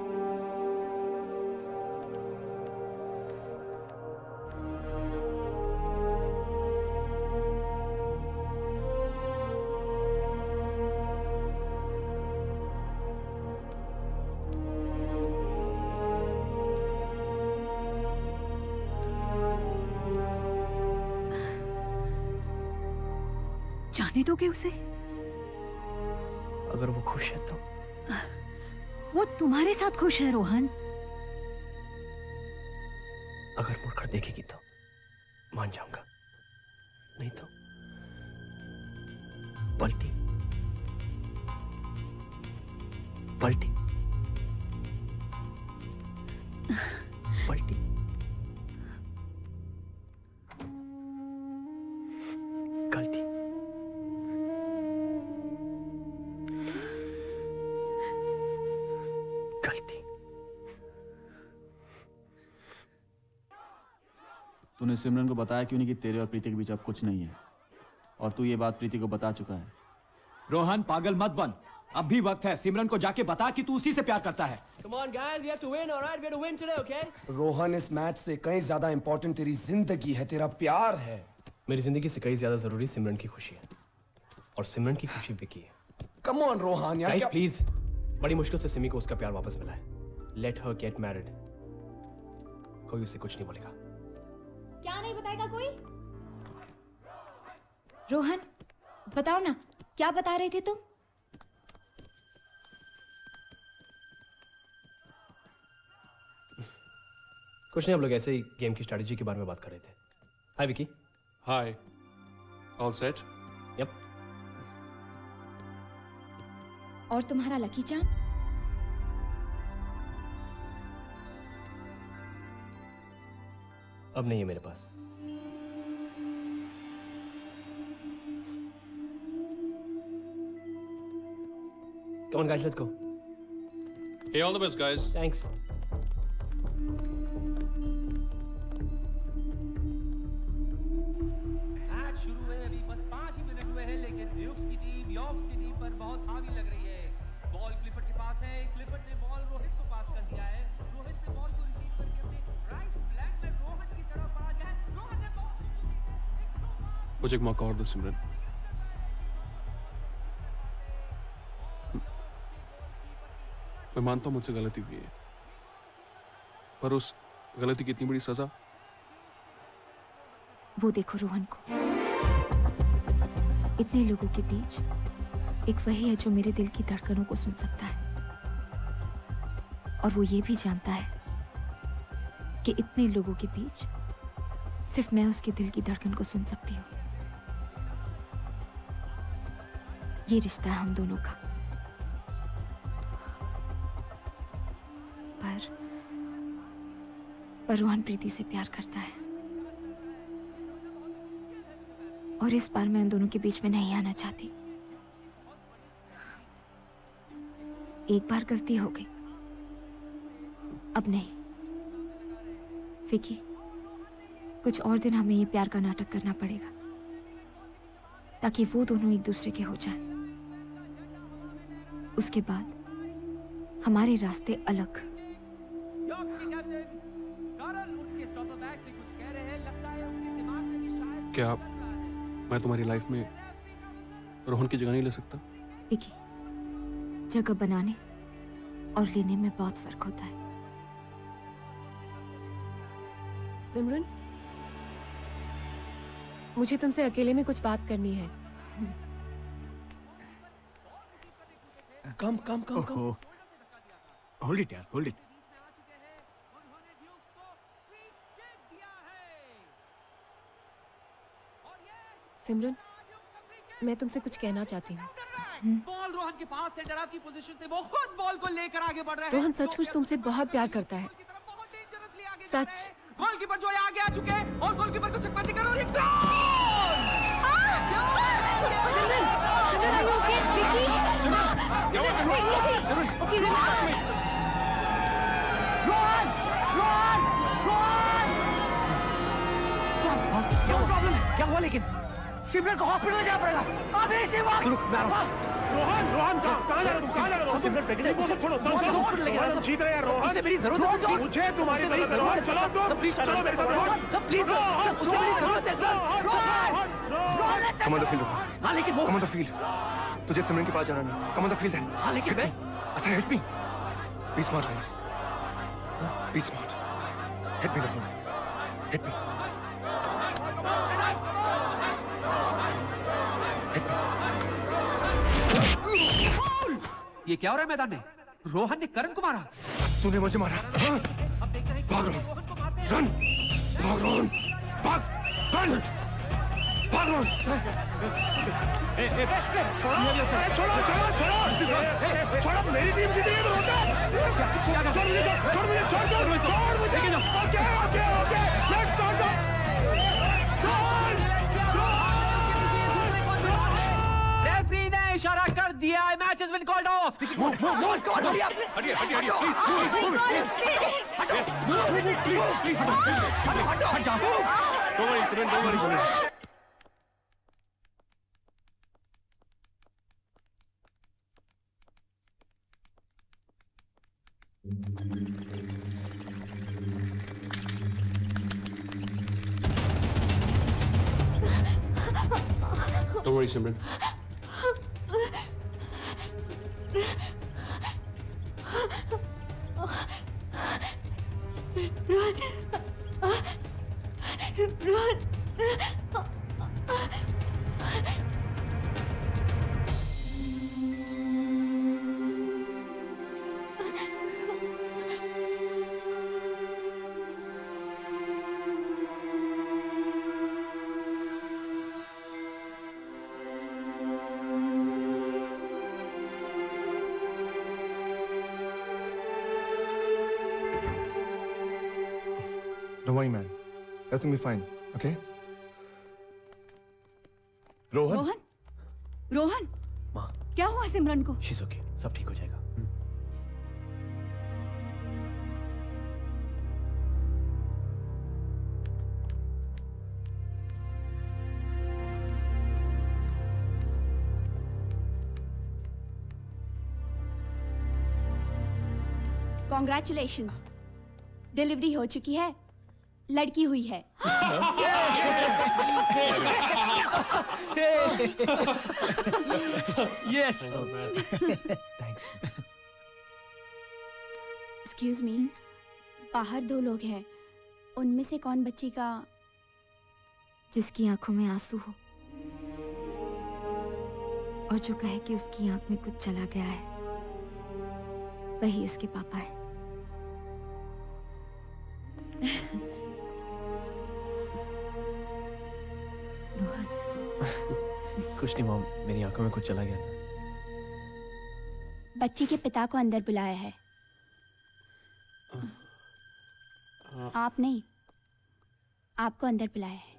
जाने दोगे उसे? अगर वो खुश है तो। वो तुम्हारे साथ खुश है रोहन। अगर मुड़कर देखेगी तो मान जाऊंगा, नहीं तो पलटी पलटी पलटी। गलती। गलती। तूने सिमरन को बताया क्यों नहीं कि तेरे और प्रीति के बीच अब कुछ नहीं है? और तू ये बात प्रीति को बता चुका है। रोहन, पागल मत बन। अब भी वक्त है। सिमरन को जाके बता कि तू उसी से प्यार करता है। Come on guys, we have to win, all right? We have to win today, okay? Rohan, इस मैच से कहीं ज्यादा इंपॉर्टेंट तेरी जिंदगी है, तेरा प्यार है। मेरी जिंदगी से कई ज्यादा जरूरी सिमरन की खुशी है, और सिमरन की खुशी विकी है। कम ऑन रोहन यार। गाइस प्लीज, बड़ी मुश्किल से सिमी को उसका प्यार वापस मिला है। Let her get married. कोई उसे कुछ नहीं बोलेगा। क्या नहीं बताएगा कोई? रोहन बताओ ना, क्या बता रहे थे तुम? कुछ नहीं, हम लोग ऐसे ही गेम की स्ट्रेटजी के बारे में बात कर रहे थे। Hi Vicky. Hi. All set? Yup. और तुम्हारा लकी चार्म? अब नहीं है मेरे पास। Come on guys, let's go. Hey, all the best guys. Thanks. Match शुरू हुए अभी बस पांच ही मिनट हुए हैं, लेकिन ड्यूक्स की टीम यॉर्क्स की टीम पर बहुत हावी लग रही है। बॉल क्लिफर्ड के पास है, क्लिफर्ड ने बॉल रोहित को पास कर दिया है। रोहित ने बॉल को रिसीव करके अपने राइट फ्लैंक में रोहन की तरफ आ गया है। रोहन ने बॉल मुझे एक मौका और दो सिमरन। मैं मानता हूं मुझसे गलती हुई है, पर उस गलती की इतनी बड़ी सजा। वो देखो रोहन को, इतने लोगों के बीच एक वही है जो मेरे दिल की धड़कनों को सुन सकता है, और वो ये भी जानता है कि इतने लोगों के बीच सिर्फ मैं उसके दिल की धड़कन को सुन सकती हूँ। ये रिश्ता है हम दोनों का। पर पर रोहन प्रीति से प्यार करता है, और इस बार मैं उन दोनों के बीच में नहीं आना चाहती। एक बार गलती हो गई, अब नहीं। विकी, कुछ और दिन हमें ये प्यार का नाटक करना पड़ेगा, ताकि वो दोनों एक दूसरे के हो जाएं। उसके बाद हमारे रास्ते अलग। क्या मैं तुम्हारी लाइफ में रोहन की जगह नहीं ले सकता? विकी, जगह बनाने और लेने में बहुत फर्क होता है। सिमरन, मुझे तुमसे अकेले में कुछ बात करनी है। Come come come come. Hold it यार, होल्ड इट। सिमरन, मैं तुमसे कुछ कहना चाहती हूँ। बॉल रोहन के पास है, जरा आपकी पोजीशन से वो खुद बॉल को लेकर आगे बढ़ रहा है। रोहन सचमुच तुमसे बहुत प्यार करता है, सच। गोलकीपर जो है आगे आ चुके हैं, और गोलकीपर को चकमा देकर और एक गोल! रोहन! रोहन! रोहन! क्या प्रॉब्लम है? क्या हुआ? लेकिन सिमरन को हॉस्पिटल ले जाना पड़ेगा। अभी इसी वक्त। रुक, मैं आ रहा हूँ। रोहन, रोहन, कहाँ जा रहे हो तुम? कहाँ जा रहे हो? सिमरन प्रेग्नेंट है। वो सब छोड़ो, चलो, चलो, हॉस्पिटल ले रोहन, हम जीत रहे हैं रोहन। उसे मेरी जरूरत है। मुझे तुम्हारी जरूरत है रोहन। चलो तुम, चलो मेरे साथ रोहन। सब प्लीज, उसे मेरी जरूरत है sir. Rohan! Come on the field, Rohan. हाँ लेकिन वो Come on the field. तुझे सिमरन के पास जाना नहीं। Come on the field then. हाँ लेकिन मैं अच्छा, hit me. Be smart, Rohan. Be smart. Hit me, Rohan. Hit me. ये क्या हो रहा है मैदान में? रोहन ने करण को मारा। तूने मुझे मारा। हाँ? भाग रोहन। रन। भाग रोहन। भाग। रन। भाग रोहन। छोड़ो, छोड़ो, छोड़ो, छोड़ो, मेरी टीम जीती है तो होता है। छोड़ मुझे, छोड़ मुझे, छोड़, छोड़, छोड़ मुझे। Okay, okay, okay, let's start the referee ने इशारा कर दिया है, match has been called off. Move, move, move, कौन हटिए आप? हटिए, हटिए, हटिए, प्लीज, प्लीज, प्लीज, प्लीज, हट जाओ। Don't worry, Simran, don't worry, Simran. Don't worry, Simran. Rohan, Rohan, Don't worry, man. Everything will be fine. Okay? Rohan Rohan Rohan माँ क्या हुआ सिमरन को? She's okay. सब ठीक हो जाएगा. कॉन्ग्रेचुलेशंस, डिलीवरी हो चुकी है, लड़की हुई है. Yes. Thanks. Excuse me, बाहर दो लोग हैं, उनमें से कौन बच्ची का? जिसकी आंखों में आंसू हो और जो कहे कि उसकी आंख में कुछ चला गया है, वही इसके पापा है. कुछ नहीं मॉम, मेरी आंखों में कुछ चला गया था. बच्ची के पिता को अंदर बुलाया है. आप नहीं, आपको अंदर बुलाया है.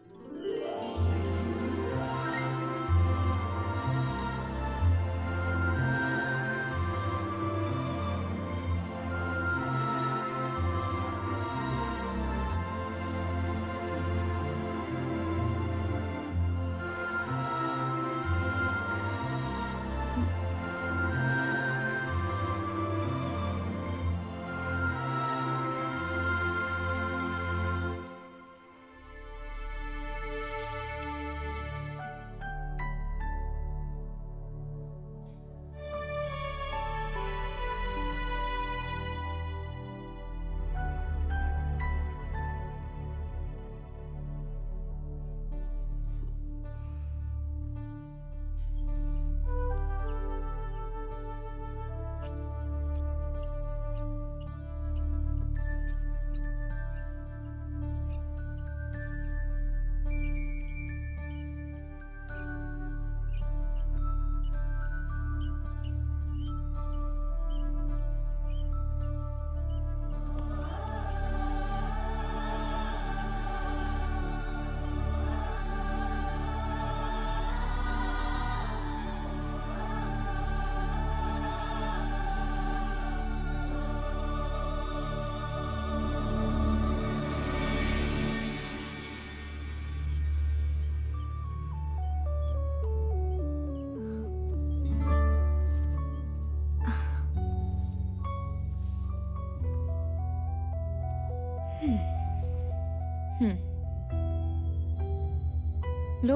लो,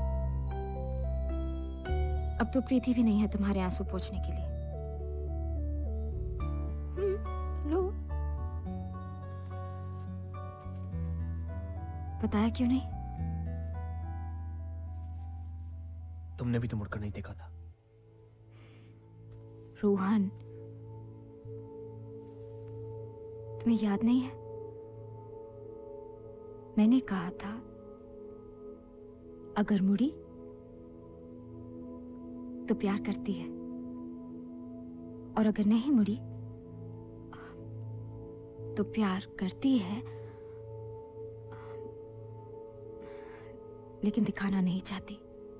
अब तो प्रीति भी नहीं है तुम्हारे आंसू पोंछने के लिए. लो, बताया क्यों नहीं? तुमने भी तो मुड़कर नहीं देखा था. रोहन, तुम्हें याद नहीं है? मैंने कहा था अगर मुड़ी तो प्यार करती है, और अगर नहीं मुड़ी तो प्यार करती है लेकिन दिखाना नहीं चाहती.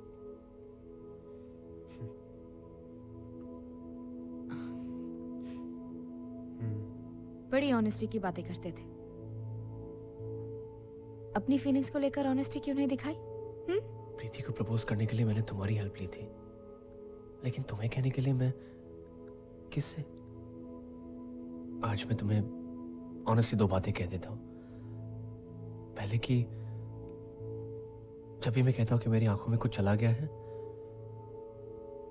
बड़ी ऑनेस्टी की बातें करते थे. अपनी फीलिंग्स को लेकर ऑनेस्टी क्यों नहीं दिखाई? प्रीति को प्रपोज करने के लिए मैंने तुम्हारी हेल्प ली थी, लेकिन तुम्हें कहने के लिए मैं किससे? आज मैं तुम्हें ऑनेस्टली दो बातें कह देता हूँ. पहले कि जब भी मैं कहता हूँ कि मेरी आंखों में कुछ चला गया है,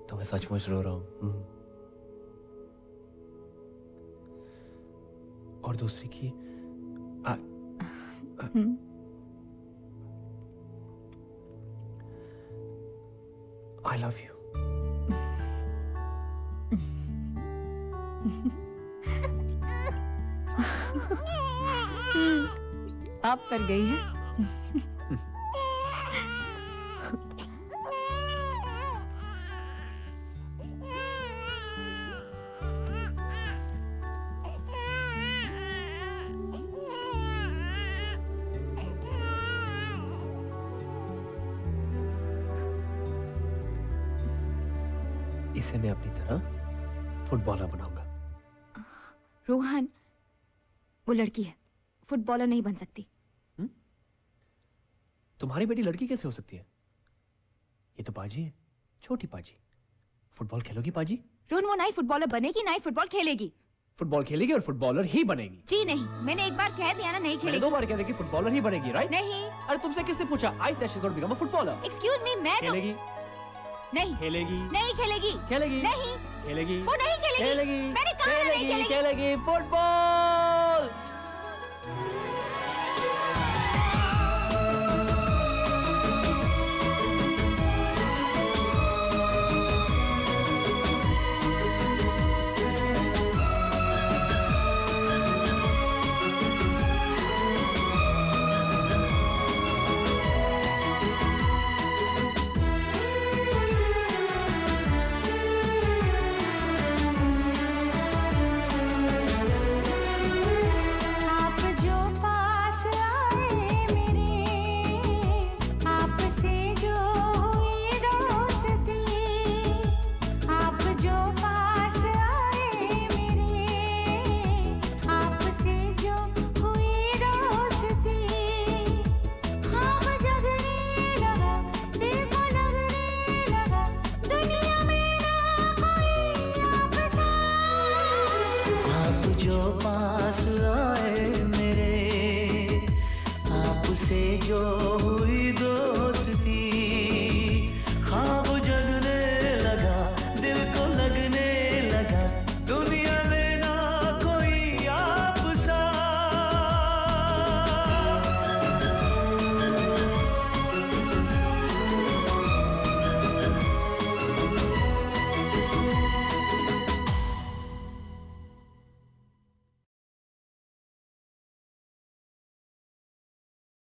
तो मैं सचमुच रो रहा हूँ। और दूसरी की आ, आ, I love you. आप पर गई है। इसे मैं अपनी तरह फुटबॉलर बनाऊंगा। रोहन, वो लड़की है, फुटबॉलर नहीं बन सकती। हुँ? तुम्हारी बेटी लड़की कैसे हो सकती है? ये तो पाजी है, छोटी पाजी। फुटबॉल खेलोगी पाजी? रोहन, वो ना ही फुटबॉलर बनेगी ना ही फुटबॉल खेलेगी। फुटबॉल खेलेगी और फुटबॉलर ही बनेगी। जी नहीं, मैंने एक बार कह दिया ना नहीं खेलेगी। दो बार कह दिया कि फुटबॉलर ही बनेगी, राइट? नहीं। अरे तुमसे किसने पूछा? I said she is going to become a footballer. Excuse me, मैं तो खेलेगी? नहीं खेलेगी? नहीं खेलेगी। खेलेगी? नहीं खेलेगी? वो नहीं खेलेगी। खेलेगी? मैंने कहा ना नहीं खेलेगी। खेलेगी फुटबॉल। आप जो पास आए मेरे, आपसे जो हुई दोस्ती, आप जो पास आए मेरे, आपसे जो हुई दोस्ती, ख्वाब जगने लगा, दिल को लगने लगा, दुनिया में ना कोई आपसा। आप जो पास आए मेरे, आपसे जो हुई